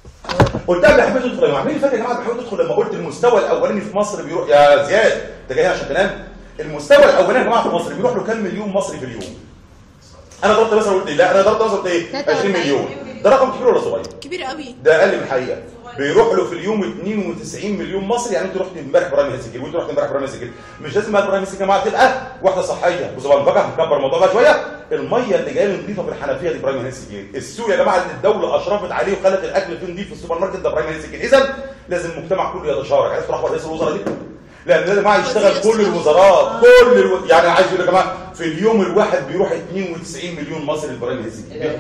قلت لك حبيت تدخل يا جماعه، مين فاكر يا جماعه حبيت تدخل لما قلت المستوى الاولاني في مصر بيروح يا زياد انت جاي عشان تنام؟ المستوى الاولاني يا جماعه في مصر بيروح له كام مليون مصري في اليوم؟ انا ضربت مثلا قلت ايه؟ لا انا ضربت مثلا قلت ايه؟ عشرين مليون. ده رقم كبير ولا صغير؟ كبير قوي. ده اقل من الحقيقه. بيروح له في اليوم اثنين وتسعين مليون مصري. يعني انت رحت امبارح برايم هيلث كير وانت رحت امبارح برايم هيلث كير، مش لازم بقى برايم هيلث كير يا جماعه تبقى واحده صحيه. بصوا بقى نفكر نكبر الموضوع بقى شويه. الميه اللي جايه نظيفه في الحنفيه دي برايم هيلث كير. السوق يا جماعه اللي الدوله اشرفت عليه وخلت الاكل فيه نظيف في السوبر ماركت ده برايم هيلث كير. اذا لازم المجتمع كله يتشارك. عايز تروح رئيس الوزراء دي؟ لان لازم معاه يشتغل كل الوزارات كل الو... يعني عايز يقول يا جماعه في اليوم الواحد بيروح اثنين وتسعين مليون مصري البرايم هيلث كير.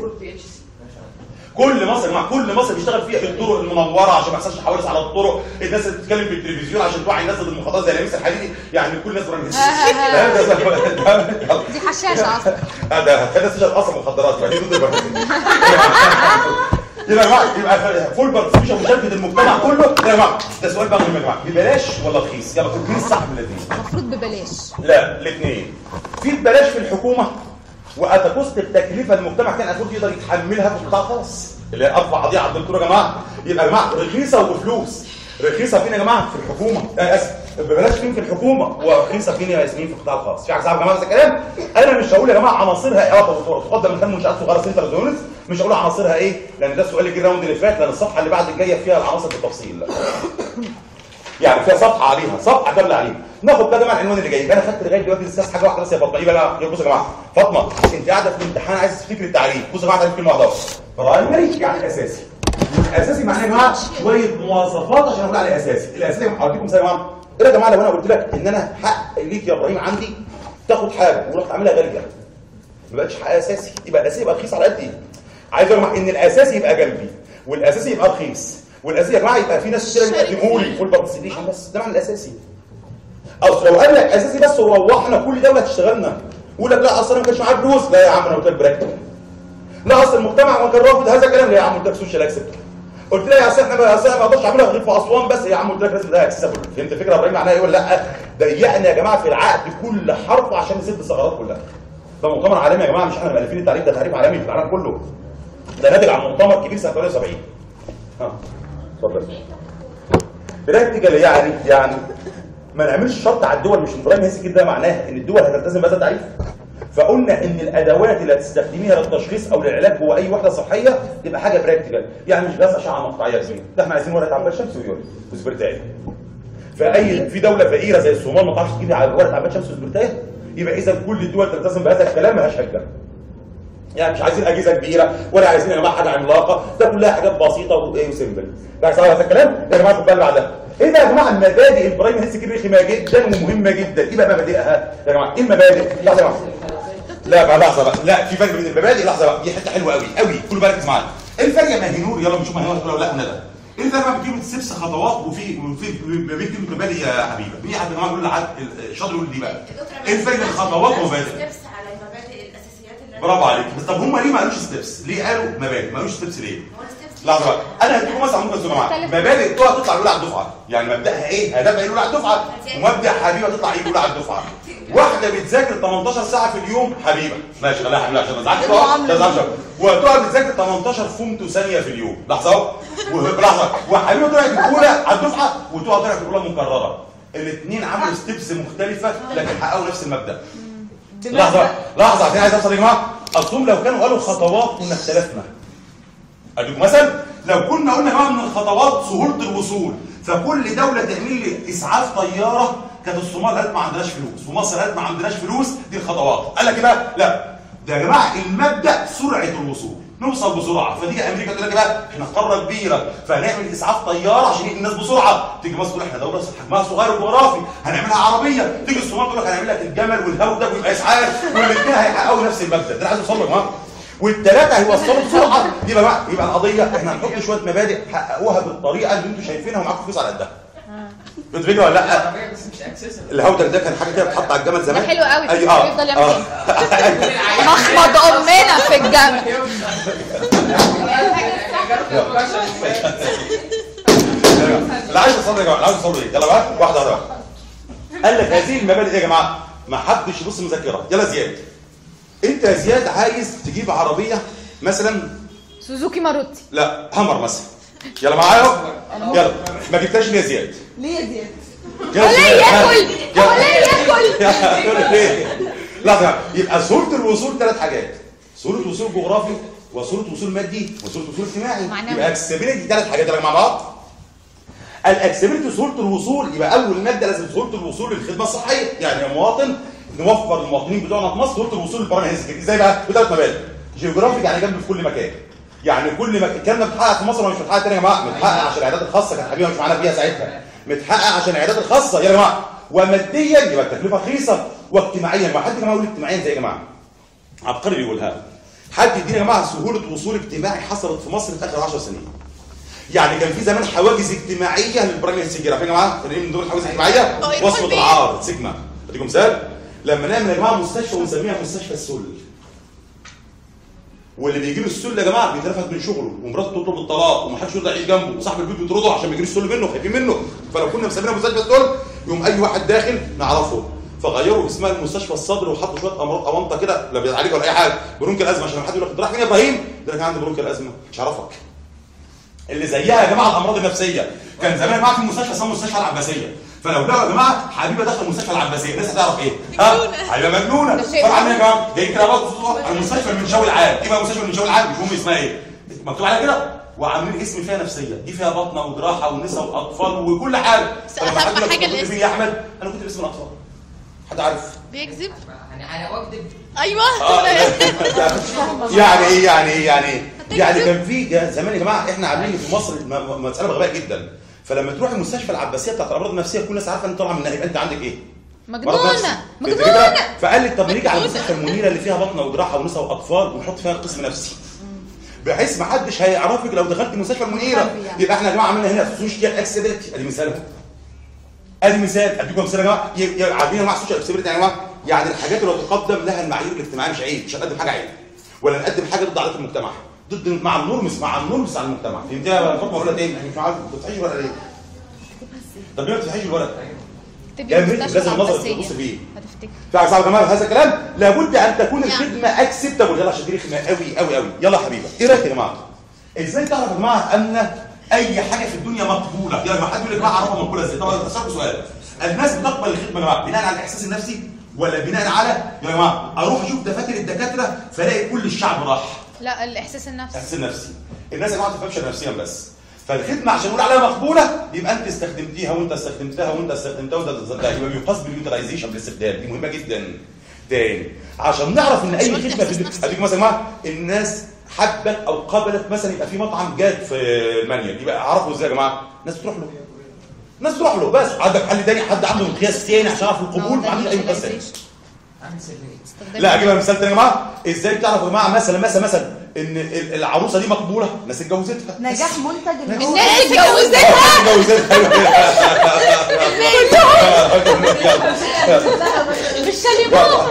كل مصر مع كل مصر بيشتغل فيها في الطرق المنوره عشان ما يحصلش حوادث على الطرق، الناس اللي بتتكلم في التلفزيون عشان توعي الناس ضد المخاطرات زي لميس الحديدي. يعني كل الناس برايم هيلث دي حشاشه اصلا. ده هتخلي الناس تشرب اصلا مخدرات فدي ضد البرايم هيلث يبقى يا جماعه يبقى فول بارتيسيبيشن مشاركه المجتمع كله. يا جماعه ده سؤال بقى مهم يا جماعه، ببلاش ولا رخيص؟ يلا مين الصح من الاثنين؟ المفروض ببلاش. لا الاثنين. في ببلاش في الحكومه واتكوست التكلفه المجتمع كان المفروض يقدر يتحملها في القطاع الخاص اللي هي ارفع قضيه على الدكتور يا جماعه. يبقى يا جماعه رخيصه وبفلوس. رخيصه فين يا جماعه؟ في الحكومه. اه اسف ببلاش فين في الحكومه ورخيصه فين يا ياسمين في القطاع الخاص. في حاجه صعبه يا جماعه نفس الكلام. انا مش هقول يا جماعه عناصرها اه تقدم من خلال منشات صغيره سنتر زونز، مش هقول عناصرها ايه لان ده السؤال اللي جه الراوند اللي فات، لان الصفحه اللي بعد الجايه فيها العناصر بالتفصيل. يعني فيها صفحه عليها صفحه كامله عليها. ناخد كده مع العنوان اللي جاي. انا خدت لغايه دلوقتي لسه حاجه واحده بس يا فاطمه. ايه بقى؟ بصوا يا جماعه فاطمه انت قاعده في الامتحان عايز تفتكري التعريف. بصوا يا جماعه تعريف كلمه واحده بس. برايمري يعني الاساسي. الاساسي معناه يا جماعه شويه مواصفات عشان اقول عليه اساسي. الاساسي هديكم مثال يا جماعه. ايه يا جماعه لو انا قلت لك ان انا حق ليك يا ابراهيم عندي تاخد حاجه ورحت عاملها غاليه ما بقتش حق اساسي، يبقى الاساسي يبقى رخيص على قدي. عايز يا جماعه ان الاساسي يبقى جنبي والاساسي يبقى رخيص والاساسي يا جماعه يبقى في ناس كتير بيقدموا لي فول بارتيسيبيشن بس. ده معنى الاساسي. اصل لو قال لك اساسي بس وروحنا كل دوله تشتغلنا ويقول لك لا اصل انا ما كانش معايا فلوس، لا يا عم انا قلت لك براكتيكال. لا اصل المجتمع ما كان رافض هذا الكلام، لا يا عم قلت لك سوشيال اكسبت. قلت لها يا اصل احنا ما اقدرش اعملها غير في اسوان بس، يا عم قلت لك لازم ده اكسسبل. فهمت الفكره يا ابراهيم معناها ايه ولا لا؟ ضيقنا يا جماعه في العقد كل حرف عشان نسد الثغرات كلها. ده مؤتمر عالمي يا جماعه، مش احنا مؤلفين التعريف، ده تعريف عالمي في العالم كله. ده ناتج عن مؤتمر كبير سنه ثمانية وسبعين. ها اتفضل. براكتيكال يعني يعني ما نعملش شرط على الدول، مش برايم هيلث كير ده معناه ان الدول هتلتزم بهذا التعريف. فقلنا ان الادوات اللي هتستخدميها للتشخيص او للعلاج جوه اي وحده صحيه تبقى حاجه براكتيكال، يعني مش بس اشعه مقطعيه زي ده. احنا عايزين ورقه عباد شمس ويوري وسبرتايه. فاي في دوله فقيره زي الصومال ما تعرفش تجيب ورقه عباد شمس وسبرتايه، يبقى اذا كل الدول تلتزم بهذا الكلام مالهاش حجه. يعني مش عايزين اجهزه كبيره ولا عايزين يا جماعه حاجه عملاقه، ده كلها حاجات بسيطه وايه وسيمبل. بس هذا الكلام يا جماعه خد بالنا بعدها. ايه ده يا جماعه؟ المبادئ البرايم هيلث كير رخمه جدا ومهمه جدا. ايه بقى مبادئها يا جماعه؟ ايه المبادئ؟ لحظه يا جماعه. لا بقى لحظه بقى، لا في فرق بين المبادئ. لحظه بقى، دي حته حلوه قوي قوي، كل بالك معايا. ايه الفرق يا ماهنور؟ يلا نشوف ماهنور هتقول ولا لا. ندى ايه الفرق بين كلمه ستيبس خطوات وفي وفي بين كلمه مبادئ يا حبيبه؟ مين حد يا جماعه يقول لحد شاطر يقول دي بقى؟ ايه الفرق بين خطوات ومبادئ؟ ستيبس على المبادئ الاساسيات اللي برافو عليك. بس طب هم ليه ما قالوش ستيبس؟ ليه قالوا مبادئ؟ ما قالوش ستيبس ليه؟ لحظه بقى، انا هديكم مثلا ممكن يا جماعه مبادئ طه تطلع الاولى على الدفعه، يعني مبداها ايه؟ هدفها الاولى على الدفعه، ومبدا حبيبه تطلع ايه الاولى على الدفعه. واحده بتذاكر ثمانية عشر ساعه في اليوم حبيبه، ماشي خليها حبيبه عشان ما تزعلش ما تزعلش، وتقعد تذاكر ثمانية عشر فيمتو ثانيه في اليوم. لحظه اهو، لحظه، وحبيبه طلعت الاولى على الدفعه وتقعد طلعت الاولى مكرره. الاثنين عملوا ستيبس مختلفه لكن حققوا نفس المبدا. لحظه لحظه عشان عايز اوصل يا جماعه، اصلهم لو كانوا قالوا خطوات كنا اختلفنا. اديكم مثلا، لو كنا قلنا يا جماعه من الخطوات سهوله الوصول، فكل دوله تعمل لي اسعاف طياره، كانت الصومال قالت ما عندناش فلوس ومصر قالت ما عندناش فلوس، دي الخطوات. قال لك ايه بقى؟ لا ده يا جماعه المبدا سرعه الوصول، نوصل بسرعه. فتيجي امريكا تقول لك بقى احنا قاره كبيره فهنعمل اسعاف طياره عشان يجي الناس بسرعه. تيجي مصر تقول احنا دوله حجمها صغير وجغرافي هنعملها عربيه. تيجي الصومال تقول لك هنعمل لك الجمل والهودج ويبقى اسعاف، والاثنين هيحققوا نفس المبدا. ده انا عايز اوصل له يا جماعه، والثلاثه هيوصلوا بسرعه. يبقى بقى يبقى القضيه احنا هنحط شويه مبادئ حققوها بالطريقه اللي انتم شايفينها ومعاكم فلوس على قدها. فهمت الفكره ولا لا؟ الهودج ده كان حاجه كده بتتحط على الجمل زمان. ده حلو قوي. اي اه بيفضل يعمل كده مخمض امنا في الجمل. لا عايز اصلي يا جماعه، عايز اصلي ايه؟ يلا بقى واحده واحده. قال لك هذه المبادئ ايه يا جماعه؟ ما حدش يبص مذاكره. يلا زياد، انت يا زياد عايز تجيب عربيه مثلا سوزوكي ماروتي، لا هامر مثلا. يلا معايا اهو، يلا ما جبتهاش ليه يا زياد؟ ليه يا زياد؟ يلا ليه ياكل؟ هو ليه ياكل؟ ليه؟ لحظه، يبقى سهوله الوصول ثلاث حاجات: سهوله الوصول جغرافي وصوره وصول مادي وصوره وصول اجتماعي. معنوي. يبقى اكسبيليتي ثلاث حاجات يا مع بعض. الاكسبيليتي سهوله الوصول، يبقى اول ماده لازم سهوله الوصول للخدمه الصحيه، يعني يا مواطن نوفر للمواطنين بتوعنا في مصر سهوله الوصول للبرامج الهيلث. ازاي بقى؟ بثلاث مبادئ. جيوغرافيك يعني جنب في كل مكان. يعني كل مكان الكلام ده متحقق في مصر ولا مش متحقق تاني يا جماعه؟ متحقق عشان العيادات الخاصه كانت حبيبه مش معانا فيها ساعتها. متحقق عشان العيادات الخاصه يا جماعه. وماديا يبقى التكلفه رخيصه، واجتماعيا ما حد كمان يقول اجتماعيا زي يا جماعه. عبقري بيقولها. حد يدينا يا جماعه سهوله وصول اجتماعي حصلت في مصر في اخر عشر سنين. يعني كان في زمان حواجز اجتماعيه للبرامج السجيه، عارفين يا جماعه؟ فاكرين من دول الحواجز الاجتماعيه؟ وصفه العار سيجما. اديكم مثال لما نعمل يا جماعه مستشفى ونسميها مستشفى السل. واللي بيجي له السل يا جماعه بيترفد من شغله ومراته تطلب الطلاق ومحدش يرضى يعيش جنبه وصاحب البيت بيطرده عشان بيجي له السل منه خايفين منه. فلو كنا مسمينها مستشفى السل يوم اي واحد داخل نعرفه. فغيروا اسمها المستشفى الصدر وحطوا شويه امراض اونطه كده لا بيعالج ولا اي حاجه. برونك الازمه عشان لما حد يقول لك انت رايح فين يا ابراهيم؟ ده انا كان عندي برونك الازمه مش عارفك. اللي زيها يا جماعه الامراض النفسيه. كان زمان يا جماعه في مستشفى اسمها مستشفى العباسيه. فلو لقوا يا جماعه حبيبه داخل مستشفى العباسيه الناس هتعرف ايه؟ ها؟ حبيبه مجنونه. طبعا يا جماعه جاي كده برضه على المستشفى المنشاوي العام. ايه بقى مستشفى المنشاوي العام؟ مش مهم اسمها ايه؟ مكتوب عليها كده وعاملين اسم فيها نفسيه، دي فيها بطنه وجراحه ونساء واطفال وكل حاجه. اهم حاجه الاسم. فين يا احمد؟ انا كنت باسم الاطفال. حد عارف؟ بيكذب. يعني انا واكذب. ايوه. يعني ايه يعني ايه يعني ايه؟ يعني كان في زمان يا جماعه احنا عاملين في مصر مساله بغباء جدا. فلما تروح المستشفى العباسيه بتاعت الامراض النفسيه كل الناس عارفه ان طالعه منها يبقى انت عندك ايه؟ مجنونه مجنونه. فقال لي طب نيجي على المستشفى المنيره اللي فيها بطنه وجراحه ونساء واطفال ونحط فيها قسم نفسي. بحيث ما حدش هيعرفك لو دخلت المستشفى المنيره. يبقى احنا يا جماعه عملنا هنا سوشيال اكسبيليتي. ادي مثال. ادي مثال اديكم مثال يا جماعه. عارفين يا جماعه سوشيال اكسبيليتي يا جماعه؟ يعني الحاجات اللي تقدم لها المعايير الاجتماعيه مش عيب، مش هنقدم حاجه عيب. ولا نقدم حاجه ضد عادات المجتمع. ضد مع النورمس مع النورمس على المجتمع. فهمتيها يا فاطمه ولا تاني؟ مش عارف ما بتفتحيش ولا ليه؟ طب ليه ما بتفتحيش الورق؟ لازم النظر تبص فيه. هتفتكر. في حاجه صعبه يا جماعه هذا الكلام لابد ان تكون الخدمه اكسبتابل. يلا عشان دي رخمه قوي قوي قوي. يلا يا حبيبه ايه رايك يا جماعه؟ ازاي تعرف يا جماعه ان اي حاجه في الدنيا مقبوله؟ يا جماعه حد يقول لك بقى اعرفها مقبوله ازاي؟ طبعا اسالكم سؤال. الناس بتقبل الخدمه يا جماعه بناء على الاحساس النفسي ولا بناء على يا جماعه اروح اشوف دفاتر الدكاتره فلاقي كل الشعب راح؟ لا الاحساس النفسي. الاحساس النفسي. الناس يا جماعه ما تفهمش نفسيا بس. فالخدمه عشان نقول عليها مقبوله يبقى انت استخدمتيها وانت استخدمتها وانت استخدمتها وانت استخدمتها. يبقى بيقاس باليوتيلايزيشن بالاستخدام. دي مهمه جدا. تاني عشان نعرف ان اي خدمه في اديكم مثلا يا جماعه الناس حبت او قبلت مثلا يبقى في مطعم جاد في المانيال يبقى اعرفه ازاي يا جماعه؟ الناس بتروح له. الناس تروح له بس. عندك حل تاني؟ حد عنده مقياس تاني عشان يعرف القبول؟ ما عندوش اي مقياس تاني. لا اجيبها مثال تاني يا جماعه. ازاي تعرفوا يا جماعه مثلا مثلا مثلا ان العروسه دي مقبوله؟ الناس اتجوزتها. نجاح منتج اللي هو الناس اتجوزتها. مش شاليمو.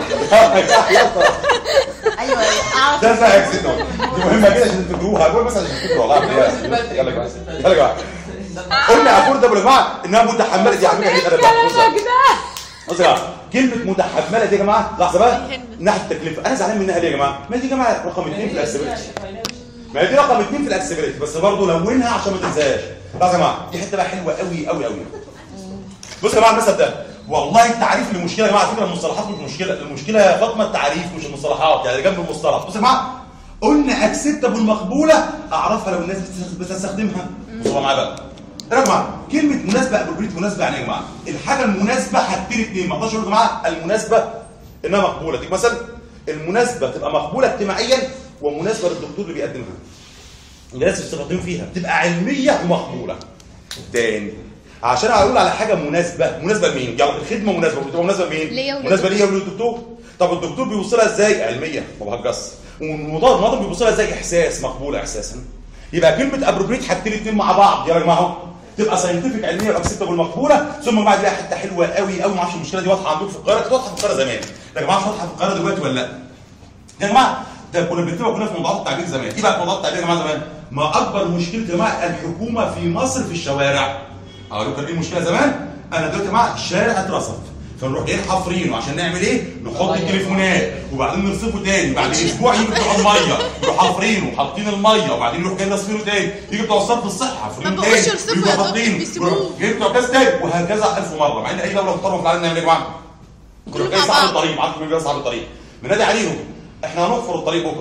ايوه اعرف. ده اسمها اكسيتو. دي مهمه جدا عشان تفكروها. هقول مثلا عشان تفكروا والله. يلا يا جماعه يلا يا جماعه. قلنا افوردبل يا جماعه انها متحمله. دي على فكره دي انا بصوا يا جماعه كلمه متحمله دي يا جماعه لحظه بقى ناحيه التكلفه. انا زعلان منها ليه يا جماعه؟ ما دي يا جماعه رقم اثنين في الاكسبيريتي. ما هي دي رقم اثنين في الاكسبيريتي بس برضه لونها عشان ما تنساهاش. لحظه يا جماعه دي حته بقى حلوه قوي قوي قوي. بصوا يا جماعه المثل ده والله التعريف اللي مشكله يا جماعه. على فكره المصطلحات مش مشكله. المشكله يا فاطمه التعريف مش المصطلحات. يعني جنب المصطلح. بصوا يا جماعه قلنا اكسبتابل مقبوله اعرفها لو الناس بتستخدمها. بصوا معايا بقى يا جماعه كلمه مناسبه ابروبريت مناسبه يعني يا جماعه الحاجه المناسبه حاجتين اثنين. ما اقدرش اقول يا جماعه المناسبه انها مقبوله. دي مثلا المناسبه تبقى مقبوله اجتماعيا ومناسبه للدكتور اللي بيقدمها. الناس بتستخدم فيها تبقى علميه ومقبوله. تاني عشان اقول على حاجه مناسبه مناسبه لمين؟ يلا الخدمه مناسبه بتبقى مناسبه لمين؟ مناسبه ليا وللدكتور. طب الدكتور بيوصلها ازاي؟ علميه ما بهجص. والمناضل بيوصلها ازاي؟ احساس مقبوله احساسا. يبقى كلمه ابروبريت حاجتين اثنين مع بعض يا جماعه اهو تبقى ساينتفك علميه واكسبتابل مقبوله. ثم بعد كده حته حلوه قوي قوي ما اعرفش المشكله دي واضحه عندكم في القاهره. كانت واضحه في القاهره زمان يا جماعه مش واضحه في القاهره دلوقتي ولا لا؟ يا جماعه ده كنا بنكتبها كنا في موضوعات التعبير زمان. ايه بقى موضوعات التعبير يا جماعه زمان؟ ما اكبر مشكله يا جماعه الحكومه في مصر في الشوارع. اقول لكم كان ايه المشكله زمان؟ انا دلوقتي يا جماعه الشارع اترصف فنروح ايه حافرينه عشان نعمل ايه؟ نحط التليفونات وبعدين نرصفه تاني. بعد اسبوع يجي بتوع الميه يروحوا حافرينه وحاطين الميه وبعدين يروحوا جايين رصفينه تاني. يجي بتوع الصرف الصحي حافرينه تاني ويجوا حاطينه يجي بتوع كاس تاني وهكذا ألف مره. مع ان اي دوله محترمه في العالم نعمل ايه يا جماعه؟ كنا جاي صاحب الطريق. عارف مين جاي صاحب الطريق؟ بنادي عليهم احنا هنحفر الطريق بكره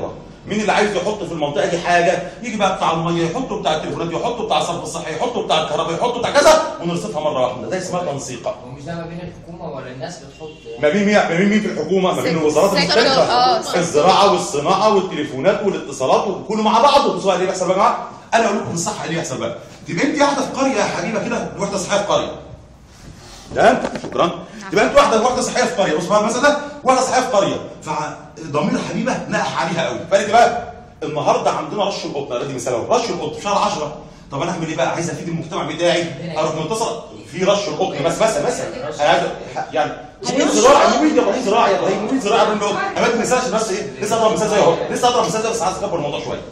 مين اللي عايز يحط في المنطقه دي حاجه؟ يجي بقى بتاع الميه يحطه، بتاع التليفونات يحطه، بتاع الصرف الصحي يحطه، بتاع الكهرباء يحطه، بتاع كذا، ونرصفها مره واحده. ده اسمها تنسيقه. ومش ده ما بين الحكومه ولا الناس بتحط؟ ما بين مين؟ ما بين مين في الحكومه؟ ما بين الوزارات المختلفه. الزراعه والصناعه والتليفونات والاتصالات وكله مع بعضه. بصوا اللي بيحصل بقى يا جماعه، انا اقول لكم الصح اللي بيحصل بقى. تبقى انت واحده في قريه يا حبيبه كده، وحده صحيه في قريه. تمام؟ شكرا. تبقى انت واحده واحده صحيه في قريه، بص بقى المثل ده، واحده صحيه في قريه، فضمير حبيبه نقح عليها قوي، فقالت بقى النهارده عندنا رش القطن، ادي مثال اهو، رش القطن في شهر عشرة. طب انا اعمل ايه بقى؟ عايز افيد المجتمع بتاعي، اروح متصل في رش القطن بس مثلا مثلا انا عايز يعني مبيد زراعي، مبيد يا ابراهيم زراعي، يا ابراهيم مبيد زراعي بالقطن. انا بدي مثال عشان بس ايه، لسه اضرب مثال زي اهو، لسه اضرب مثال ده بس عايز اكبر الموضوع شويه.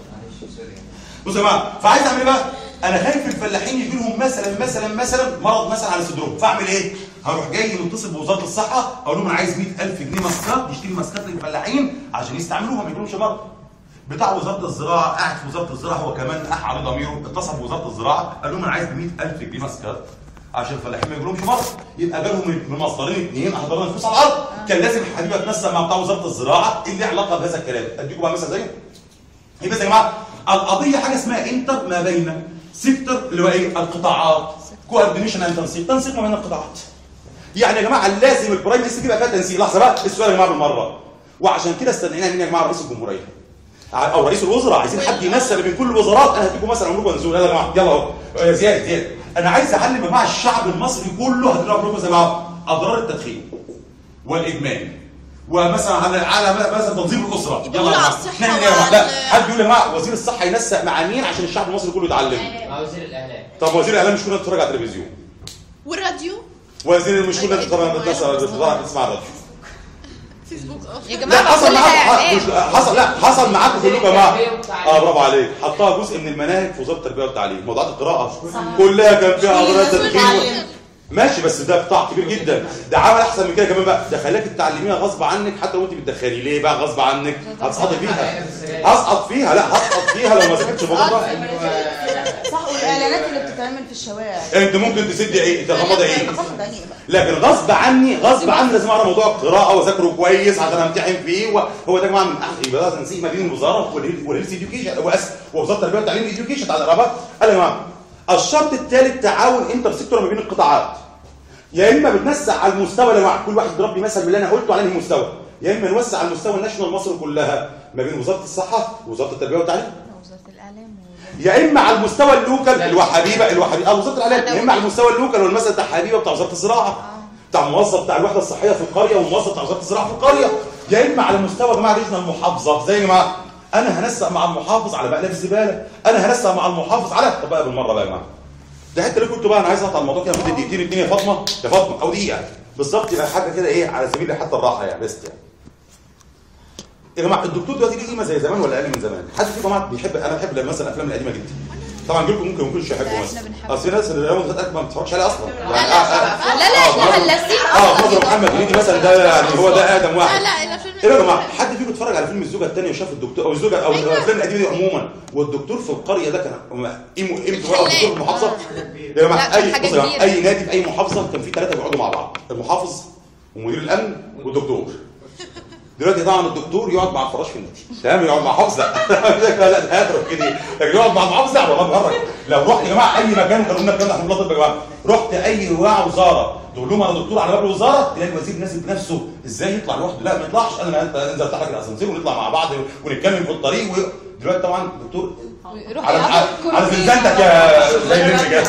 بصوا يا جماعه، فعايز اعمل ايه بقى؟ انا خايف الفلاحين يجي لهم مثلا مثلا مثلا مرض مثلا على صدرهم، فاعمل ايه؟ هروح جاي متصل بوزاره الصحه، اقول لهم انا عايز مئة ألف جنيه ماسكات، نشتري ماسكات للفلاحين عشان يستعملوها ما يجيلهمش مرض. بتاع وزاره الزراعه قاعد في وزاره الزراعه هو كمان قاح على ضميره، اتصل بوزاره الزراعه قال لهم انا عايز مئة ألف جنيه ماسكات عشان الفلاحين ما يجيلهمش مرض. يبقى جالهم من مصدرين اثنين احضرنا الفلوس على الارض. كان لازم حبيبي اتنسق مع بتاع وزاره الزراعه اللي له علاقه بهذا الكلام. اديكم بقى مثلا زيه. يبقى يا جماعه القضيه حاجه اسمها انتر ما بين سيكتور اللي هو ايه؟ القطاعات. كوردينيشن اند تنسيق، تنسيق ما بين القطاعات. يعني يا جماعه لازم البرايم ليست تبقى فيها تنسيق. لحظه بقى، السؤال يا جماعه بالمره. وعشان كده استدعينا مين يا جماعه؟ رئيس الجمهوريه او رئيس الوزراء. عايزين حد يمثل بين كل الوزارات. انا هديكم مثلا اقول لكم نزول، يلا يا جماعه يلا اهو يا زياد زياد، انا عايز اعلم يا جماعه الشعب المصري كله، هضرب لكم زي ما اضرار التدخين والادمان ومثلا على على مثلا تنظيم الاسره. يلا يا جماعه نعمل ايه يا جماعه؟ لا حد يقول يا جماعه وزير الصحه ينسق مع مين عشان الشعب المصري كله يتعلم؟ مع وزير الاعلام. طب وزير الاعلام مش كنا بنتفرج على التلفزيون؟ والراديو؟ وزير مش كنا بنتفرج بنسمع الراديو؟ فيسبوك اه يا لا جماعه حصل كل ده معاكم اعلام. حصل لا حصل معاكم كلكم يا جماعه. اه برافو عليك، حطها جزء من المناهج في وزاره التربيه والتعليم، موضوعات القراءه كلها كان فيها اضرار تدخين. ماشي، بس ده قطاع كبير جدا، ده عمل احسن من كده كمان بقى، ده خلاك تتعلميها غصب عنك حتى لو انت بتدخلي. ليه بقى غصب عنك؟ هتسقطي فيها. هسقط فيها، لا هسقط فيها لو ما ذاكرتش الموضوع ده. صح، والاعلانات اللي بتتعمل في الشوارع انت ممكن تسدي ايه؟ تغمضي ايه؟ لكن غصب عني غصب عني لازم اعرف موضوع القراءه واذاكره كويس عشان امتحن فيه. هو ده يا جماعه من احد يبقى ده تنسيق ما بين الوزاره والهيلث اديوكيشن ووزاره التربيه والتعليم اديوكيشن بتاع الرابط. قال يا جماعه الشرط الثالث تعاون انتر سيكتور ما بين القطاعات. يا اما بتنسق على المستوى اللي كل واحد يضرب لي مثل من اللي انا قلته على المستوى، يا اما نوسع على المستوى الناشونال مصر كلها ما بين وزاره الصحه ووزاره التربيه والتعليم، وزاره الاعلام، يا اما على المستوى اللوكال اللي هو حبيبه اللي هو حبيبه وزاره الاعلام، يا اما على المستوى اللوكال والمثل بتاع حبيبه بتاع وزاره الزراعه، بتاع موظف بتاع الوحده الصحيه في القريه والموظف بتاع وزاره الزراعه في القريه، يا اما على مستوى يا جماعه ريجنال المحافظه. زي يا جماعه انا هنسق مع المحافظ على مقلب الزباله، انا هنسق مع المحافظ على طب بقى بالمره بقى يا جماعه ده حته اللي كنت بقى انا عايز اقطع الموضوع كده مده دقيقتين اتنين يا فاطمه يا فاطمه او دقيقه بالظبط، يبقى حاجه كده ايه على سبيل حتى الراحه يعني بس يعني. يا جماعه الدكتور دلوقتي ليه قيمه زي زمان ولا اقل من زمان؟ حد فيكم يا جماعه بيحب؟ انا بحب مثلا الافلام القديمه جدا. طبعا جيلكم ممكن ما يكونش يحبوا مثلا. اصل في ناس اللي ما بتتفرجش عليها اصلا. لا لا لا احنا هلاسين اه نظر محمد هنيدي مثلا ده يعني هو ده ادم واحد. لا لا الافلام ايه يا جماعه حد فيكم اتفرج على فيلم الزوجه الثانيه وشاف الدكتور او الزوجه او الافلام القديمه دي عموما والدكتور في القريه ده كان قيمه قيمته بقى الدكتور في المحافظه؟ يا جماعه اي بص يا جماعه اي نادي في اي محافظه كان في ثلاثه بيقعدوا مع بعض، المحافظ ومدير الامن والدكتور. دلوقتي طبعا الدكتور يقعد مع الفراش في النادي تمام، يقعد مع حافظ لا لا ده هاترف كده، لكن يقعد مع المحافظ لا والله بهرج. لو رحت يا جماعه اي مكان كانوا قلنا الكلام ده احنا طب يا جماعه، رحت اي وزاره تقول لهم انا دكتور على باب الوزاره تلاقي الوزير نازل بنفسه. ازاي يطلع لوحده؟ لا ما يطلعش، انا انزل افتح لك الاسانسير ونطلع مع بعض ونتكلم في الطريق. ودلوقتي طبعا الدكتور على على زنزانتك يا زي اللي كده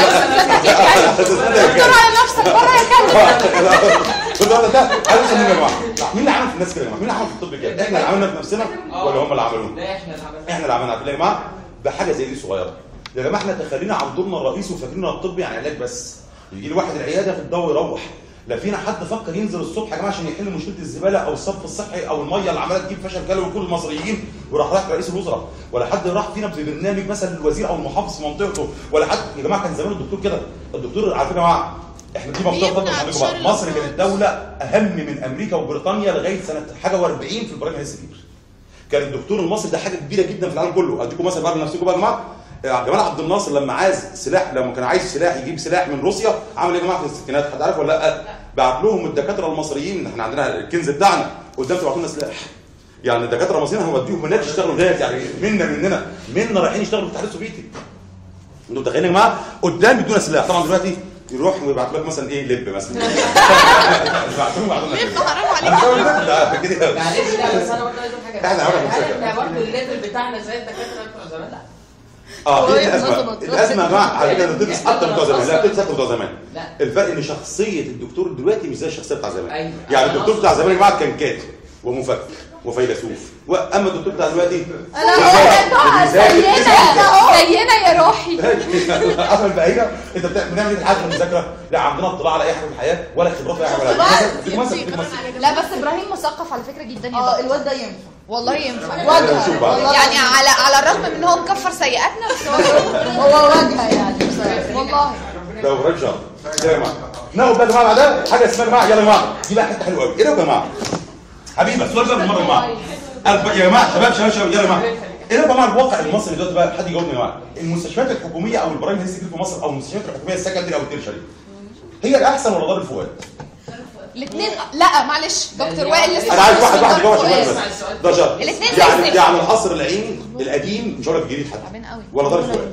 دكتور على نفسك بره يا ده ده عايز يا جماعه مين اللي عمل في الناس كده يا جماعه؟ مين اللي عمل في الطب كده؟ احنا اللي عملنا في نفسنا ولا هم اللي عملوه؟ لا احنا اللي عملنا. احنا اللي عملنا يا جماعه بحاجه زي دي صغيره. يا جماعه احنا تخلينا عن دورنا الرئيسي وفاكريننا الطب يعني علاج بس. يجي لي واحد العياده في الضوء يروح. لا فينا حد فكر ينزل الصبح يا جماعه عشان يحل مشكله الزباله او الصرف الصحي او الميه اللي عماله تجيب فشل كلوي لكل المصريين وراح راح رئيس الوزراء، ولا حد راح فينا ببرنامج مثلا الوزير او المحافظ في منطقته، ولا حد يا جماعه كان زمان الدكتور كده. الدكتور على فكره يا جماعه احنا دي منطقه فضل عندكم بقى. مصر كانت دوله اهم من امريكا وبريطانيا لغايه سنه حاجه واربعين في البرايم هيلث كير. كان الدكتور المصري ده حاجه كبيره جدا في العالم كله. اديكم مثلا بقى لنفسكم بقى يا جماعه، جمال عبد الناصر لما عايز سلاح، لما كان عايز سلاح يجيب سلاح من روسيا عمل ايه يا جماعه في الستينات؟ حد عارف ولا لا؟ بعت لهم الدكاتره المصريين، احنا عندنا الكنز بتاعنا قدام تبعتوا لنا سلاح. يعني الدكاتره المصريين هنوديهم هناك يشتغلوا هناك، يعني منا مننا منا رايحين يشتغلوا في الاتحاد السوفيتي. انتوا متخيلين يا جماعه؟ قدام بدون سلاح، طبعا دلوقتي يروح ويبعت لك مثلا ايه لب مثلا. يبعتوا بعضهم لب حرام عليك. كده معلش لا بس انا برضه عايز اقول حاجه. احنا عملنا هل احنا برضه الليفل بتاعنا زي الدكاتره بتوع زمان؟ لا. اه ايه الازمه؟ الازمه يا جماعه على فكره بتدرس اكتر بتوع زمان، لا بتدرس اكتر بتوع زمان. لا. الفرق ان شخصيه الدكتور دلوقتي مش زي الشخصيه بتاع زمان. أيوة. يعني الدكتور بتاع زمان يا جماعه كان كاتب ومفكر وفيلسوف، واما الدكتور بتاع دلوقتي انا زينا زينا يا روحي. اصلا بقى انت بنعمل ايه حاجه في المذاكره؟ لا عندنا اطلاع على اي حاجه في الحياه ولا خبرات في اي حاجه ولا حاجه. لا بس ابراهيم مثقف على فكره جدا يا اه دكتور. الواد ده ينفع والله ينفع. شوف بقى. يعني على على الرغم من ان هو مكفر سيئاتنا بس هو هو واجهه يعني بصراحه. والله. لو ابراهيم شاطر يا جماعه ناخد بقى يا جماعه بعدها حاجه اسمها يا جماعه يلا يا جماعه دي بقى حته حلوه قوي. ايه ده يا جماعه؟ حبيبي السؤال ده بالمره يا جماعه. يا جماعه شباب شباب شباب يلا يا جماعه. ايه يا جماعه الواقع المصري دلوقتي بقى؟ حد يجاوبني يا جماعه. المستشفيات الحكوميه او البرايم هيلث كير في مصر او المستشفيات الحكوميه السكندري او الترشري هي الاحسن ولا دار الفؤاد؟ الاثنين لا معلش دكتور وائل لسه انا عايز واحد واحد يجاوب عشان الفؤاد. بس ده شرط. الاثنين يعني زي يعني القصر العيني القديم مش هقول لك الجديد حتى تعبان قوي. ولا دار الفؤاد.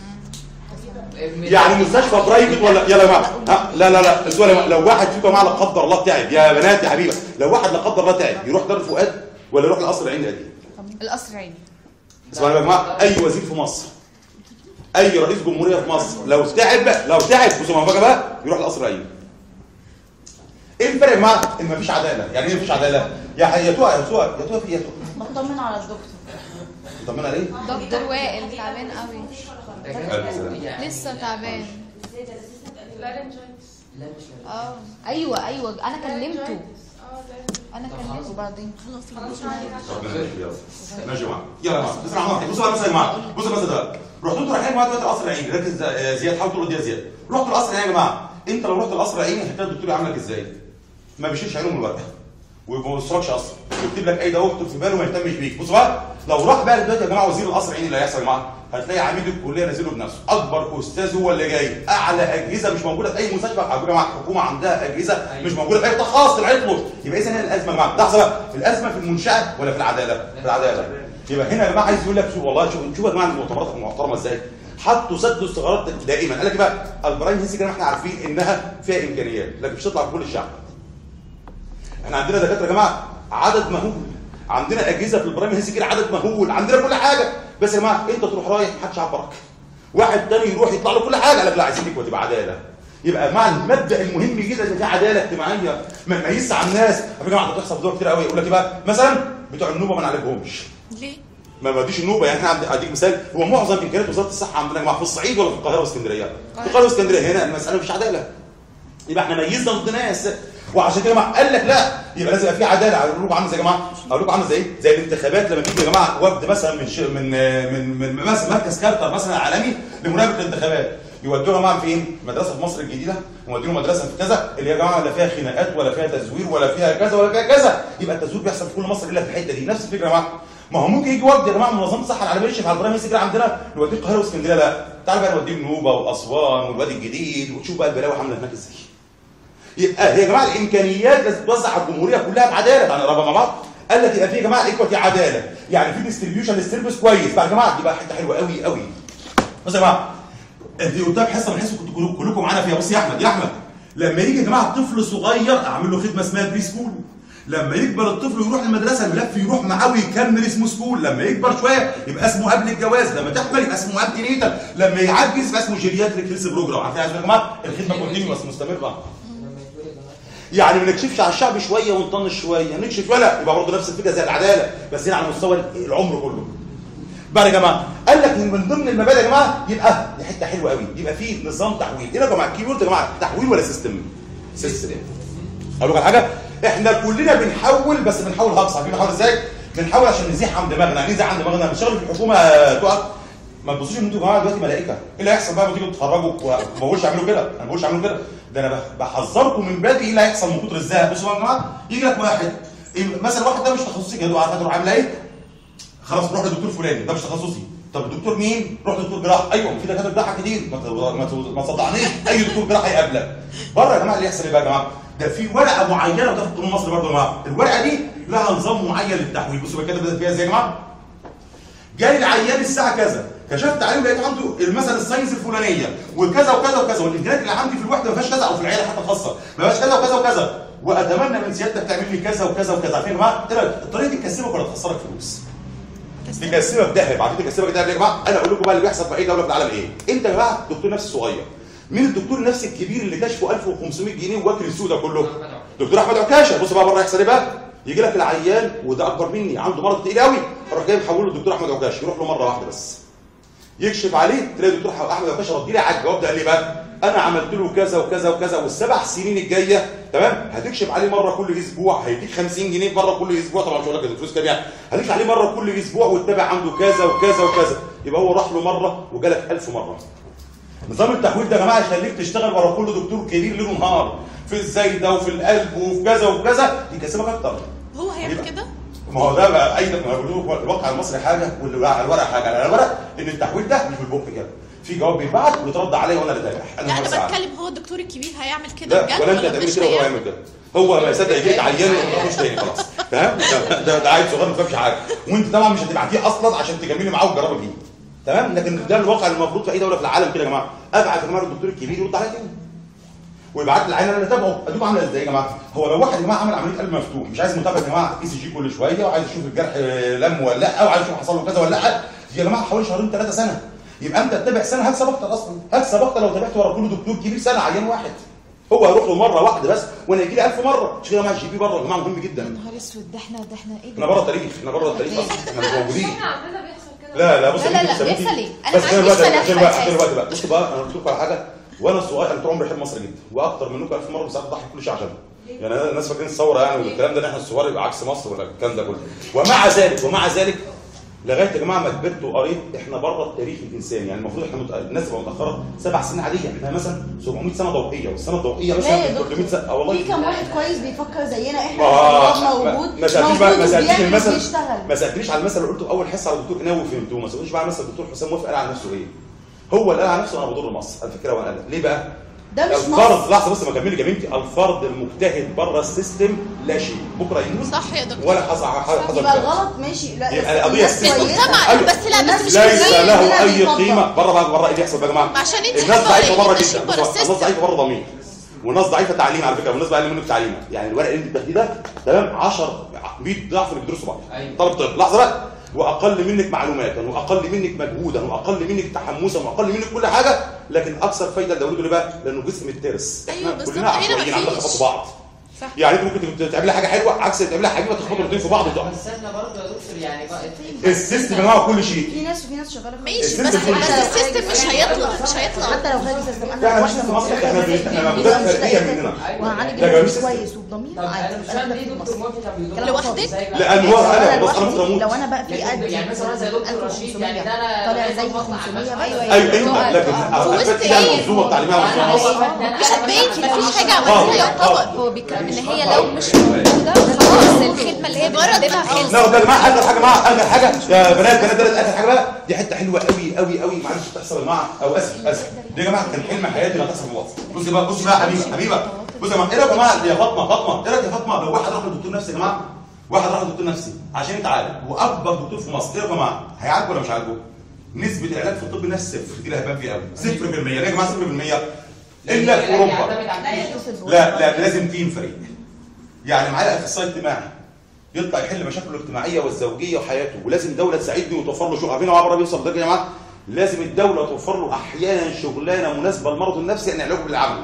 يعني مستشفى برايفت ولا يلا يا جماعه ها لا لا لا السؤال يا جماعة. لو واحد فيكم يا جماعه لا قدر الله تعب يا بنات يا حبيبه لو واحد لا قدر الله تعب يروح دار الفؤاد ولا يروح القصر العيني القديم؟ القصر العيني. اسمعوا يا جماعه اي وزير في مصر اي رئيس جمهوريه في مصر لو تعب لو تعب بصوا ما بقى يروح القصر العيني. ايه الفرق يا جماعه؟ ان مفيش عداله. يعني ايه مفيش عداله؟ يا يا تقع يا تقع يا تقع في يا تقع. بطمن على الدكتور. بطمن عليه؟ دكتور وائل تعبان قوي. لسه تعبان. اه ايوه ايوه انا كلمته. انا كلمته بعدين خلاص ماشي يا جماعه يلا يا جماعه بس انا بصوا بقى مثلا يا جماعه بصوا مثلا دلوقتي رحتوا انتوا رايحين معايا دلوقتي القصر العيني ركز زياد حاول تقول دي يا زياد رحتوا القصر العيني يا جماعه انت لو رحت القصر العيني هتلاقي الدكتور عاملك ازاي؟ ما بيشيلش عينه من الورقه وما بيوصلكش اصلا يكتب لك اي دواء يكتب في باله وما يهتمش بيك. بصوا بقى لو راح بقى دلوقتي يا جماعه وزير القصر العيني اللي هيحصل يا جماعه هتلاقي عميد الكليه نازله بنفسه اكبر استاذ هو اللي جاي اعلى اجهزه مش موجوده في اي مستشفى يا جماعه الحكومه عندها اجهزه مش موجوده في اي قطاع خاص العطل. يبقى اذا هنا الازمه يا جماعه لحظه بقى الازمه في المنشاه ولا في العداله؟ في العداله. يبقى هنا يا جماعه عايز يقول لك شوف والله شوف شوف يا جماعه المؤتمرات المحترمه ازاي حطوا سدوا الثغرات دائما. قال لك بقى البرايم هيلث كير احنا عارفين انها فيها امكانيات لكن مش تطلع في كل الشعب. احنا عندنا دكاتره يا جماعه عدد مهول عندنا اجهزه في البرايم هيلث كير عدد مهول عندنا كل حاجه بس يا جماعه انت تروح رايح محدش عبرك واحد تاني يروح يطلع له كل حاجه قال لك لا عايزينك وتبقى عداله. يبقى مع المبدا المهم جدا ان في عداله اجتماعيه ما نميزش على الناس. يا جماعه بتحصل في دول كتير قوي يقول لك ايه بقى مثلا بتوع النوبه ما نعالجهمش ليه؟ ما بديش النوبه. يعني احنا اديك مثال هو معظم امكانيات وزاره الصحه عندنا يا جماعه في الصعيد ولا في القاهره واسكندريه؟ في القاهره واسكندريه. هنا المساله مش عداله يبقى احنا ميزنا ضد ناس وعشان كده قال لك لا يبقى لازم يبقى في عداله. اقول لكم عامله زي يا جماعه اقول لكم عامله زي ايه؟ زي الانتخابات لما تيجي يا جماعه وفد مثلا من ش... من من من مثلا مركز كارتر مثلا عالمي لمراقبه الانتخابات يودوها معاهم فين؟ مدرسه في مصر الجديده ويودوهم مدرسه في كذا اللي يا جماعه لا فيها خناقات ولا فيها تزوير ولا فيها كذا ولا فيها كذا. يبقى التزوير بيحصل في كل مصر الا في الحته دي. نفس الفكره يا جماعه ما هو ممكن يجي وفد يا جماعه من منظمه الصحه العالميه يشرف على البرايم هيلث كير عندنا نوديه القاهره واسكندريه لا تعال بقى نوديه النوبه واسوان والوادي الجديد وتشوف بقى البلاوي عامله هناك ازاي. يبقى هي يا جماعه الامكانيات لازم توزع على الجمهوريه كلها بعداله. يعني نقربها مع بعض قال لك يبقى في يا جماعه ايكوتي عداله يعني في ديستريبيوشن للسيرفيس كويس بقى يا جماعه. دي بقى حته حلوه قوي قوي. بصوا يا جماعه دي قدام حصه من الحصص كنتوا كلكم معانا فيها. بص يا احمد يا احمد لما يجي يا جماعه طفل صغير اعمل له خدمه اسمها بري سكول. لما يكبر الطفل ويروح المدرسه الملف يروح معاه ويكمل اسمه سكول. لما يكبر شويه يبقى اسمه قبل الجواز. لما تحمل يبقى اسمه قبل نيتال. لما يعجز يبقى اسمه جيرياتريك هيلث بروجرام. عارفين يا جماعه الخدمه كونتينيوس مستمره. يعني ما نكشفش على الشعب شويه ونطنش شويه نكشف ولا يبقى برضه نفس الفكره زي العداله بس هنا على مستوى العمر كله. بقى يا جماعه قال لك من ضمن المبادئ يا جماعه يبقى دي حته حلوه قوي يبقى في نظام تحويل. ايه يا جماعه الكيورد يا جماعه تحويل ولا سيستم؟ سيستم. اقول لكم على حاجه احنا كلنا بنحول بس بنحول هجص. عارفين بنحول ازاي؟ بنحول عشان نزيح عن دماغنا. يعني نزيح عن دماغنا بنشتغل في الحكومه تقف ما تبصوش ان انتوا يا جماعه دلوقتي ملائكه. ايه اللي هيحصل بقى لما تيجوا تتخرجوا؟ ما بقولش اعملوا كده انا ما بقولش اعملوا كده ده انا بحذركم من بدري ايه اللي هيحصل من كتر الزهق. بصوا يا جماعه يجي لك واحد مثلا واحد ده مش تخصصي كده عارف هتروح عامل ايه؟ خلاص روح لدكتور فلاني ده مش تخصصي. طب الدكتور مين؟ روح لدكتور جراحه. ايوه في دكاتره جراحه كتير ما ما تصدعنيش اي دكتور جراحه يقابلك. بره يا جماعه اللي يحصل ايه بقى يا جماعه؟ ده في ورقه معينه وده في قانون مصر برضه يا جماعه. الورقه دي لها نظام معين للتحويل. بصوا بقى كده بدات فيها ازاي يا جماعه؟ جاي العيان الساعه كذا، كشفت عليه ولقيت عنده مثلا الساينس الفلانيه وكذا وكذا وكذا، والامكانيات اللي عندي في الوحده ما فيهاش كذا، او في العياده حتى الخاصه ما فيهاش كذا وكذا وكذا، واتمنى من سيادتك تعمل لي كذا وكذا وكذا. عارفين يا جماعه ايه رايك؟ الطريقه دي تكسبك ولا تخسرك فلوس؟ تكسبك ذهب. عارفين تكسبك ذهب يا جماعه؟ انا اقول لكم بقى اللي بيحصل في اي دوله في العالم ايه؟ انت يا جماعه دكتور نفسي صغير، مين الدكتور النفسي الكبير اللي كشفه ألف وخمسمية جنيه واكل السوق ده كله؟ دكتور احمد عكاشه. بص بقى بره يحصل ايه بقى؟ يجي لك العيان وده اكبر مني عنده مرض تقيل قوي، اروح جاي محوله للدكتور احمد عكاشه، يروح له مره واحده بس يكشف عليه، تلاقي الدكتور احمد عكاشه رد لي على الجواب ده قال لي بقى انا عملت له كذا وكذا وكذا، والسبع سنين الجايه تمام هتكشف عليه مره كل اسبوع، هيديك خمسين جنيه مره كل اسبوع، طبعا مش هقول لك الفلوس كام يعني، هتكشف عليه مره كل اسبوع وتتابع عنده كذا وكذا وكذا، يبقى هو راح له مره وجالك ألف مره. نظام التحويل ده يا جماعه يخليك تشتغل ورا كل دكتور كبير ليل ونهار في الزايده وفي القلب وفي كذا وكذا، يكسبك اكتر. هو هيعمل كده؟ ما هو ده بقى اي ما بيقولوا الواقع المصري حاجه واللي على الورق حاجه، على الورق ان التحويل ده مش بالبق كده، في جواب بيتبعت ويترد عليه وانا اللي تابع. لا انا بتكلم هو الدكتور الكبير هيعمل كده بجد ولا انت تعمل كده وهو يعمل كده؟ هو ما يصدق يجيك عيان وما يخش تاني خلاص، فاهم؟ ده ده عيل صغير ما فهمش حاجه، وانت طبعا مش هتبعتيه اصلا عشان تكملي معاه وتجربي فيه. تمام؟ لكن ده الواقع المفروض في اي دوله في العالم كده يا جماعه، ابعت يا جماعه الدكتور الكبير يرد عليا تاني. ويبعت لي العين انا اللي اتابعه، ادوكم عامله ازاي يا جماعه؟ هو لو واحد يا جماعه عمل عمليه قلب مفتوح مش عايز متابعه يا جماعه اي سي جي كل شويه، وعايز يشوف الجرح لم ولا لا، وعايز يشوف حصل له كذا ولا لا، يا جماعه حوالي شهرين ثلاثه سنه، يبقى انت تتابع سنه هكسب اكتر اصلا، هكسب اكتر لو تابعت ورا كل دكتور كبير سنه عيان واحد. هو هيروح له مره واحده بس وانا يجي لي ألف مره، مش كده يا جماعه؟ الجي بي بره يا جماعه مهم جدا. يا نهار اسود، ده احنا ده احنا ايه ده؟ احنا بره التاريخ، احنا بره التاريخ اصلا، احنا مش موجودين. احنا عندنا بيحصل كده. لا لا بص لا لا لا بيحصل ايه؟ انا بس ما عنديش عشان سلام بقى عشان بقى بقى بصوا بقى انا قلت لكم على حاجه، وانا صغير انا طول عمري بحب مصر جدا، واكتر منكم ألف مره ساعات بضحي كل شيء عشانها. يعني الناس فاكرين الثوره يعني والكلام ده ان احنا الصغار يبقى عكس مصر ولا الكلام ده كله، ومع ذلك ومع ذلك لغايه يا جماعه ما كبرت وقريت احنا بره التاريخ الانساني، يعني المفروض احنا مت... الناس تبقى متاخره سبع سنين عاديه، احنا مثلا سبعمية سنه ضوئيه، والسنه الضوئيه مثلا ثلاثمية سنه. اه والله في كم واحد كويس بيفكر زينا احنا آه موجود ما سالتنيش بقى ما سالتنيش موجود المثل بيشتغل. ما سالتنيش على المثل اللي قلته في اول حصه على الدكتور كناوي فهمتوه، ما سالتنيش بقى على المثل الدكتور حسام موافق قال على نفسه ايه؟ هو اللي قال على نفسه انا بضر مصر، انا فاكرها وانا قال ليه بقى؟ ده مش الفرد مصر. لحظه بس ما كملي يا بنتي، الفرد المجتهد بره السيستم لا شيء، بكره يموت صح يا دكتور، ولا حصل حصل يبقى الغلط ماشي. لا يبقى القضيه في المجتمع بس لا بس مش ليس كتير. له اي قيمه بره بقى بره. ايه اللي يحصل بقى يا جماعه؟ عشان انت الناس ضعيفه بره ماشيين جدا، بره الناس السيستم. ضعيفه بره ضمير، والناس ضعيفه تعليم على فكره، والناس اقل منك تعليما، يعني الورق اللي انت بتاخديه ده تمام عشرة مية ضعف اللي بيدرسوا بعض. طالب طب لحظه بقى، واقل منك معلوماتا واقل منك مجهودا واقل منك تحمسا واقل منك كل حاجه، لكن اكثر فايده لدولته ليه بقى؟ لانه جزء من الترس. ايوه احنا بالظبط، كلنا هنا عشوائيين عندنا مفيش. خبطوا بعض. صح. يعني انت ممكن تعملي حاجه حلوه عكس تعملي حاجه حلوه تخبطوا الاثنين في بعض وتقع. بس احنا برضه يا دكتور يعني بقى السيستم يا جماعه كل شيء. في ناس وفي ناس شغاله في ماشي بس السيستم كله بس كده. السيستم مش هيطلع مش هيطلع. حتى لو خارج السيستم انا يعني واحده في مصر مصريه احنا احنا موجودات فرقيه مننا. وهعالج لا، الناس جميل. كويس وبضمير طب انا عادي. مش فاهم ليه دكتور موافق كان بيدور لوحدك؟ لان هو انا بص انا ممكن لوحدي، اموت. لو انا بقى في قد يعني مثلا زي دكتور رشيد يعني ده انا طالع زي خمسمية بقى. ايوه ايوه لكن وسط كده ايه؟ المنظومه التعليميه على مستوى مصر. مش هتبين مفيش حاجه آه. عمليه يعتبر. هو بيتكلم ان هي لو مش موجوده خلاص الخدمه اللي هي بتقدمها خلصت. لا ده يا جماعه اخر حاجه معاها اخر حاجه يا بنات بنات بنات اخر حاجه بقى، دي حته حلوه قوي قوي قوي معلش بتحصل يا جماعه، او اسف اسف دي يا جماعه كان حلم حياتي انها تحصل في مصر. بصي بقى بصي بقى حبيبه حبيبه بصي يا جماعه، ايه رايك يا جماعه يا فاطمه فاطمه ايه رايك يا فاطمه لو واحد راح لدكتور نفسي يا جماعه، واحد راح لدكتور نفسي عشان يتعالج واكبر دكتور في مصر، ايه رايك يا جماعه؟ هيعالجه ولا مش هيعالجه؟ نسبه العلاج في الطب النفسي صفر، دي لها فيها قوي صفر في المية. ليه يا جماعه صفر في المية؟ الا في اوروبا. لا لا لازم تيم فريق، يعني معايا اخصائي اجتماعي يطلع يحل مشاكله الاجتماعيه والزوجيه وحياته، ولازم الدوله تساعدني وتوفر له شغل. عارفين هو بره بيوصل لدرجه يا جماعه لازم الدوله توفر له احيانا شغلانه مناسبه للمرض النفسي يعني علاجه بالعمل.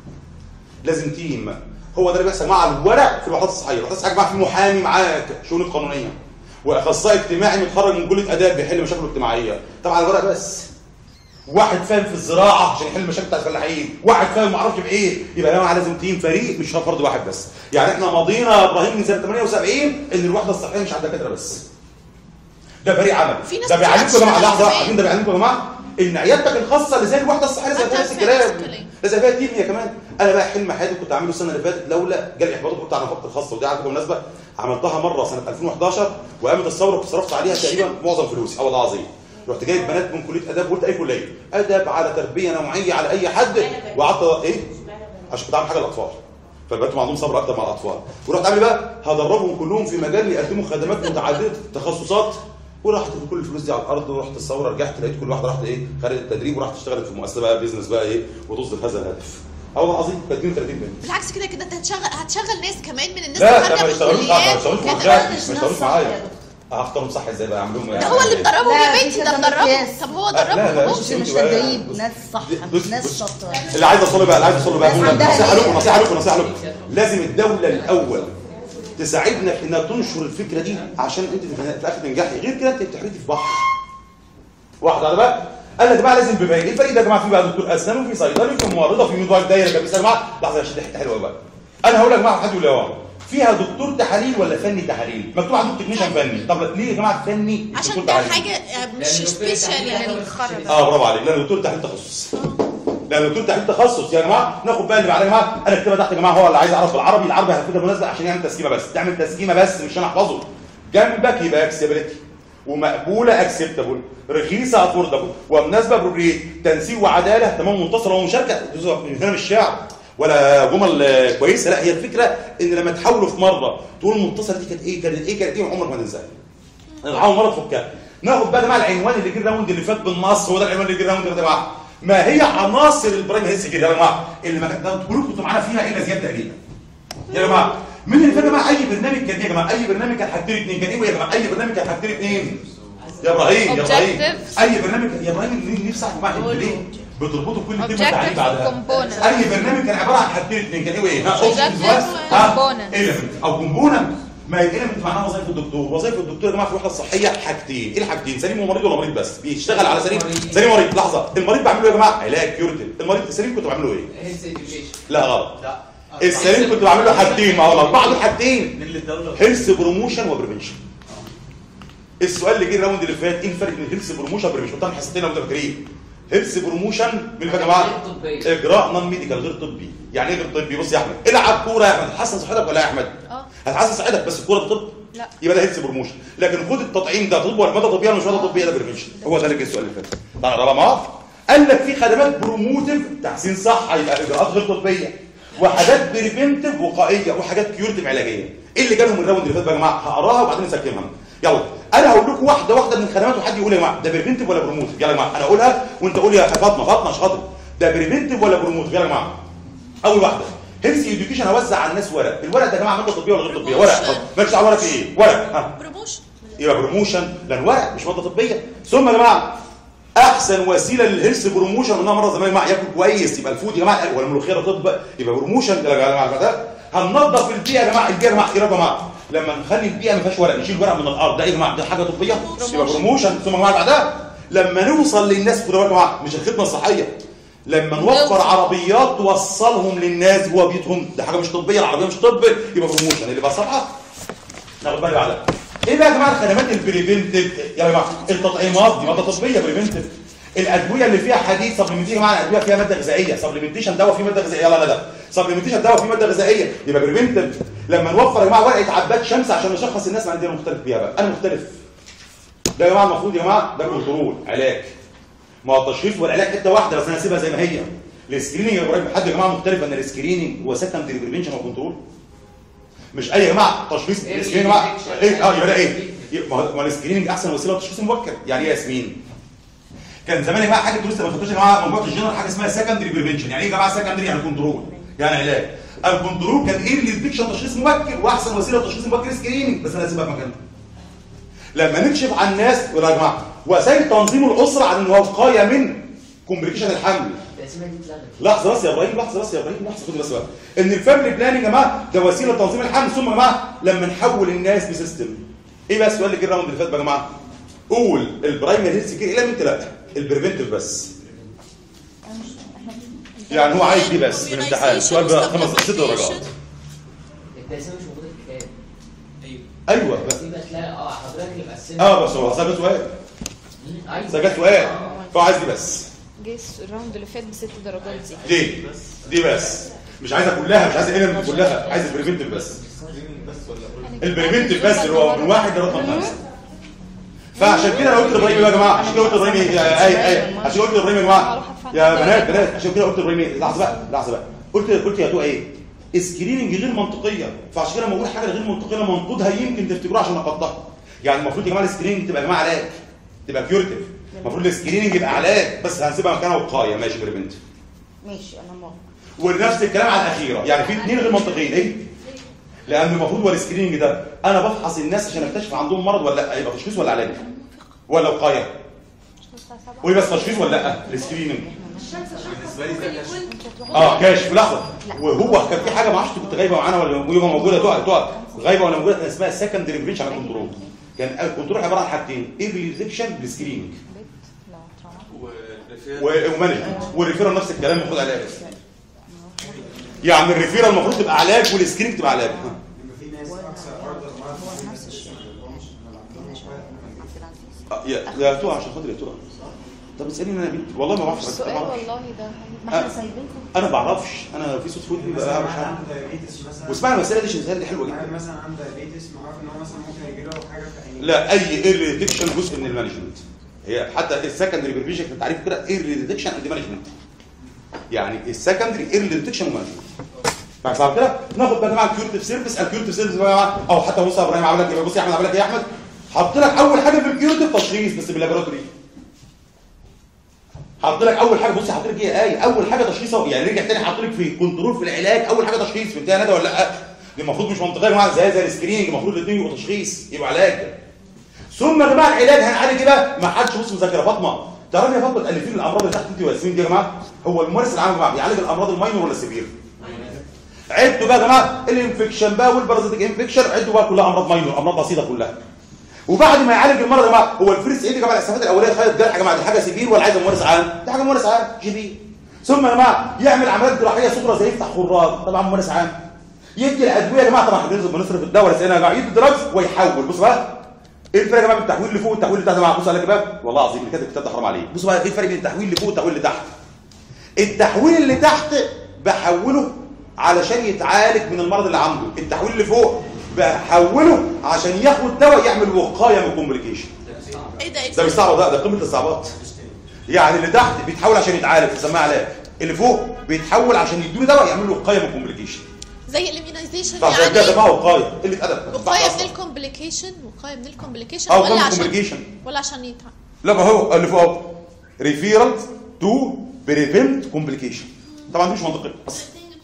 لازم تيم، هو ده اللي بيحصل مع الورق في الوحدات الصحيه. الوحدات الصحيه معاه في محامي معاه شؤون القانونيه، واخصائي اجتماعي متخرج من كليه اداب بيحل مشاكله الاجتماعيه. طبعا الورق بس واحد فاهم في الزراعه عشان يحل المشاكل بتاعت الفلاحين، واحد فاهم ما اعرفش بايه، يبقى يا جماعه لازم تيم فريق مش فرد واحد بس. يعني احنا ماضينا يا ابراهيم من سنه ثمانية وسبعين ان الوحده الصحيه مش على الدكاتره بس، ده فريق عمل. ده بيعلمكم يا جماعه لحظه، عارفين ده بيعلمكم يا جماعه ان عيادتك الخاصه اللي زي الوحده الصحيه لازم فيها نفس الكلام، لازم فيها تيم هي كمان. انا بقى حلم حياتي كنت عامله السنه اللي فاتت لولا جالي احباط بتاع نفقه الخاصه، ودي على فكره بالمناسبه عملتها مره سنه ألفين وحداشر وقامت الثوره وصرفت عليها تقريبا معظم فلوسي. اه والله العظيم رحت جايب بنات من كليه اداب، قلت اي كليه اداب على تربيه نوعيه على اي حد، وقعدت ايه عشان كنت عامل حاجه للاطفال. فبقيتهم عندهم صبر اكتر مع الاطفال. ورحت عامل بقى هدربهم كلهم في مجال يقدموا خدمات متعدده تخصصات، ورحت كل الفلوس دي على الارض ورحت الثوره، رجعت لقيت كل واحده راحت ايه خدت التدريب ورحت اشتغلت في مؤسسه بقى بيزنس بقى ايه وتصدر هذا الهدف. اه والله العظيم كانت اتنين وتلاتين بنت. بالعكس كده كده انت هتشغل هتشغل ناس كمان من الناس لا اللي ده خارجه ما من يشتغلوش معايا، ما الكليات يشتغلوش وكده. معايا، ما يشتغلوش معايا. هختارهم صح ازاي بقى اعمل لهم ده هو اللي مدربهم لا، يا في بنتي، ده كده مدربهم. مقياس. طب هو لا، لا، دربهم اهو. مش مش تدريب، ناس صح، بص- ناس بص- شاطره. اللي عايز اوصله بقى اللي عايز اوصله بقى ناس عندها نصيحه نية. لكم نصيحه لكم نصيحه لكم لازم الدوله الاول تساعدنا في انها تنشر الفكره دي عشان انت في الاخر تنجحي، غير كده انت بتحرتي في بحر. واحد على بقى قال لك يا جماعه لازم بباقي ايه الفريق ده يا جماعه؟ في بقى دكتور اسنان وفي صيدلي وفي ممرضه وفي ميدوايف دايره كده. يا جماعه لحظه عشان دي حته حلوه بقى. انا هقول لك يا جماعه حد يقول فيها دكتور تحاليل ولا فني تحاليل؟ مكتوب عندكم تكنيشن فني. طب ليه يا جماعه فني عشان دكتور ده تحاليل؟ حاجه مش سبيشال يعني الخرب. اه برافو عليك، لان دكتور تحليل تخصص. لان دكتور تحليل تخصص يا جماعه. ناخد بقى اللي بعدها يا جماعه، انا اكتبها تحت يا جماعه. هو اللي عايز يعرف بالعربي، العربي هكتبها بالمناسبه عشان يعمل تسكيمه بس، تعمل تسكيمه بس مش انا احفظه. جنبك يبقى اكسبيليتي ومقبوله اكسبتابل، رخيصه افوردابل، ومناسبه بروبريت، تنسيق وعداله تمام منتصره ومشاركه. هنا مش شعر ولا جمل كويسه، لا هي الفكره ان لما تحاولوا في مره تقول المنتصره دي كانت ايه كانت ايه كانت ايه عمرك ما تنساها. نحاول مره تفكها. ناخد بقى يا جماعه العنوان اللي جه الراوند اللي فات بالنص، هو ده العنوان اللي جه الراوند يا جماعه. ما هي عناصر البرايم هيلث كير يا جماعه اللي ما كانت كلكم كنتوا معانا فيها الا زياده تقريبا. يا جماعه من اللي فات يا جماعه اي برنامج كان ايه يا جماعه؟ اي برنامج كان حاجتين اثنين كان ايه يا جماعه؟ اي برنامج كان حاجتين اثنين يا ابراهيم يا ابراهيم اي برنامج يا ابراهيم نفسي اعرف معاك ليه بتربطوا كل كلمه تعليم بعدها. اي برنامج كان عباره عن حاجتين اثنين كان ايه وايه؟ ها كومبوننت element او كومبوننت. ما هي الاليمنت معناها وظائف الدكتور. وظائف الدكتور يا جماعه في الوحده الصحيه حاجتين. ايه الحاجتين؟ سليم ومريض ولا مريض بس؟ بيشتغل على سليم سليم ومريض. لحظه، المريض بعمل له يا جماعه علاج كيورتيف، المريض السليم كنت بعمل له ايه؟ لا غلط. السليم كنت بعمل له حاجتين. ما هو بعض الحاجتين هيلث بروموشن وبريفنشن. السؤال اللي جه الراوند اللي فات ايه الفرق بين هيلث بروموشن وبريفنشن؟ قلت لنا حصتين لو انتوا فاكرين. هيلث بروموشن من يا جماعه اجراء نون ميديكال غير طبي. يعني ايه غير طبي؟ بص يا احمد، العب كوره يا احمد هتحسن صحتك ولا يا احمد؟ اه هتحسن صحتك بس الكوره ده طب؟ لا. يبقى ده هيلث بروموشن. لكن خد التطعيم ده طب ولا ماده طبيه ولا مش ماده طبيه؟ ده بريفنشن. هو ده اللي جه السؤال اللي فات. تعالى نقرا مع بعض. قال لك في خدمات بروموتيف تحسين صحه يبقى اجراءات غير طبيه، وحاجات بريفنتيف وقائيه، وحاجات كيورتيف علاجيه. ايه اللي جالهم الراوند اللي فات بقى يا جماعه؟ هقراها وبعدين نسكمها. يلا انا هقول لكم واحده واحده من الخدمات وحد يقول يا جماعه ده بريفنتيف ولا بروموتيف. يلا يا جماعه انا اقولها وانت قول يا فاطمه فاطمه شاطر. ده بريفنتيف ولا بروموتيف؟ يلا يا جماعه. اول واحده هيلث اديوكيشن. اوزع على الناس ورق. الورق ده يا جماعه ماده طبيه ولا غير طبيه؟ ورق. مالكش دعوه ورق في ايه؟ ورق. ها بروموشن. يبقى بروموشن لان ورق مش ماده طبيه. ثم يا جماعه احسن وسيله للهيلث بروموشن قلنا مره زمان يا جماعه ياكل كويس يبقى الفود يا جماعه ولا الملوخيه طب يبقى بروموشن يا جماعه. ده هننظف البيئه يا جماعه. البيئه يا جماعه يا جماعه لما نخلي البيئه ما فيهاش ورق نشيل ورق من الارض ده يا جماعه ده حاجه طبيه يبقى بروموشن. ثم يا جماعه بعدها لما نوصل للناس خدوا بالكم يا جماعه مش الخدمه الصحيه، لما نوفر عربيات توصلهم للناس جوه بيوتهم ده حاجه مش طبيه. العربيه مش طب يبقى بروموشن. اللي بقى صفحه ناخد بالنا بعدها. ايه بقى يا جماعه الخدمات البريفنتيف يا جماعه؟ التطعيمات دي ماده طبيه بريفنتيف. الادويه اللي فيها حديد سبلمنتيشن يا جماعه الادويه فيها ماده غذائيه. سبلمنتيشن دواء فيه ماده غذائيه. لا لا لا سبلمنتيشن دواء فيه ماده غذائيه يبقى بريفنتيف. لما نوفر يا جماعه ورقه عباد شمس عشان نشخص الناس اللي عندنا مختلف بيها بقى. انا مختلف ده يا جماعه المفروض يا جماعه ده كنترول علاج. ما هو التشخيص والعلاج حته واحده بس انا هسيبها زي ما هي. السكريننج يا ابراهيم حد يا جماعه مختلف ان السكريننج هو سكندري بريفنشن وكنترول. مش اي يا جماعه تشخيص السكريننج يا جماعه ايه اه يبقى ده ايه؟ ما هو السكريننج احسن وسيله للتشخيص المبكر. يعني ايه ياسمين؟ كان زمان يا جماعه حاجه لسه ما خدتوش يا جماعه موضوع الجنرال حاجه اسمها سكندري بريفنشن. يعني ايه يا جماعه سكندري؟ يعني كنترول يعني علاج. الكنترول كان ايه اللي ديتكشن تشخيص مبكر واحسن وسيله للتشخيص المبكر سكريننج. بس انا هسيبها في مكانها. لما نكشف عن الناس ولا يا جماعه وسائل تنظيم الاسره عن ان هو وقايه من كومبليكيشن الحمل. لحظه بس يا ابراهيم لحظه بس يا ابراهيم لحظه خد بس بقى ان الفاميلي بلاننج يا جماعه ده وسيله لتنظيم الحمل. ثم يا جماعه لما نحول الناس بسيستم. ايه بقى السؤال اللي جه الراوند اللي فات بقى يا جماعه؟ قول البرايمري هيلث كير الا انت لا البريفنتيف بس. يعني هو عايز دي بس في الامتحان. السؤال بقى خمس ست درجات. التقسيمه مش موجوده في الكتاب. ايوه بس يبقى تلاقي اه حضرتك اللي مقسمها. اه بس هو سجل سؤال سجل سؤال فهو عايز دي بس. جه الراوند اللي فات بست درجات دي. دي دي بس مش عايزها كلها. مش عايز الالم كلها. عايز البريفنتيف بس. البريفنتيف بس اللي هو من واحد لرقم خمسه. فعشان كده انا قلت لابراهيم يا جماعه عشان كده قلت لابراهيم يا اي اي عشان قلت لابراهيم يا جماعه يا بنات بنات عشان كده قلت لابراهيم لحظه بقى لحظه بقى قلت قلت يا تو ايه؟ سكريننج غير منطقيه، فعشان كده لما اقول حاجه غير منطقيه منقودها يمكن تفتكروها عشان نقضها. يعني المفروض يا جماعه السكريننج تبقى يا جماعه علاج، تبقى كيورتيف. المفروض السكريننج يبقى علاج بس هنسيبها مكانها وقايه. ماشي بريفنت. ماشي انا موافق. ونفس الكلام على الاخيره، يعني في اثنين غير منطقيين. ايه؟ لان المفروض هو السكريننج ده انا بفحص الناس عشان اكتشف عندهم مرض ولا لا، يبقى تشخيص ولا علاج؟ ولا وقايه؟ قولي بس تشخيص ولا لا؟ السكريننج بالنسبه لي ده كشف. اه كاشف لحظه. وهو كان في حاجه ما اعرفش كنت غايبه معانا ولا موجوده، تقعد تقعد غايبه ولا موجوده، كان اسمها سكندري بريفنشن على الكنترول. كان الكنترول عباره عن حاجتين، ايرلي ديتكشن بالسكريننج ومانجمنت، والريفيرال نفس الكلام المفروض علاج. يعني الريفيرال المفروض تبقى علاج والسكريننج تبقى علاج. في ناس اكثر عرضه هو نفس الشيء. يا يا تقع عشان خاطر يا تقع. طب اساليني انا يا بنتي والله ما بعرفش. السؤال والله ده ما احنا سايبينكم. انا ما بعرفش، انا في صوت في ودني بقى مش عارف. واسمعي المساله دي عشان المساله دي حلوه جدا. مثلا عنده دايابيتس معروف ان هو مثلا ممكن يجي له حاجه في عينيه. لا اي ايرلي ديتكشن جزء من المانجمنت. هي حتى السكندري بريفيجن في التعريف كده ايرلي ديتكشن اند مانجمنت. يعني السكندري ايرلي ديتكشن ومانجمنت. فعشان كده ناخد بقى يا جماعه الكيورتيف سيرفيس، الكيورتيف سيرفيس يا جماعه او حتى بص يا ابراهيم عامل لك ايه، بص يا احمد عامل لك ايه يا احمد؟ حط لك اول حاجه في الكيورتيف تشخيص بس باللابوراتوري. حط لك اول حاجه، بص حط لك ايه ايه اول حاجه تشخيص، يعني رجع تاني حط لك في كنترول في العلاج اول حاجه تشخيص. فهمتها ندى ولا لا؟ دي المفروض مش منطقيه يا جماعه، زي زي السكريننج المفروض الاثنين يبقوا تشخيص يبقوا علاج. ثم يا جماعه العلاج هنعالج ايه بقى؟ ما حدش بص مذاكره فاطمه. تعرفي يا فاطمه تالفين الامراض اللي تحت انت وياسمين دي يا جماعه؟ هو الممارس العام يا جماعه بيعالج الامراض الماينور ولا السيفير؟ عدوا بقى يا جماعه الانفكشن بقى والبارازيتيك انفكشن، عدوا بقى كلها امراض ماينور، امراض بسيطه كلها. وبعد ما يعالج المرض يا جماعه هو الفيرست ايد يا جماعه الاسعافات الاوليه خيط جرح يا جماعه دي حاجه سيفير ولا عايزه ممارس عام؟ دي حاجه ممارس عام جي بي. ثم يا جماعه يعمل عمليات جراحيه صغرى زي يفتح خراج، طبعا ممارس عام. يدي الادويه يا جماعه، طبعا احنا بننزل بنصرف الدواء لسنا يا جماعه، يدي دراجز ويحول. بصوا بقى ايه الفرق يا جماعه بين التحويل اللي فوق والتحويل اللي تحت يا جماعه؟ بصوا على الكتاب والله العظيم اللي كاتب الكتاب ده حرام عليه. بصوا بقى ايه الفرق بين التحويل اللي فوق والتحويل اللي تحت. التحويل اللي تحت بحوله علشان يتعالج من المرض اللي عنده، التحويل اللي فوق بحوله عشان ياخد دواء يعمل وقايه من الكومبليكيشن. ايه ده؟ ده مش صعب، ده ده قمه الصعوبات. يعني اللي تحت بيتحول عشان يتعالج تسميه علاج، اللي فوق بيتحول عشان يديله دواء يعمل له وقايه من الكومبليكيشن. زي الاميونايزيشن يعني يعني كده بقى وقايه قله ادب. وقايه من الكومبليكيشن، وقايه من الكومبليكيشن أو ولا عشان complication. ولا عشان يتعب؟ لا ما هو اللي فوق اهو ريفيرال تو بريفنت كومبليكيشن، طبعا دي مش منطقيه اصلا.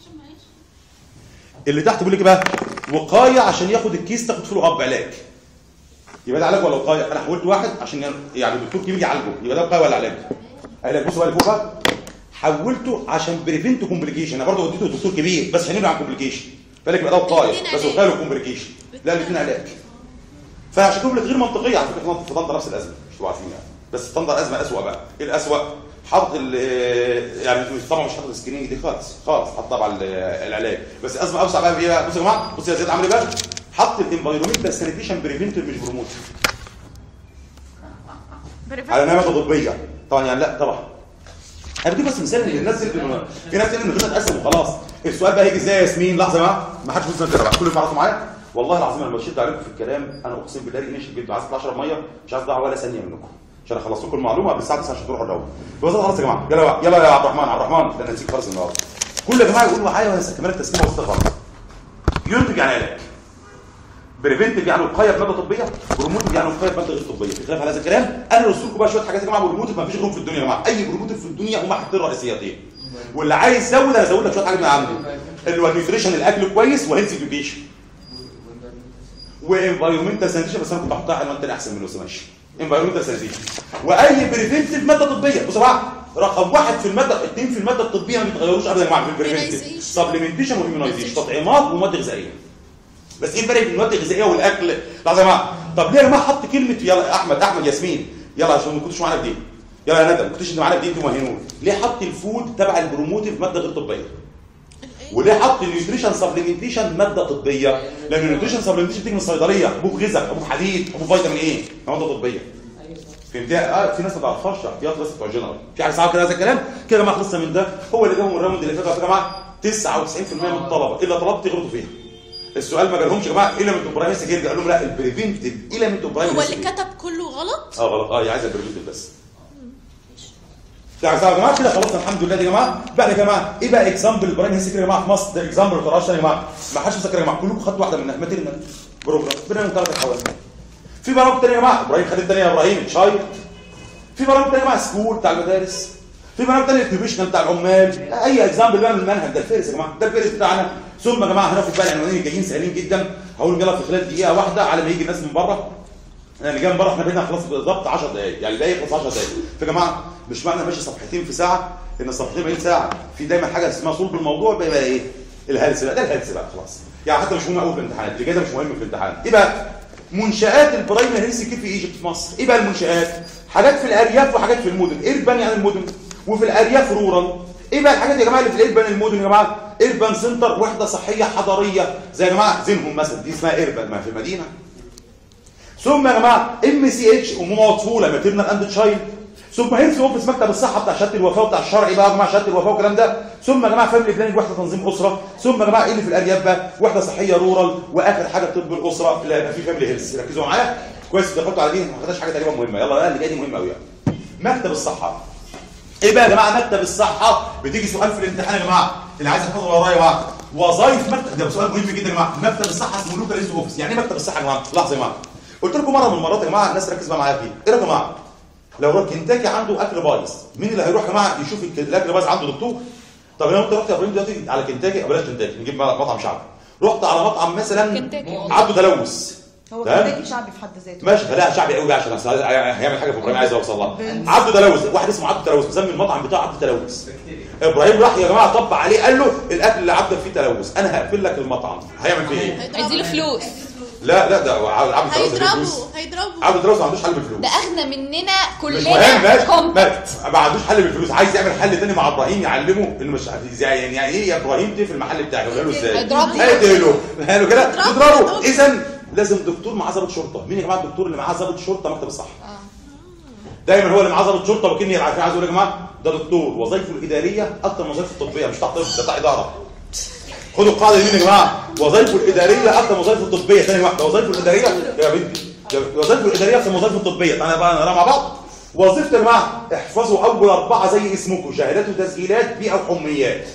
اللي تحت بيقول لك بقى وقايه عشان ياخد الكيس تاخد فيه غب علاج. يبقى ده علاج ولا وقايه؟ انا حولت واحد عشان يعني الدكتور كبير يعالجه، يبقى ده وقايه ولا علاج؟ علاج. بصوا بقى اللي فوق بقى حولته عشان بريفنت كومبليكيشن، انا برضه وديته لدكتور كبير بس عشان يمنع الكومبليكيشن، فقال لك يبقى ده وقايه بس وقايه وكومبليكيشن. لا الاثنين علاج. فعشان كده غير منطقيه على فكره في طنطا نفس الازمه، مش تبقوا عارفين يعني، بس طنطا ازمه اسوء بقى. ايه الاسوء؟ حاطط يعني طبعا مش حاطط السكريننج دي خالص خالص، حاط طبعا العلاج، بس ازمه اوسع بقى بايه بقى؟ بصوا يا جماعه، بصوا يا زياد عامل ايه بقى؟ حط الانفايرمنتال سانيتيشن بريفنتور مش بروموت على نعمه طبيه طبعا، يعني لا طبعا انا بدي بس مثال للناس اللي في ناس اللي من غير تقسم وخلاص. السؤال بقى هيجي ازاي يا ياسمين؟ لحظه يا جماعه ما حدش بيسال كده بقى، كل اللي عارفه معايا والله العظيم انا بشد عليكم في الكلام، انا اقسم بالله ريقي جدا، عايز اطلع اشرب ميه مش عايز اضيع ولا ثانيه منكم عشان اخلص لكم المعلومه قبل الساعه تسعة عشان تروحوا الاول. بس خلاص يا جماعه يلا يلا يا عبد الرحمن عبد الرحمن ده انا نسيت خالص النهارده. كل يا جماعه يقولوا معايا وانا كمان التسليمه وسط غلط. ينتج يعني علاج، بريفنتيف يعني وقايه بماده طبيه، بروموتيف يعني وقايه بماده غير طبيه. في خلاف على هذا الكلام انا رسل لكم بقى شويه حاجات يا جماعه. بروموتيف ما فيش غيرهم في الدنيا يا جماعه، اي بروموتيف في الدنيا هم حاجتين رئيسيتين، واللي عايز يزود هزود لك شويه حاجات من عندي، اللي هو النيوتريشن الاكل كويس وهيلث اديوكيشن وانفايرمنتال سانيتيشن، بس انا كنت بحطها عنوان تاني احسن منه بس ماشي. انفايرمنتال سانيتيشن واي بريفنتيف ماده طبيه. بصوا بقى رقم واحد في الماده، اثنين في الماده الطبيه ما بيتغيروش ابدا يا جماعه في البريفنتيف، سبلمنتيشن واميونايزيشن، تطعيمات ومواد غذائيه. بس ايه الفرق بين المواد الغذائيه والاكل؟ لحظه يا جماعه، طب ليه يا جماعه حط كلمه يلا احمد احمد ياسمين يلا عشان ما كنتوش معانا بدي، يلا يا ندى ما كنتوش معانا بدي انتوا مهنون، ليه حط الفود تبع البروموتيف ماده غير طبيه؟ وليه حط النيوتريشن سبلمنتيشن ماده طبيه؟ لان النيوتريشن سبلمنتيشن بتيجي من الصيدليه، حبوب غذاء، حبوب حديد، حبوب فيتامين ايه، ماده طبيه. فهمتها؟ اه في ناس ما تعرفهاش احتياط بس بتوع جنرال، في حاجه صعبه كده هذا الكلام كده يا جماعه. خلصنا من ده، هو اللي جابهم الراوند اللي فات يا جماعه تسعة وتسعين بالمية من الطلبه الا طلبت يغلطوا فيها. السؤال ما جالهمش يا جماعه الا من برايمري سكيورتي، قال لهم لا البريفنتيف الا من برايمري. هو اللي كتب كله غلط؟ اه غلط، اه هي عايزه البريفنتيف بس. يا جماعه كده خلصنا الحمد لله يا جماعه. بقى يا جماعه ايه بقى اكزامبل البرايم هيلث كير يا جماعه في مصر؟ ده اكزامبل ما يا جماعه، ما حدش مذاكر يا جماعه، كلكم خدتوا واحده منها ماتيرنال بروجرام بين ثلاث حوالي. في برامج ثانيه يا جماعه، ابراهيم خد الثانيه يا ابراهيم تشايلد. في برامج ثانيه يا جماعه سكول بتاع المدارس. في برامج ثانيه اوكيبيشنال بتاع العمال. اي اكزامبل بقى من المنهج ده الفارس يا جماعه، ده الفارس بتاعنا. ثم يا جماعه هناخد بقى العنوانين الجايين سهلين جدا، هقول يلا في خلال دقيقه واحده على ما يجي الناس من بره. انا اللي جاي من بره احنا بقينا خلاص بالظبط عشر دقائق، يعني الباقي يخلص عشر دقائق. فيا جماعه مش معنى ماشي صفحتين في ساعه ان الصفحتين بقين ساعه، في دايما حاجه اسمها صلب الموضوع بقى, بقى ايه؟ الهلس بقى، ده الهلس بقى خلاص. يعني حتى مش مهم قوي في الامتحانات، اللي جاي ده مش مهم في الامتحان. ايه بقى؟ منشآت البرايمري هيلث كير في ايجيبت في مصر. ايه بقى المنشآت؟ حاجات في الارياف وحاجات في المدن، ايربان يعني المدن، وفي الارياف رورال. ايه بقى الحاجات يا جماعه اللي في الايربان المدن يا جماعه؟ ايربان سنتر وحده صحيه حضريه، زي يا جماعه زينهم مثلا، دي اسمها ايربان ما في المدينه. ثم يا جماعه ام سي اتش امومه وطفوله ماتيرنال اند تشايلد. ثم هيلث اوفيس مكتب الصحه بتاع شهاده الوفاه وبتاع الشرعي بقى يا جماعه شهاده الوفاه والكلام ده. ثم يا جماعه فاميلي بلاننج وحده تنظيم اسره. ثم يا جماعه ايه اللي في الارياف بقى؟ وحده صحيه رورال. واخر حاجه طب الاسره، لا في فاميلي هيلث. ركزوا معايا كويس، دخلتوا على دي ما خدناش حاجه تقريبا مهمه. يلا بقى اللي جاي دي مهمه قوي يعني. مكتب الصحه. ايه بقى يا جماعه مكتب الصحه؟ بتيجي سؤال في الامتحان يا جماعه، اللي عايز يحفظه ورايا يا جماعه. وظائف مكتب، ده سؤال مهم جدا يا جماعه. مكتب الصحه اسمه لوكال هيلث اوفيس. يعني ايه مكتب الصحه يا جماعه؟ لحظه يا جماعه. قلت لكم مره من المرات يا جماعه، الناس ركز بقى معايا فيه. ايه يا جماعه؟ لو كنتاكي عنده اكل بايظ، مين اللي هيروح يا جماعه يشوف الاكل بايظ عنده؟ دكتور. طب لو انت رحت يا ابراهيم دلوقتي على كنتاكي، او بلاش كنتاكي نجيب مطعم شعبي، رحت على مطعم مثلا عنده تلوث، هو كنتاكي شعبي في حد ذاته ماشي، خليها شعبي قوي بقى عشان هيعمل حاجه في ابراهيم عايز اوصل لها. عنده تلوث، واحد اسمه عبد تلوث مسمي المطعم بتاعه عبد تلوث. ابراهيم راح يا جماعه طب عليه قال له الاكل اللي عبد فيه تلوث، انا هقفل لك المطعم. هيعمل فيه ايه؟ هيديله فلوس. لا لا ده عبد تلوث هيضربه هيضربه عبد تلوث ما عندوش حل بالفلوس، ده اغنى مننا كلنا. مش مهم ماشي، كومباكت. ما عندوش حل بالفلوس، عايز يعمل حل تاني مع ابراهيم يعلمه انه مش يعني يعني ايه يا ابراهيم تقفل المحل بتاعك؟ قال له ازاي؟ هيضربه هيقتله قال كده تضربه. اذا لازم دكتور معاه ضابط شرطه. مين يا جماعه الدكتور اللي معاه ضابط شرطه؟ مكتب الصحه. دايما هو اللي معاه ضابط شرطه. وكني عارفين عايز اقول يا جماعه ده دكتور وظيفته الاداريه اكتر من وظيفته الطبيه، مش بتاع طب ده بتاع اداره. خدوا القاعده دي يا جماعه، وظيفته الاداريه اكتر من وظيفته الطبيه. ثاني واحده وظيفته الاداريه يا بنتي، وظيفته الاداريه اكتر من وظيفته الطبيه. انا بقى نقراها مع بعض. وظيفته يا جماعه احفظوا اول اربعه زي اسمكم، شهادات وتسجيلات بيئه وحميات.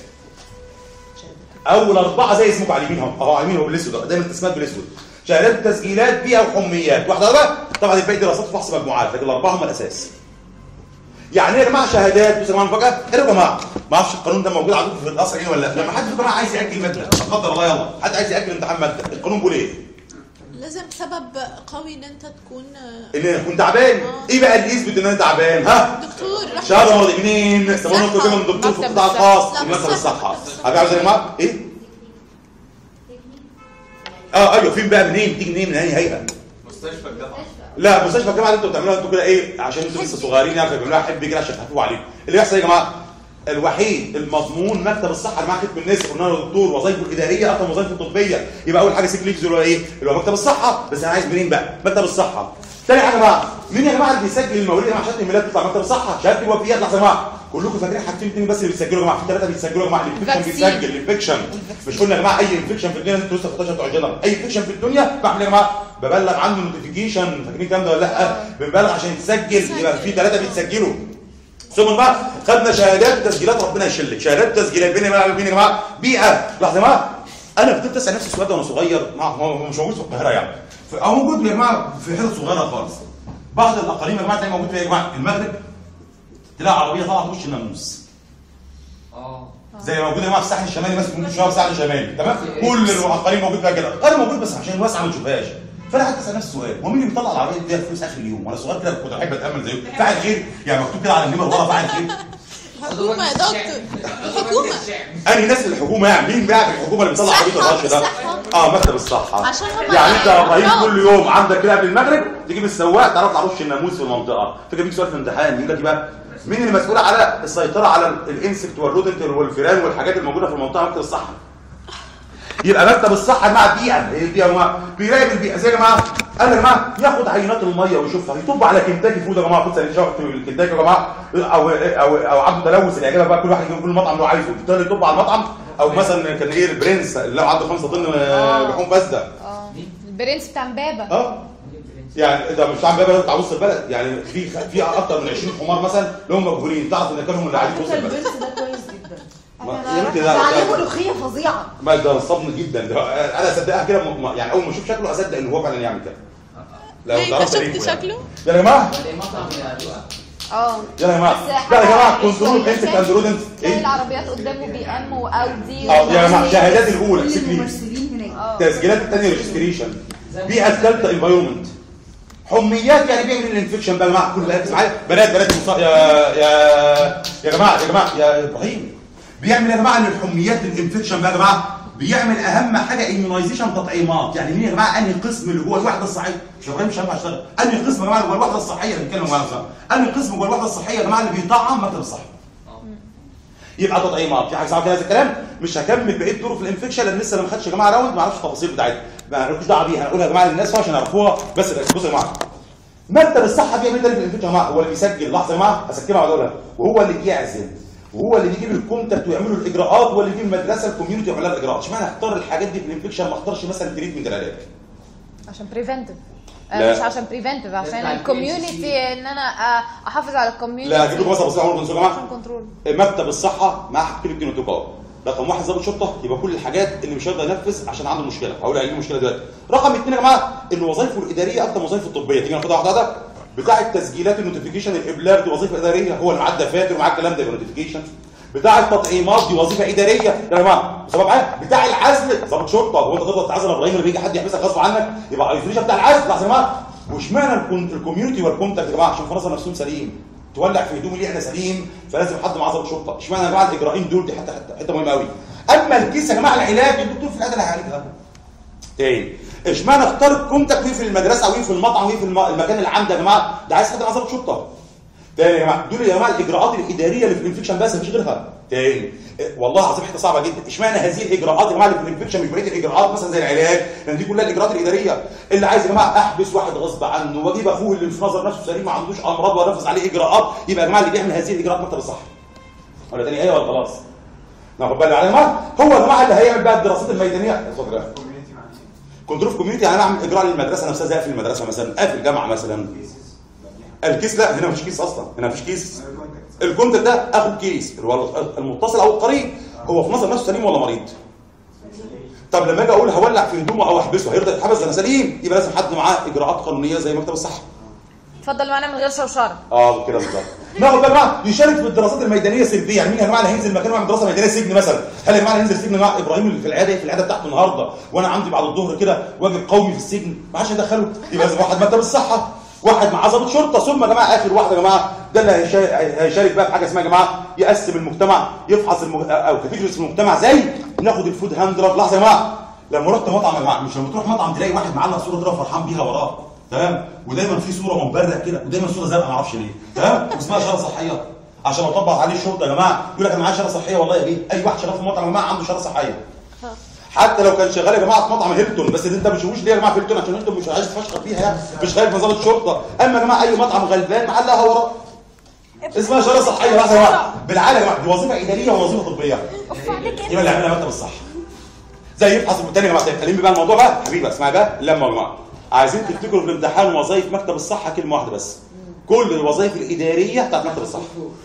اول اربعه زي اسمكم على اليمين اهو، اهو على اليمين هو بالاسود، دايما التسميات بالاسود. شهادات وتسجيلات بيئه وحميات. واحده بقى طبعا الباقي دراسات وفحص مجموعات، لكن الاربعه هم الاساس. يعني ايه يا جماعه شهادات؟ بصوا يا جماعه مفاجاه، ايه يا جماعه؟ ما اعرفش القانون ده موجود عندكم في القصر ايه ولا لا؟ لما حد يا جماعه عايز ياجل ماده، اتفضل الله يلا، حد عايز ياجل امتحان ماده، القانون بيقول ايه؟ لازم سبب قوي ان انت تكون ان انا اكون تعبان. ايه بقى اللي يثبت ان انا تعبان؟ ها؟ دكتور. شهاده مرضي منين؟ سمونا كلنا من دكتور في القطاع الخاص في مكتب الصحه. عارف يا جماعه ايه؟ اه ايوه فين بقى منين؟ تيجي منين؟ من اي هيئه؟ مستشفى الجامعه. لا مستشفى الجامعه اللي انتوا بتعملوها انتوا كده ايه؟ عشان انتوا لسه صغيرين يعني بتعملوها حب كده عشان تخففوا عليكم. اللي بيحصل يا جماعه الوحيد المضمون مكتب الصحه اللي معاه ختم النسب، قلنا له دكتور وظيفته الاداريه اكتر من وظيفته الطبيه، يبقى اول حاجه سيك ليكز اللي هو ايه؟ اللي هو مكتب الصحه. بس انا عايز منين بقى؟ مكتب الصحه. ثاني حاجه بقى مين يا جماعه اللي بيسجل المواليد يا جماعه؟ شهاده الميلاد بتطلع مكتب الصحه، شهاده الوفيات. لحظه يا جماعه كلكم فاكرين حاجتين اثنين بس اللي بيسجلوا يا جماعه؟ في ثلاثه بيسجلوا يا جماعه. الانفكشن بيتسجل، الانفكشن مش قلنا يا جماعه اي انفكشن في الدنيا انتوا لسه ستاشر بتوع الجنرال، اي انفكشن في الدنيا بعمل يا جماعه؟ ببلغ عنه نوتيفيكيشن. فاكرين الكلام ده ولا لا؟ بنبلغ عشان يتسجل، يبقى في ثلاثه بيتسجلوا. ثم بقى خدنا شهادات وتسجيلات، ربنا يشلك شهادات وتسجيلات بين بين يا جماعه بيئه. لحظه يا جماعه انا كنت اسال نفسي السؤال ده وانا صغير، هو مش موجود في القاهره يعني، او موجود يا جماعه في حتت صغيره خالص. بعض الاقاليم يا جماعه زي موجود في يا جماعه المغرب تلاقي عربيه طالعه في وش الناموس. اه زي ما موجود يا جماعه في الساحل الشمالي مثلا، ممكن شويه في الساحل الشمالي تمام؟ كل الاقاليم موجود فيها كده، انا موجود بس عشان الواسعه ما تشوفهاش. فانا قعدت اسال نفسي السؤال، هو مين اللي بيطلع العربيه دي فلوس اخر اليوم؟ وانا صغير كده كنت بحب اتامل زيه، فاعل خير يعني مكتوب كده على النمر ورا فاعل خير. الحكومه يا دكتور، الحكومه. انهي ناس الحكومه يعني؟ مين بقى في الحكومه اللي بيطلع عربيه الرش ده؟ اه مكتب الصحه. عشان هم يعني انت يا ابراهيم كل يوم عندك كده قبل المغرب تجيب السواق تعرف تعرفش الناموس في المنطقه، فكده بيجي سؤال في الامتحان يقول لك بقى مين اللي مسؤول على السيطره على الانسكت والرودنت والفيران والحاجات الموجوده في المنطقه؟ مكتب الصحه. يبقى مكتب الصحه مع البيئه، ايه البيئه يا جماعه؟ بيراقب البيئه زي يا جماعه قال يا جماعه ياخد عينات الميه ويشوفها، يطب على كنتاكي فود يا جماعه، خد سنه شهر الكنتاكي يا جماعه، او او او عنده تلوث اللي يعجبها بقى كل واحد يجيب كل المطعم اللي هو عايزه، يبتدي يطب على المطعم. او مثلا كان ايه البرنس اللي عنده خمسة طن لحوم فاسده. اه البرنس بتاع امبابه. اه يعني ده مش عم بقى بتاع وسط البلد، يعني في في اكتر من عشرين حمار مثلا اللي هم مجهولين، تعرف ان كانوا اللي قاعدين في وسط البلد. البرنس ده كويس جدا. ما- يا بنتي ده ده عليه ده- ملوخيه فظيعه. ما ده صدمني جدا ده، انا اصدقها كده م- م- يعني اول ما اشوف شكله اصدق ان هو فعلا يعمل كده. لو إيه، تعرف انت تاريخه شفت يعني. شكله؟ يا جماعه زي مطعم يا اه يا جماعه بس لا يا حاجة جماعه مش كنترول كويسة. انت كنترول تلاقي ايه؟ العربيات قدامه بي ام واودي اه يا جماعه شهادات الاولى كل سكرين، الممثلين هناك. تسجيلات الثانيه ريجستريشن، بيئه الثالثه انفايرمنت، حميات يعني بيعمل الانفكشن بقى يا جماعه كل بنات معايا بنات بنات مصا... يا يا يا جماعه يا جماعه يا ابراهيم بيعمل يا جماعه ان الحميات الانفكشن بقى يا جماعه بيعمل اهم حاجه ايميونايزيشن تطعيمات. يعني مين يا جماعه انهي قسم اللي هو الوحده الصحيه؟ مش ابراهيم مش هينفع اشتغل. انهي قسم يا جماعه جوه الوحده الصحيه اللي بنتكلم عنها؟ انهي قسم جوه الوحده الصحيه يا جماعه اللي بيطعم مكتب الصحه؟ يبقى تطعيمات. في حاجه صعبه في هذا الكلام مش هكمل بقيه طرق الانفكشن لان لسه ما خدتش يا جماعه راوند، ما اعرفش التفاصيل بتاعتها، ما لكوش دعوه بيها، هنقولها يا جماعه للناس عشان يعرفوها. بس بصوا يا جماعه مكتب الصحه بيعمل ايه في الانفكشن يا جماعه؟ هو اللي بيسجل، لحظه يا جماعه هسكتها وهقولها، وهو اللي بيعزل وهو اللي بيجيب الكونتاكت ويعملوا الاجراءات وهو اللي يجيب المدرسه الكوميونتي ويعمل لها الاجراءات. اشمعنى اختار الحاجات دي في الانفكشن ما اختارش مثلا تريتمنت العلاج؟ عشان بريفنتيف. لا. مش عشان بريفنتيف، عشان بتاع الكوميونتي ان انا آه، احافظ على الكوميونتي. لا هجيب لكم مثلا بصوا عمركم يا جماعه عشان كنترول. مكتب الصحه مع حكيم الجينوتوكار. رقم واحد ضابط شرطه يبقى كل الحاجات اللي مش هيقدر ينفذ عشان عنده مشكله، هقول عليه المشكله دلوقتي. رقم اثنين يا جماعه ان وظائفه الاداريه اكتر من وظائفه الطبيه، تيجي ناخدها واحده واحده. بتاع التسجيلات النوتيفيكيشن الابلاغ دي وظيفه اداريه، هو اللي معاه الدفاتر ومعاه الكلام ده يبقى نوتيفيكيشن. بتاع التطعيمات دي وظيفه اداريه يا جماعه، سبب معايا. بتاع العزل ضابط شرطه، هو انت تقدر تعزل ابراهيم اللي بيجي حد يحبسك غصب عنك يبقى ايزوليشن بتاع العزل. لحظه يا جماعه، واشمعنى الكوميونتي والكونتاكت يا جماعه؟ عشان في نظر نفسهم سليم، تولع في هدوم اللي احنا سليم، فلازم حد معاه ضابط شرطه. اشمعنى يا جماعه الاجراءين دول؟ دي حته حته, حتة مهمه قوي. اما الكيس يا جماعه العلاج الدكتور في العياده اللي هيعالجها. تاني اشمعنى اختار الكونتاكت وين في المدرسه وين في المطعم وين في الم... المكان العام ده يا جماعه؟ ده عايز حد معاه ضابط شرطه. تاني يا جماعه دول يا جماعه الاجراءات الاداريه اللي في الانفكشن بس مفيش غيرها. تاني والله العظيم حته صعبه جدا. اشمعنى هذه الاجراءات يا جماعه اللي في الانفكشن مش بقيه الاجراءات مثلا زي العلاج؟ لان دي كلها الاجراءات الاداريه. اللي عايز يا جماعه احبس واحد غصب عنه واجيب اخوه اللي في نظر نفسه سليم ما عندوش امراض وانفذ عليه اجراءات، يبقى يا جماعه اللي بيعمل هذه الاجراءات مكتب الصحه. ولا تاني ايه ولا خلاص؟ ناخد بالنا على جماعه هو يا جماعه اللي هيعمل بقى الدراسات الميدانيه. اتفضل يا كنترول كوميونتي. يعني انا اعمل اجراء للمدرسه نفسها زي اقفل المدرسه مثلا، اقفل الجامعه مثلا. الكيس لا، هنا مفيش كيس اصلا، هنا مفيش كيس. الكونتاكت ده اخو كيس اللي هو المتصل او القريب، هو في نظر نفسه سليم ولا مريض؟ طب لما اجي اقول هولع في هدومه او احبسه هيرضى يتحبس؟ انا سليم، يبقى لازم حد معاه اجراءات قانونيه زي مكتب الصحه. اتفضل معانا من غير شوشره. اه كده بالظبط. ناخد بقى يا جماعه يشارك في الدراسات الميدانيه السلبيه. يعني مين يا جماعه اللي هينزل مكانه يعمل دراسه ميدانيه سجن مثلا؟ هل يا جماعه اللي هينزل سجن يا جماعه ابراهيم اللي في العياده في العياده بتاعته النهارده وانا عندي بعد الظهر كده واجب قومي في السجن ما حدش هيدخله؟ يبقى لازم واحد مكتب الصحه، واحد معاه ضابط شرطه، ثم يا جماعه اخر واحد يا جماعه ده اللي هيشارك بقى في حاجه اسمها يا جماعه يقسم المجتمع، يفحص المج... او كاتيجوريز في المجتمع زي ناخد الفود هاندلر. لحظه يا جماعه، لما رحت مطعم يا جماعه مش لما تروح مطعم تلاقي واحد معلق صوره كده فرحان بيها وراه، تمام؟ ودايما في صوره مبرق كده ودايما صوره زرقاء ما اعرفش ليه، تمام؟ واسمها اشاره صحيه عشان اطبق عليه الشرطه يا جماعه. يقول لك انا معايا اشاره صحيه. والله يا بيه اي واحد شغال في مطعم يا جماعه عنده اشاره صحيه، حتى لو كان شغال يا جماعه في مطعم هيلتون. بس انت ما بتشوفوش ليه يا جماعه في هيلتون؟ عشان هيلتون مش عايز تفشخر فيها يعني، مش خايف من ضابط شرطه. اما يا جماعه اي مطعم غلبان معلقها وراه اسمها اشاره صحيه. لحظه يا جماعه، بالعاده يا جماعه دي وظيفه اداريه ووظيفه طبيه، يبقى اللي عملها مكتب الصحه زي يفحص التاني يا جماعه. خليني بقى الموضوع بقى حبيبي اسمعي بقى لما يا جماعه عايزين تفتكروا في الامتحان وظائف مكتب الصحه كلمه واحده بس، كل الوظائف الاداريه بتاعت مكتب الصحه.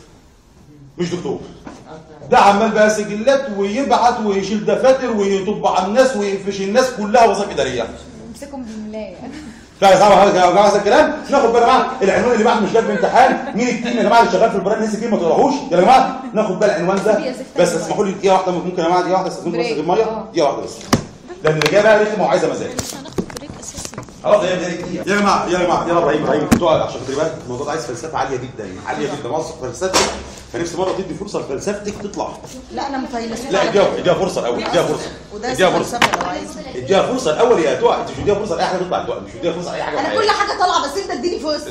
مش دكتور، ده عمال بقى سجلات ويبعت ويشيل دفاتر ويطب على الناس ويفش الناس، كلها وظائف اداريه. امسكهم بالله. فاهم يا جماعه هذا الكلام؟ ناخد بقى يا جماعه العنوان اللي بعد مش جاي في الامتحان، مين التيم يا جماعه اللي شغال في البراند هيلث كير ما تقراهوش يا جماعه. ناخد بقى العنوان ده بس اسمحوا لي دقيقه واحده، ممكن يا جماعه دقيقه واحده استاذنكم بس الميه دقيقه واحده بس، لان الاجابه رخمه وعايزه مزاج. مش هناخد بريك اساسي. خلاص هي دقيقه يا جماعه يا جماعه يلا ابراهيم ابراهيم تقعد عشان خلي بالك الموضوع ده عايز فلسفه عاليه جدا عاليه جدا. مصر فلسفتك فنفسي مره تدي فرصه لفلسفتك تطلع. لا انا مفيلسوفه. لا اديها اديها فرصه الاول، اديها فرصه وده اديها فرصه فلسفه لو عايز. اديها فرصه الاول يا تقع. انت مش اديها فرصه لاي حاجه تطلع تقع، مش اديها فرصه لاي حاجه. انا كل حاجه طالعه بس انت اديني فرصه.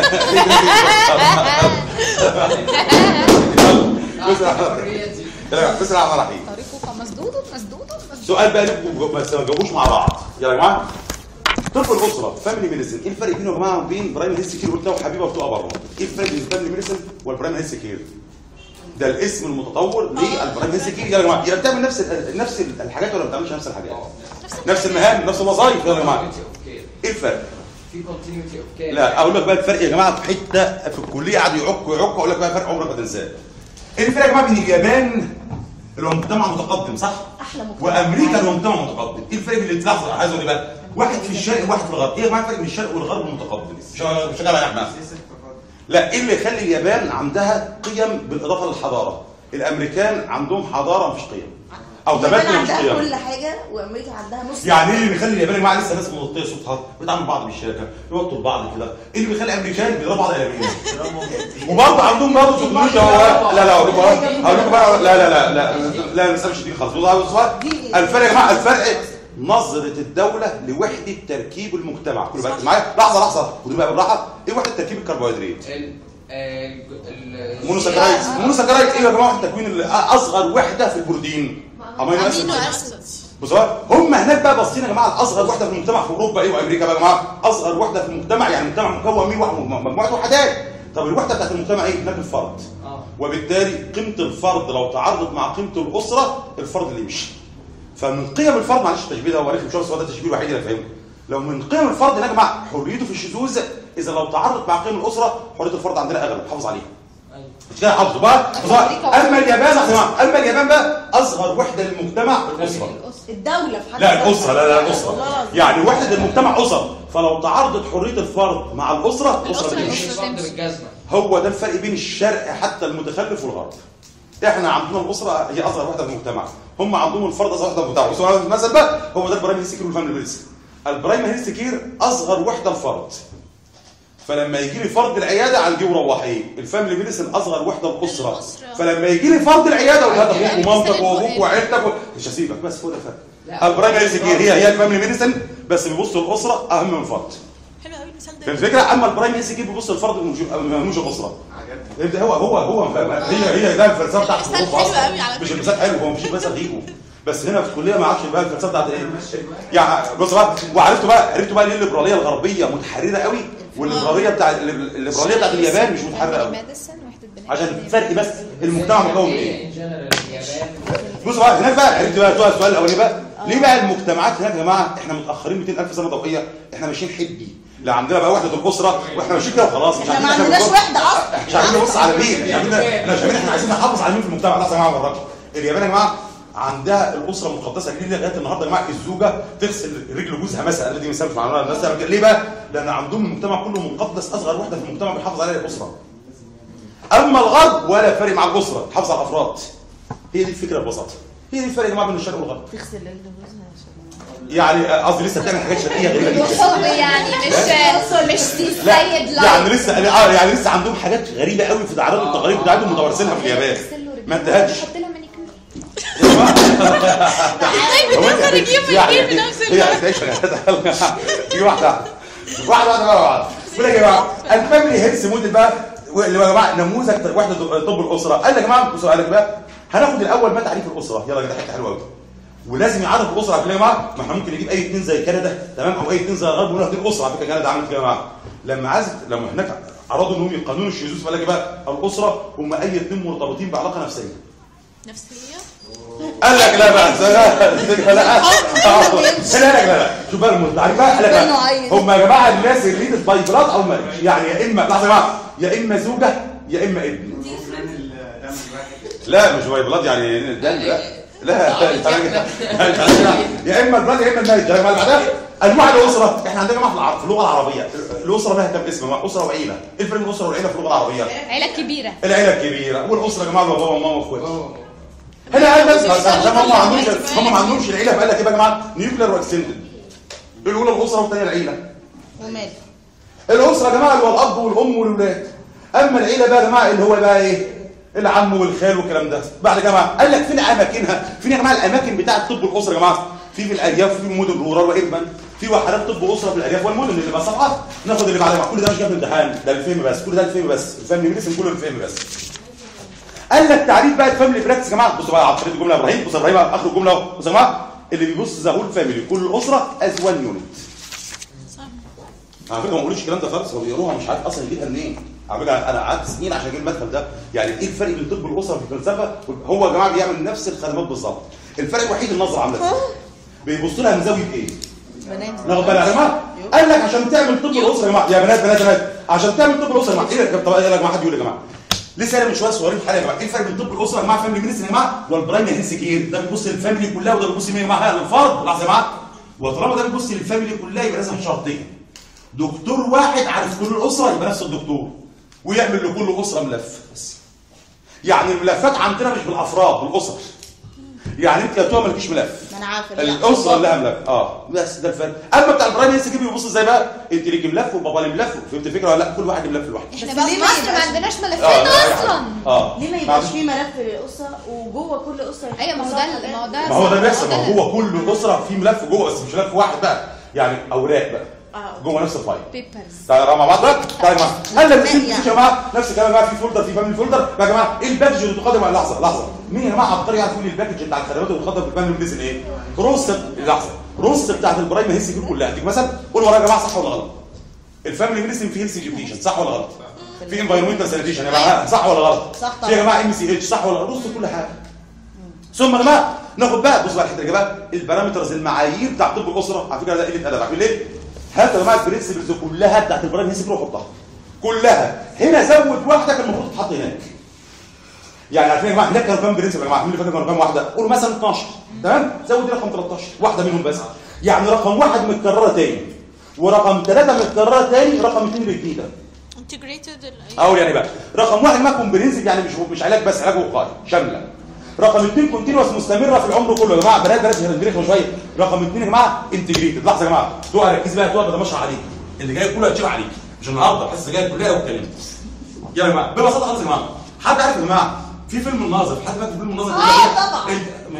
بسم الله الرحمن الرحيم. طريقك مسدود مسدود مسدود. سؤال بقى لكم بس ما تجاوبوش مع بعض يا جماعه. طب الاسره فاميلي ميديسن، ايه الفرق بينه يا جماعه وبين برايم هيلث كير وبتاع وحبيبه بتوع بره؟ ايه الفرق بين الفاميلي ميديسن والبرايم هيلث كير؟ ده الاسم المتطور للبرايم هيلث كير يا جماعه. يعني بتعمل نفس نفس الحاجات ولا ما بتعملش نفس الحاجات؟ نفس المهام نفس الوظائف يا جماعه. ايه الفرق؟ في كونتينيوتي اوف كير. لا اقول لك بقى الفرق يا جماعه في حته في الكليه قعدوا يعكوا يعكوا اقول لك بقى فرق عمرك ما تنساه. ايه الفرق يا جماعه بين اليابان اللي هو مجتمع متقدم صح؟ احلى مجتمع وامريكا اللي هو مجتمع متقدم. ايه الفرق بين اللي تلاحظوا عايز اقول بقى؟ واحد في الشرق وواحد في الغرب. ايه يا جماعه الفرق بين الشرق والغرب المتقدم؟ مش مش على احمد. لا ايه اللي يخلي اليابان عندها قيم بالاضافه للحضاره؟ الامريكان عندهم حضاره مفيش قيم او تبادل مفيش عندها قيم. كل حاجه وامريكا عندها نص. يعني ايه اللي بيخلي اليابان يا جماعه لسه ناس مغطيه صوتها بيتعاملوا بعض بالشياكه يوطوا لبعض كده؟ ايه اللي بيخلي الامريكان بيضربوا بعض اليابانيين؟ وبرضه عندهم برضه تكنولوجيا. هو لا لا هقول لكم هقول لكم بقى لا لا لا لا لا لا مش دي خالص. الفرق يا جماعه الفرق نظره الدوله لوحده تركيب المجتمع. كل بقى معايا لحظه لحظه خدوا بقى بالراحه. ايه وحده تركيب الكربوهيدرات؟ مونوساكرايدز. مونوساكرايدز ايه يا جماعه التكوين اصغر وحده في البروتين؟ امينو اسيد. بصوا هم هناك بقى باصين يا جماعه اصغر وحده في المجتمع في اوروبا ايه وامريكا بقى يا جماعه اصغر وحده في المجتمع يعني المجتمع مكون من مجموعه وحدات. طب الوحده بتاعت المجتمع ايه؟ هناك الفرد. وبالتالي قيمه الفرد لو تعارضت مع قيمه الاسره الفرد اللي يمشي. فمن قيم الفرد معلش التشبيه ده هو رخم شويه بس هو ده التشبيه الوحيد اللي فاهمه. لو من قيم الفرد هناك يا جماعه حريته في الشذوذ اذا لو تعارضت مع قيم الاسره حريه الفرد عندنا اغلب حافظ عليها. مش كده حافظوا بقى. اما اليابان يا جماعه اما اليابان بقى اصغر وحده للمجتمع الاسره. الدوله في حد لا الاسره لا لا الاسره يعني وحده المجتمع اسر. فلو تعارضت حريه الفرد مع الاسره الاسره بتمشي. هو ده الفرق بين الشرق حتى المتخلف والغرب. احنا عندنا الاسره هي اصغر وحده في المجتمع هم عندهم الفرد اصغر وحده في المجتمع. وسؤال مثلا بقى هو ده البرايم هيلث كير والفاميلي هيلث. البرايم هيلث كير اصغر وحده الفرد. فلما يجي لي فرد العياده عندي وروحيه. الفاميلي ميديسن اصغر وحده الاسره. فلما يجي لي فرد العياده اقول لها ابوك ومامتك وابوك وعيلتك مش هسيبك بس هو ده الفرق. البرايم هيلث كير هي هي الفاميلي ميديسن بس بيبصوا الاسره اهم من الفرد. حلو قوي المثال ده. في الفكره اما البرايم هيلث كير بيبص الفرد مش الاسره. هو هو هو هي هي ده الفلسفه بتاعت اوروبا اصلا. مش المثال حلو هو مش بس غيبه بس هنا في الكليه ما اعرفش بقى الفلسفه بتاعت ايه. يعني بص بقى وعرفتوا بقى عرفتوا بقى ليه الليبراليه الغربيه متحرره قوي والليبراليه بتاع الليبراليه بتاعت اليابان مش متحرره قوي. عشان الفرق بس المجتمع مكون من ايه؟ بص بقى هناك بقى عرفت بقى السؤال الاولاني بقى ليه بقى المجتمعات هناك يا جماعه احنا متاخرين مئتين ألف سنه ضوئيه احنا ماشيين حبي. لا عندنا بقى وحده الاسره واحنا ماشيين كده وخلاص مش احنا ما عندناش وحده اصلا. مش عارفين نبص على مين احنا مش عارفين احنا عايزين نحافظ على مين في المجتمع. لا يا جماعه وراك اليابان يا جماعه عندها الاسره المقدسه ليه لغايه النهارده يا جماعه الزوجه تغسل رجل جوزها مثلا. دي مثال مش معلومه الناس تعمل كده ليه بقى؟ لان عندهم المجتمع كله مقدس اصغر وحده في المجتمع بيحافظ عليها الاسره. اما الغرب ولا فارق مع الاسره تحافظ على الافراد. هي دي الفكره ببساطه. هي دي الفرق يا جماعه بين الشرق والغرب. تغسل رجل جوزها يعني قصدي لسه بتعمل حاجات شرقيه غريبه جدا. الحب يعني مش مش سيد لايف. يعني لسه اه يعني لسه عندهم حاجات غريبه قوي في العادات والتقاليد بتاعتهم متوارثينها في اليابان. ما انتهتش. حط لها مانيكير. طيب بتقدر تجيب مانيكير في نفس الوقت. في واحده واحده واحده واحده بقول يا جماعه الفاميلي هيلث موديل بقى اللي هو يا جماعه نموذج وحده طب الاسره. قال يا جماعه بصوا قال لك بقى هناخد الاول ما تعريف الاسره. يلا كده حته حلوه قوي ولازم يعرف الاسره على فكره يا جماعه. ما احنا ممكن نجيب اي اثنين زي كندا تمام او اي اثنين زي الغرب ونقول دي الاسره على فكره كندا عملت كده يا جماعه. لما عايز لما هناك ارادوا انهم يقانون الشذوذ فقال لك بقى الاسره هم اي اثنين مرتبطين بعلاقه نفسيه. نفسيه؟ قال لك لا بقى لا لا لا لا شوف بقى التعريف بقى قال لك هم يا جماعه الناس اللي ريدت باي بلاد او مارج يعني يا اما لحظه يا جماعه يا اما زوجه يا اما ابن. لا مش باي بلاد يعني الدم لا لا يا اما البلاد يا اما المارج. يا جماعه بعدها انواع الاسره احنا عندنا جماعه في اللغه العربيه الاسره لها كم اسم؟ اسره وعيله. ايه الفرق بين الاسره والعيله في اللغه العربيه؟ عيله كبيره. العيله الكبيره والاسره يا جماعه بابا وماما واخوات. هنا قال بس عشان هم ما عندهمش هم ما عندهمش العيله فقال لك ايه يا جماعه نيوكلير واكستندد. الاولى الاسره والثانيه العيله. ومال الاسره يا جماعه اللي هو الاب والام والاولاد. اما العيله بقى يا جماعه اللي هو بقى ايه؟ العم والخال والكلام ده. بعد يا جماعه قال لك فين اماكنها؟ فين يا جماعه الاماكن بتاعه طب الاسره يا جماعه؟ في في الارياف وفي المدن الرورال واربن في وحدات طب اسره في الارياف والمدن اللي بقى صفحات. ناخد اللي بعدها كل ده مش جاب امتحان ده الفهم بس كل ده الفهم بس الفهم ميديسن كله الفهم بس. قال لك تعريف بقى الفاميلي براكتس يا جماعه. بصوا بقى على طريقه الجمله يا ابراهيم. بصوا يا ابراهيم اخر الجمله اهو. بصوا يا جماعه اللي بيبص ذا هول فاميلي كل الاسره از وان يونت. على فكره ما بقولش الكلام ده خالص هو بيقروها مش عارف اصلا يجيبها منين. على فكره انا قعدت سنين عشان اجيب المدخل ده. يعني ايه الفرق بين طب الاسره في الفلسفه؟ هو يا جماعه بيعمل نفس الخدمات بالظبط. الفرق الوحيد النظره عامله ازاي. بيبص لها من زاويه ايه؟ ناخد بالنا يا جماعه قال لك عشان تعمل طب الاسره يا جماعه، يا بنات بنات بنات عشان تعمل طب الاسره يا جماعه، ايه طب ايه يا جماعه؟ حد يقول يا جماعه لسه انا من شويه صغيرين في حاجه يا جماعه، ايه الفرق بين طب الاسره يا جماعه فاميلي ميديسن يا جماعه والبرايمري هيلث كير؟ ده بيبص للفاميلي كلها وده بيبص مين يا جماعه؟ للفرد. لحظه يا جماعه، وطالما ده بيبص للفاميلي كلها يبقى لازم شرطين، دكتور واحد عارف كل الاسره يبقى نفس الدكتور ويعمل لكل اسره ملف بس. يعني الملفات عندنا مش بالافراد بالاسر. يعني انت يا توه مالكيش ملف، ما انا عارفه الاسره لها ملف اه بس ده الفرق. اما بتاع البرايمري هيلث كير بيبص ازاي بقى؟ انت ليكي ملف وبابا ليه ملف، فهمت الفكره ولا لا؟ كل واحد ملف لوحده. احنا بس بقى ليه في ما مصر ما يبقاش- عندناش ملفات آه، اصلا. اه ليه ما يبقاش في ملف للاسره وجوه كل اسره ايوه ما هو ده ما هو ده ما هو ده بيحصل، ما ده- هو كل اسره في ملف جوه بس مش ملف واحد بقى، يعني اوراق بقى اه جوه نفس الفايل. بيبرز. تعالوا مع بعض بقى، تعالوا يا جماعه. هل لما تيجي يعني. يا جماعه نفس الكلام بقى في فولدر في فاميلي فولدر يا جماعه، ايه الباكج اللي تقدم على لحظه لحظه مين يا جماعه عبقري يعرف يقول لي الباكج بتاع الخدمات اللي بتقدم في الفاميلي ميديسن ايه؟ روس لحظه روس بتاعت البرايم هيلث كير كلها. تيجي مثلا قول ورايا يا جماعه صح ولا غلط؟ الفاميلي ميديسن في هيلث اديوكيشن صح ولا غلط؟ في انفايرمنتال سانيتيشن يا جماعه صح ولا غلط؟ صح في يا جماعه ام سي اتش صح ولا غلط؟ كل حاجه. ثم يا جماعه ناخد بقى بص بقى الحته اللي بقى البارامترز المعايير بتاع طب الاسره. على فكره ده قله ادب، عارفين ليه؟ هات يا جماعه البرنسبلز كلها بتاعت البرايم هيلث كير وحطها كلها هنا، زود واحده كان المفروض تتحط هناك. يعني عارفين يا جماعه هناك كانوا كام برنسبل يا جماعه؟ مين اللي فاكر كانوا كام واحده؟ قولوا مثلا اتناشر تمام؟ زود رقم تلتاشر واحده منهم بس. يعني رقم واحد متكرره تاني ورقم ثلاثه متكرره تاني، رقم اثنين جديده. انتجريتد اقول يعني بقى رقم واحد ما كومبرينسيف يعني مش مش علاج بس، علاج وقائي شامله. رقم اثنين كونتينوس مستمره في العمر كله يا جماعه، بنات بنات هنرخم شويه. رقم اثنين يا جماعه انتجريتد. لحظه يا جماعه تقع ركز بقى، تقع بدمشق عليك اللي جاي كله هتشيل عليك مش النهارده الحصه جايه كلها واتكلمت. يلا يا جماعه ببساطه خالص يا جماعه، حد عارف يا جماعه في فيلم الناظر؟ حد فاكر فيلم الناظر؟ اه طبعا.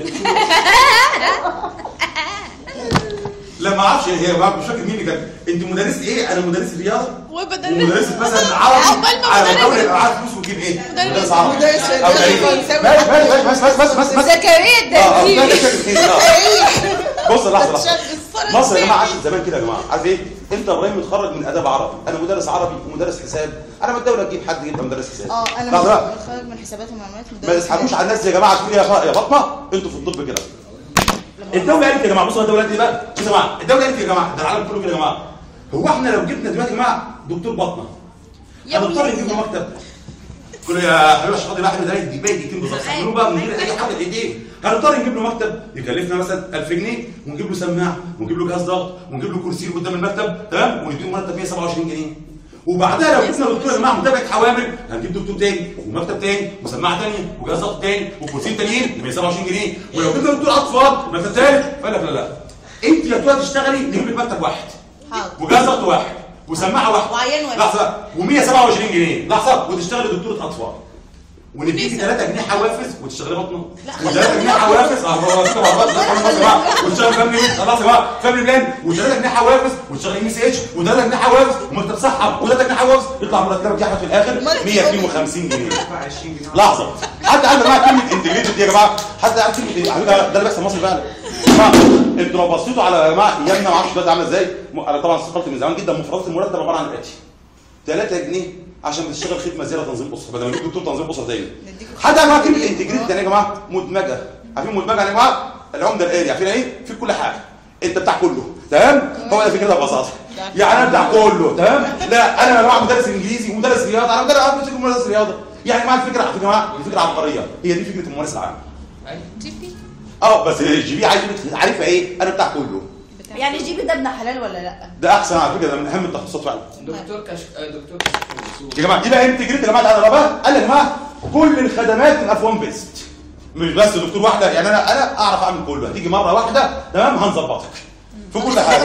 لا ما اعرفش هي بقى مش فاكر مين اللي كان. انت مدرسه ايه؟ انا مدرس رياضه وبدرس ومدرسه مثلا عربي عقبال ما على مدرس- الدوله يبقى عارف فلوس وتجيب ايه؟ مدرس- عربي مدرس أو تاريخ. تاريخ. بس بس بس بس بس بس زكريا اه اه الدرديري. ده شكل كده اه. بص لحظه لحظه مصر يا جماعه عاشت زمان كده يا جماعه، عارف ايه؟ انت ابراهيم متخرج من اداب عربي، انا مدرس عربي ومدرس حساب، انا من الدوله تجيب حد يبقى مدرس حساب. اه انا لحظه بقى متخرج من حسابات ومعلومات ما تسحبوش على الناس يا جماعه تقول يا فا- يا فاطمه انتوا في الطب كده. الدوله قالت يا جماعه بصوا الدوله قالت ايه بقى؟ بصوا يا جماعه الدوله قالت يا جماعه ده العالم كله كده يا جماعه. هو احنا لو جبنا دلوقتي يا جماعه دكتور باطنه هنضطر نجيب له مكتب. كل يا حبيبي مش فاضي بقى احنا دقايق دي باقي دقيقتين بالظبط نعمله بقى من غير اي حاجه بايديه. هنضطر نجيب له مكتب يكلفنا مثلا ألف جنيه ونجيب له سماعه ونجيب له جهاز ضغط ونجيب له كرسي قدام المكتب تمام ونديله مرتب مية وسبعة وعشرين جنيه. وبعدها لو جبنا دكتور يا جماعه متابعه حوامل هنجيب دكتور تاني ومكتب تاني وسماعه تانيه وجهاز ضغط تاني وكرسيين تانيين ب مية وسبعة وعشرين جنيه. ولو جبنا دكتور اطفال مكتب تالت فقال لك لا لا انت يا تقعدي تشتغلي نجيب لك مكتب واحد حاضر وجهاز ضغط واحد وسماعه واحده وعيان واحد. لحظه و127 جنيه لحظه وتشتغلي دكتوره اطفال ونديكي ثلاثة جنيه حوافز وتشتغلي بطنه و3 جنيه حوافز اه هو كده والله وتشتغلي فاميلي خلاص يا جماعه فاميلي بلان و3 جنيه حوافز وتشتغلي ام سي اتش و3 جنيه حوافز ومكتب صحه و3 جنيه حوافز يطلع مرتبك يا احمد في الاخر مية واتنين وخمسين جنيه. عشرين جنيه لحظه حد عارف يا جماعه كلمه انتجريتد دي يا جماعه؟ حد عارف كلمه ايه؟ على فكره ده اللي بيحصل في مصر فعلا. انتوا لو بصيتوا على يا جماعه ايامنا ما اعرفش دلوقتي عامله ازاي، انا طبعا استقلت من زمان جدا. مفردات المرتب عباره عن الاتي ثلاثة جنيه عشان بتشتغل خدمه زياده تنظيم اسره بدل ما نجيب دكتور تنظيم اسره تاني. حد عارف كلمه انتجريتد يعني يا جماعه؟ مدمجه. عارفين مدمجه يا جماعه؟ العمده الالي عارفين ايه؟ في كل حاجه انت بتاع كله تمام؟ هو ده فكرتها ببساطه. يعني انا بتاع كله تمام؟ لا انا يا جماعه مدرس انجليزي ومدرس رياضه، انا مدرس مدرس رياضه. يعني يا جماعه الفكره على فكره يا جماعه دي فكره عبقريه، هي دي فكره الممارس العام. اه بس الجي بي عايز عارفها ايه؟ انا بتاع كله. يعني جيبي ده ابن حلال ولا لا؟ ده احسن على فكره، ده من اهم التخصصات فعلا. دكتور كشف دكتور كشف يا جماعه دي بقى انتجريت يا جماعه تعالى بقى قال يا جماعه كل الخدمات تبقى في وان بيست، مش بس دكتور واحده. يعني انا انا اعرف اعمل كله، هتيجي مره واحده تمام هنظبطك في كل حاجه.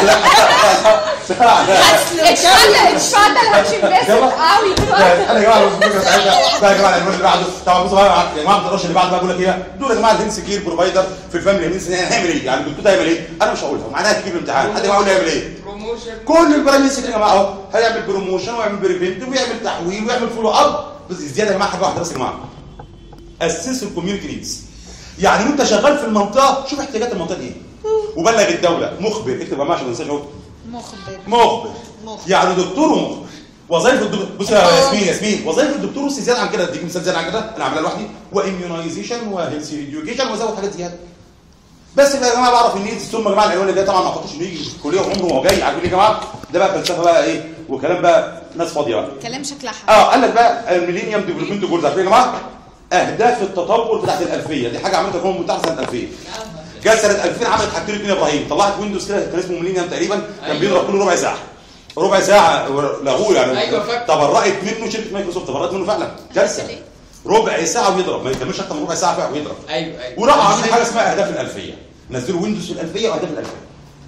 اتفضل اتفضل همشي بس قوي انا يا جماعه الفكره بتاعتنا بقى يا جماعه العنوان اللي بعده. طبعا بصوا بقى يا جماعه ما تقدرش اللي بعده بقى بقول لك ايه دول يا جماعه الهيلث كير بروفايدر في الفاميلي هيلث هيعمل ايه؟ يعني الدكتور ده هيعمل ايه؟ انا مش هقولها معناها تجيب الامتحان حد يقول هيعمل ايه؟ بروموشن كل البرامج يا جماعه اهو هيعمل بروموشن ويعمل بريفنت ويعمل تحويل ويعمل فولو اب. بس زياده يا جماعه حاجه واحده بس يا جماعه، اسس الكوميونتي نيدز. يعني وانت شغال في المنطقه شوف احتياجات المنطقه ايه وبلغ الدوله. مخبر اكتب يا جماعه عشان ما ننساش اهو مخبر مخبر يعني دكتور ومخبر. وظائف الدكتور بص يا ياسمين ياسمين وظائف الدكتور بص زياده عن كده اديك مثال زياده عن كده انا عاملها لوحدي واميونايزيشن وهيلث اديوكيشن وازود حاجات زياده. بس يا جماعه بعرف ان ثم يا جماعه العنوان اللي جاي طبعا ما اعتقدش انه يجي في الكليه وعمره ما هو جاي. عارفين يا جماعه ده بقى فلسفه بقى ايه وكلام بقى ناس فاضيه بقى. كلام شكلها حاجه. اه قال لك بقى الميلينيوم ديفلوبمنت جولز. عارفين يا جماعه اهداف التطور بتاعت الالفيه دي حاجه عملتها الامم المتحده سنه ألفين. جت سنه ألفين عملت حاجتين اثنين ابراهيم طلعت ويندوز كده كان اسمه ميلينيوم تقريبا كان بيضرب كل ربع ساعه. ربع ساعه لغوه يعني. أيوة تبرأت منه شركه مايكروسوفت تبرأت منه فعلا كارثه. ربع ساعه ويضرب ما يكملش اكتر من ربع ساعه فعلا ويضرب. ايوه ايوه وراحوا عاملين حاجه اسمها اهداف الالفيه. نزلوا ويندوز في الالفيه واهداف الالفيه.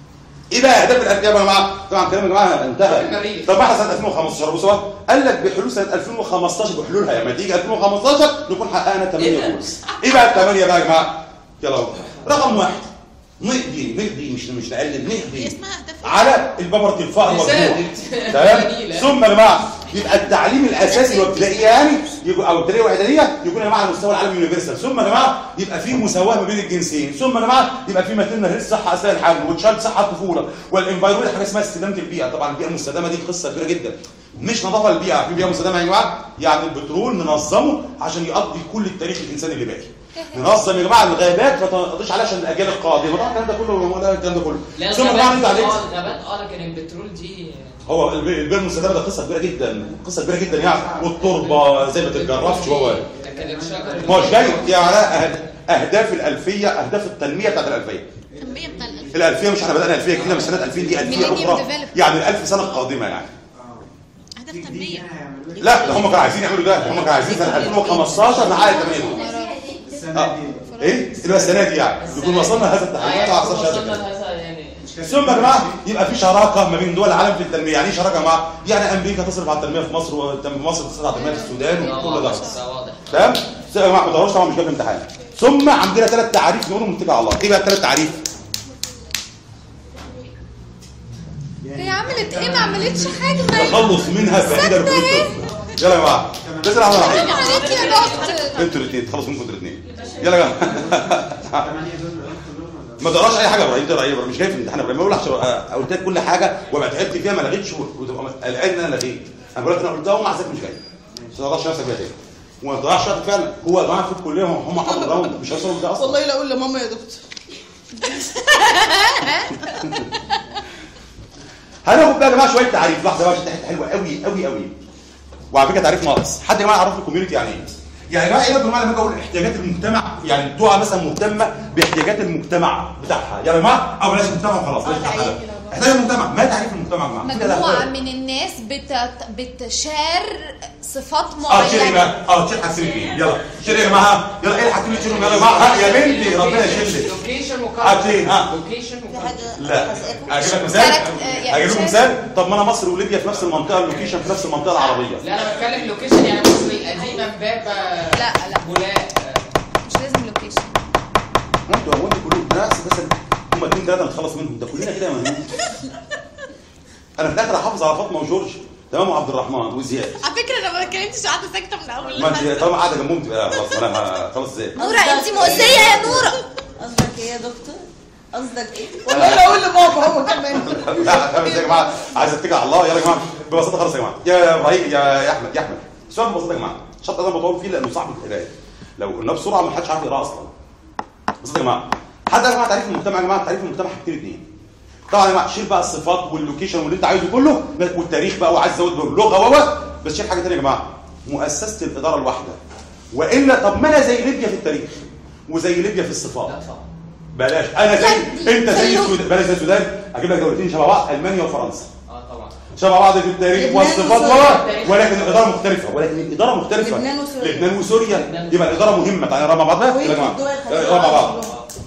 ايه بقى اهداف الالفيه يا جماعه؟ طبعا كلام يا جماعه انتهى. طب احنا سنه ألفين وخمستاشر بصوا قال لك بحلول سنه ألفين وخمستاشر بحلولها لما تيجي ألفين وخمستاشر نكون حققنا ثمانية جولز. ايه بقى الثمانيه بقى يا جماعه؟ يلا رقم واحد نقضي نقضي مش مش نقلب نقضي على الببرة الفقر والجوع. تمام؟ ثم يا جماعه يبقى التعليم الاساسي الابتدائي يعني او الابتدائيه والاعداديه يكون يا جماعه على مستوى العالم يونيفرسال. ثم يا جماعه يبقى في مساواه ما بين الجنسين. ثم يا جماعه يبقى في ماتيرنال هيلث صحه اثناء الحمل وتشايلد صحه الطفوله والانفايرمنت حاجه اسمها استدامه البيئه. طبعا البيئه المستدامه دي قصه كبيره جدا. مش نظافه البيئه في بيئه مستدامه يا جماعه يعني البترول ننظمه عشان يقضي كل التاريخ الانساني اللي باقي. ننظم يا جماعه الغابات ما تقضيش عليها عشان الاجيال القادمه. طبعا الكلام ده كله ولا الكلام ده كله. ثم طبعا انت عليك الغابات اه لكن البترول دي هو البيئه المستدامه ده قصه كبيره جدا قصه كبيره جدا يعني والتربه زي ما تتجرفش هو لكن الشجر مش جاي يعني اهداف الالفيه اهداف التنميه بتاعت الالفيه. التنميه بتاع الألفية. الالفيه مش احنا بدانا الفيه كده من سنه ألفين دي الفيه اخرى يعني الألف سنه القادمه يعني. اهداف تنميه. لا ده هم كانوا عايزين يعملوا ده هم كانوا عايزين سنه ألفين وخمستاشر نحقق ثمانية. السنه دي ايه اللي هو السنه دي يعني يكون وصلنا هذا التحقيق وصلنا لهذا يعني. ثم يا جماعه يبقى في شراكه ما بين دول العالم في التنميه. يعني ايه شراكه يا جماعه؟ يعني امريكا تصرف على التنميه في مصر ومصر تصرف على التنميه في السودان وكل ده واضح. تمام؟ يا جماعه ما تدوروش طبعا مش جاي في امتحان. ثم عندنا ثلاث تعاريف نقولهم متكل على الله. ايه بقى الثلاث تعاريف؟ هي عملت ايه؟ ما عملتش حاجه. تخلص منها فائده لكل الطب. يلا يا جماعه بس انا حرام عليك يا دكتور. انتوا الاثنين تخلص منكم انتوا الاثنين. يلا يا جماعه ما تقراش اي حاجه يا ابراهيم. تقرا ايه مش جاي في الامتحان يا ابراهيم. بقول لك قلت لك كل حاجه وما تعبت فيها ما لغيتش وتبقى قلقان ان انا لغيت. انا بقول لك انا قلتها ومع ذلك مش جاي. ما تضيعش نفسك فيها تاني وما تضيعش وقتك فعلا. هو يا جماعه في الكليه هم حاطوا راوند مش هيوصلوا ده اصلا. والله لا اقول لماما يا دكتور. هناخد بقى يا جماعه شويه تعريف. لحظه بقى عشان حته حلوه قوي قوي قوي وعلى فكره تعريف ناقص. حد يا جماعه يعرف الكوميونتي يعني ايه؟ يعني يا جماعه ايه يا جماعه لما اجي اقول احتياجات المجتمع يعني الدعاء مثلا مهتمه باحتياجات المجتمع بتاعها يا جماعه او بلاش المجتمع وخلاص. احتياج المجتمع ما تعريف المجتمع يا جماعه؟ مجموعه من الناس بت... بتشار صفات اه شيري معينه. بقى اه شير حسين فيه. يلا شيري يا جماعه. يلا ايه الحاجتين اللي تشيلهم يا جماعه؟ ها يا بنتي ربنا يشيلك. لوكيشن حاجتين ها لوكيشن لا اجيب لك مثال اجيب لكم مثال. طب ما انا مصر وليبيا في نفس المنطقه اللوكيشن في نفس المنطقه العربيه. لا انا بتكلم لوكيشن يعني مصر القديمه امبابه لا لا بولاق مش لازم لوكيشن. انتوا هو انتوا كلكم ناس بس هم اثنين ثلاثه نتخلص منهم ده كلنا كده يا مهندس. انا في الاخر هحافظ على فاطمه وجورج تمام وعبد الرحمن وزياد. على فكره انا ما اتكلمتش قاعده ساكته من اول. ما انت طالما قاعده جنبهم تبقى خلاص انا خلاص ازاي؟ نوره انت مؤذيه يا نوره. قصدك ايه يا دكتور؟ قصدك ايه؟ والله لا اقول لماما هو كمان. لا يا جماعه عايز اتكل على الله. يلا يا جماعه ببساطه خلاص يا جماعه. يا ابراهيم يا احمد يا احمد السؤال ببساطه يا جماعه. الشرط ده بطول فيه لانه صعب القرايه. لو قلناه بسرعه ما حدش عارف يقراه اصلا. ببساطه يا جماعه حد يا جماعه تعريف المجتمع يا جماعه. تعريف المجتمع حاجتين اثنين. طبعا يا جماعه شيل بقى الصفات واللوكيشن واللي انت عايزه كله والتاريخ بقى وعايز تزود باللغه و بس شيل حاجه ثانيه يا جماعه. مؤسسه الاداره الواحده. والا طب ما انا زي ليبيا في التاريخ وزي ليبيا في الصفات. لا صح بلاش انا زي انت زي السودان. بلاش زي السودان. اجيب لك دولتين شبه بعض المانيا وفرنسا. اه طبعا شبه بعض في التاريخ والصفات ولكن الاداره مختلفه. ولكن الاداره مختلفه. لبنان وسوريا. لبنان وسوريا يبقى الاداره مهمه. تعالى نقرا مع بعض يا جماعه. نقرا مع بعض.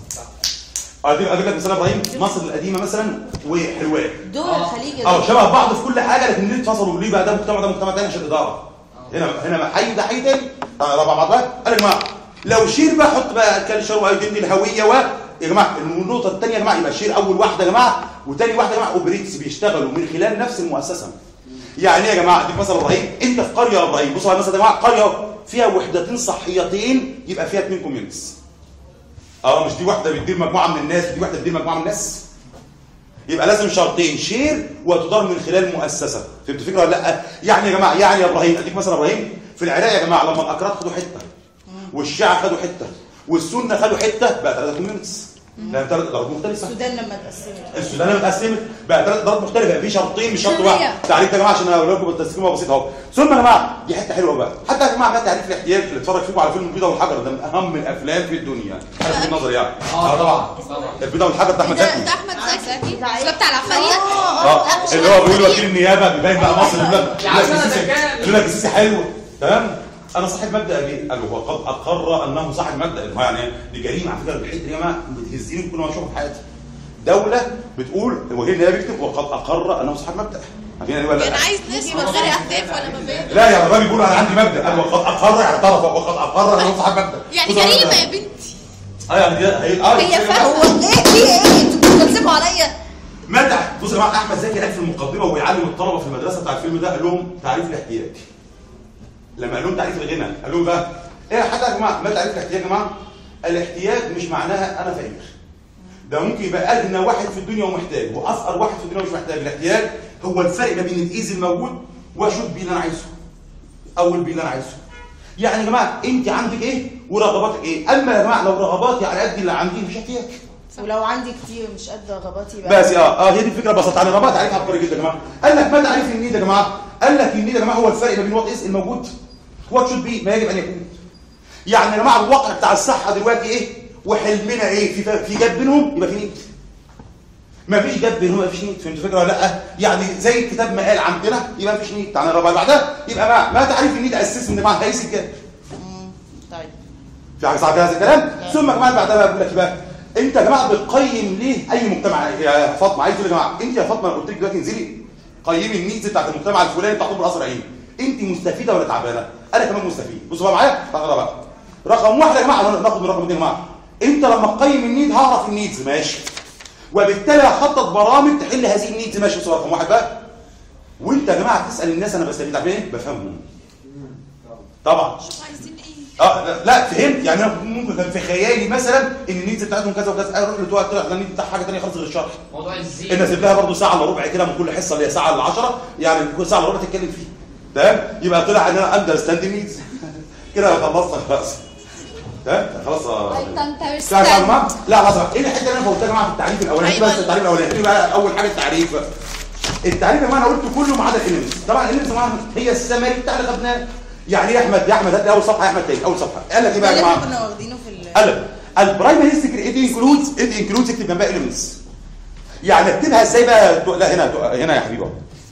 اجيب اجيب لك مثال ابراهيم مصر القديمه مثلا وحلوان. دول الخليج اه شبه بعض في كل حاجه لكن ليه اتفصلوا ليه بقى؟ ده مجتمع ده مجتمع ثاني عشان الاداره. هنا هنا حي ده حي ثاني. نقرا مع بعض بقى. يا جماعه لو شير بقى حط بقى الكالتشر وايدنتي الهويه و يا جماعه النقطه الثانيه يا جماعه يبقى شير اول واحده يا جماعه وثاني واحده يا جماعه اوبريتس بيشتغلوا من خلال نفس المؤسسه. يعني ايه يا جماعه؟ اديك مثلا ابراهيم انت في قريه يا ابراهيم بصوا مثلا يا جماعه قريه فيها وحدتين صحيتين يبقى فيها اثنين كوميونتيز. اه مش دي واحده بتدير مجموعه من الناس ودي واحده بتدير مجموعه من الناس. يبقى لازم شرطين شير وتدار من خلال مؤسسه. فهمت الفكره ولا لا؟ يعني يا جماعه يعني يا ابراهيم اديك مثلا ابراهيم في العراق يا جماعه لما الاكراد خدوا حته والشيعه خدوا حته والسنه خدوا حته بقى ثلاثه كوميونتيز. لان ثلاث ضرب مختلفه. السودان لما اتقسمت السودان لما اتقسمت بقى ثلاث ضرب مختلفه، في شرطين مش شرط واحد. تعريف يا جماعه عشان اقول لكم بالتسكيمه بسيط اهو. ثم يا جماعه دي حته حلوه بقى، حتى يا جماعه ده تعريف الاحتياج اللي اتفرج فيكم على فيلم البيضه والحجر، ده من اهم الافلام في الدنيا. حسب النظر يعني. اه طبعا. البيضه والحجر ده احمد زكي. ده احمد زكي ده بتاع العفاريت. اه اللي هو بيقول وكيل النيابه بيبين بقى مصر البلد. يقول لك السيسي حلو تمام. انا صاحب مبدا ايه؟ قال هو قد اقر انه صاحب مبدا، اللي هو يعني دي جريمه على فكره الحته دي يا جماعه بتهزني كل ما اشوفها في حياتي. دوله بتقول وكيل النيابه بيكتب وقد اقر انه صاحب مبدا. عارفين يعني ولا يعني عايز ناس من غير اهداف ولا مبادئ. لا يا الراجل بيقول انا عندي مبدا، قال وقد اقر اعترف وقد اقر انه صاحب مبدا. يعني جريمه يا بنتي. اه يعني دي هي اه هي فاهمه. هو ايه في ايه؟ انتوا بتكذبوا عليا. مدح. بصوا يا جماعه احمد زكي قال في المقدمه وهو يعلم الطلبه في المدرسه بتاع الفيلم ده، قال لهم تعريف الاحتياج. لما قال لهم تعريف الغنى قال لهم بقى ايه حتى يا جماعه ما تعريف الاحتياج يا جماعه؟ الاحتياج مش معناها انا فقير. ده ممكن يبقى ادنى واحد في الدنيا ومحتاج وافقر واحد في الدنيا ومش محتاج. الاحتياج هو الفرق ما بين الايزي الموجود واشوف بيه اللي انا عايزه. اول بيه اللي انا عايزه. يعني يا جماعه انت عندك ايه ورغباتك ايه؟ اما يا جماعه لو رغباتي على قد اللي عندي مش احتياج. ولو عندي كتير مش قد رغباتي بقى بس اه اه هي دي الفكره ببساطه. يعني رغبات تعريف عبقري جدا يا جماعه. قال لك ما تعريف النيد يا جماعه؟ قال لك النيد يا جماعه هو الفرق ما بين وات از الموجود وات شود بي ما يجب ان يكون. يعني يا جماعه الواقع بتاع الصحه دلوقتي ايه؟ وحلمنا ايه؟ في في جاب بينهم يبقى في نيد. ما فيش جاب بينهم ما فيش نيد. فهمتوا الفكره ولا لا؟ يعني زي الكتاب ما قال عندنا يبقى ما فيش نيد. تعالى الربع بعدها يبقى ما, ما تعريف النيد اساس من جماعه هيس الكتاب. طيب في حاجه صعبه هذا الكلام؟ ثم يا جماعه بعدها بقول لك بقى انت يا جماعه بتقيم ليه اي مجتمع يا فاطمه؟ عايز تقول يا جماعه انت يا فاطمه انا قلت لك دلوقتي انزلي قيمي النيدز بتاعت المجتمع الفلاني بتاع طب القصر العيني. انت مستفيده ولا تعبانه؟ انا كمان مستفيد. بصوا بقى معايا تعالى بقى. رقم واحد يا جماعه ناخد من رقم اثنين يا جماعه. انت لما تقيم النيد هعرف النيدز ماشي. وبالتالي هخطط برامج تحل هذه النيدز ماشي. بصوا رقم واحد بقى. وانت يا جماعه تسال الناس انا بستفيد عارفين ايه؟ بفهمهم. طبعا. عايزين ايه؟ اه لا, لا فهمت. يعني انا ممكن كان في خيالي مثلا ان النيدز بتاعتهم كذا وكذا، اروح لتوقع طلع النيد بتاع حاجه ثانيه خالص غير الشرح. موضوع الزين ان اسيب لها برضه ساعه الا ربع كده من كل حصه اللي هي ساعه الا عشرة، يعني كل ساعه الا ربع تتكلم فيه. تمام؟ يبقى طلع ان انا اندرستاند نيدز. كده خلصنا خلاص. تمام؟ خلاص لا لا لحظه. ايه الحته اللي انا قلتها يا جماعه في التعريف الاولاني؟ بس التعريف الاولاني بقى اول حاجه التعريف. التعريف يا جماعه انا قلت كله ما عدا الاليمنتس. طبعا الاليمنتس يا جماعه هي السمري بتاع اللي خدناه. يعني ايه يا احمد؟ يا احمد هات لي اول صفحه يا احمد تاني اول صفحه. قال لك ايه بقى يا جماعه؟ كنا واخدينه في ال قال لك البرايمري هيستوري ات انكلودز ات انكلودز اكتب جنبها اليمنتس. يعني اكتبها ازاي بقى؟ لا هنا هنا يا حبيبي.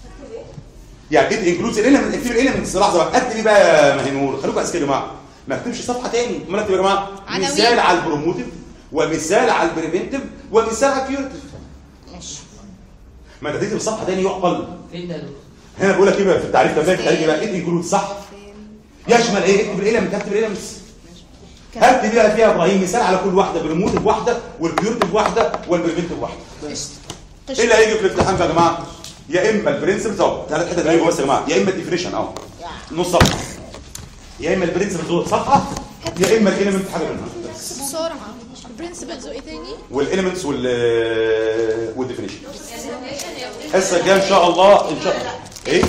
يعني ات انكلودز الاليمنتس. اكتب الاليمنتس. لحظه بقى اكتب ايه بقى يا مهنور؟ خليكم اذكياء يا جماعه. ما اكتبش صفحه تاني. امال اكتب يا جماعه مثال على البروموتيف ومثال على البريفنتيف ومثال على الكيورتيف. ماشي. ما انت تكتب الصفحه تاني يعقل. فين ده؟ هنا بقول لك ايه بقى في التعريف كمان في التعريف بقى ات انكلودز صح؟ يشمل ايه؟ اكتب الاليمنت. اكتب الاليمنتس. هكتب بقى فيها ابراهيم مثال على كل واحده، بريموتيف واحده والكيورتيف واحده والبريفنتيف واحده. ايه اللي هيجي في الامتحان يا جماعه؟ يا اما البرنسبلز اهو ثلاث حتت هيجوا بس يا جماعه، يا اما الديفينيشن اهو نص صفحه، يا اما البرنسبلز صفحه، يا اما الاليمنت حاجه منها بسرعه. البرنسبلز وايه تاني؟ والاليمنتس وال والديفينيشن. الحصه الجايه ان شاء الله ان شاء الله ايه؟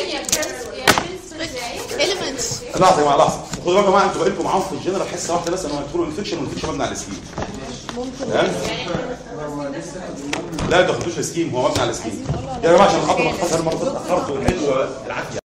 elements. لحظه يا جماعه لحظه. خدوا بالكم يا جماعه انتوا بقالكم معاهم في الجنرال حصه واحده بس انهم هيدخلوا انفكشن والانفكشن مبني على السكيم. ممكن لا ما تاخدوش السكيم، هو مبني على السكيم. يا جماعه عشان خاطر ما تخسر المره اتاخرت والحلو العافيه.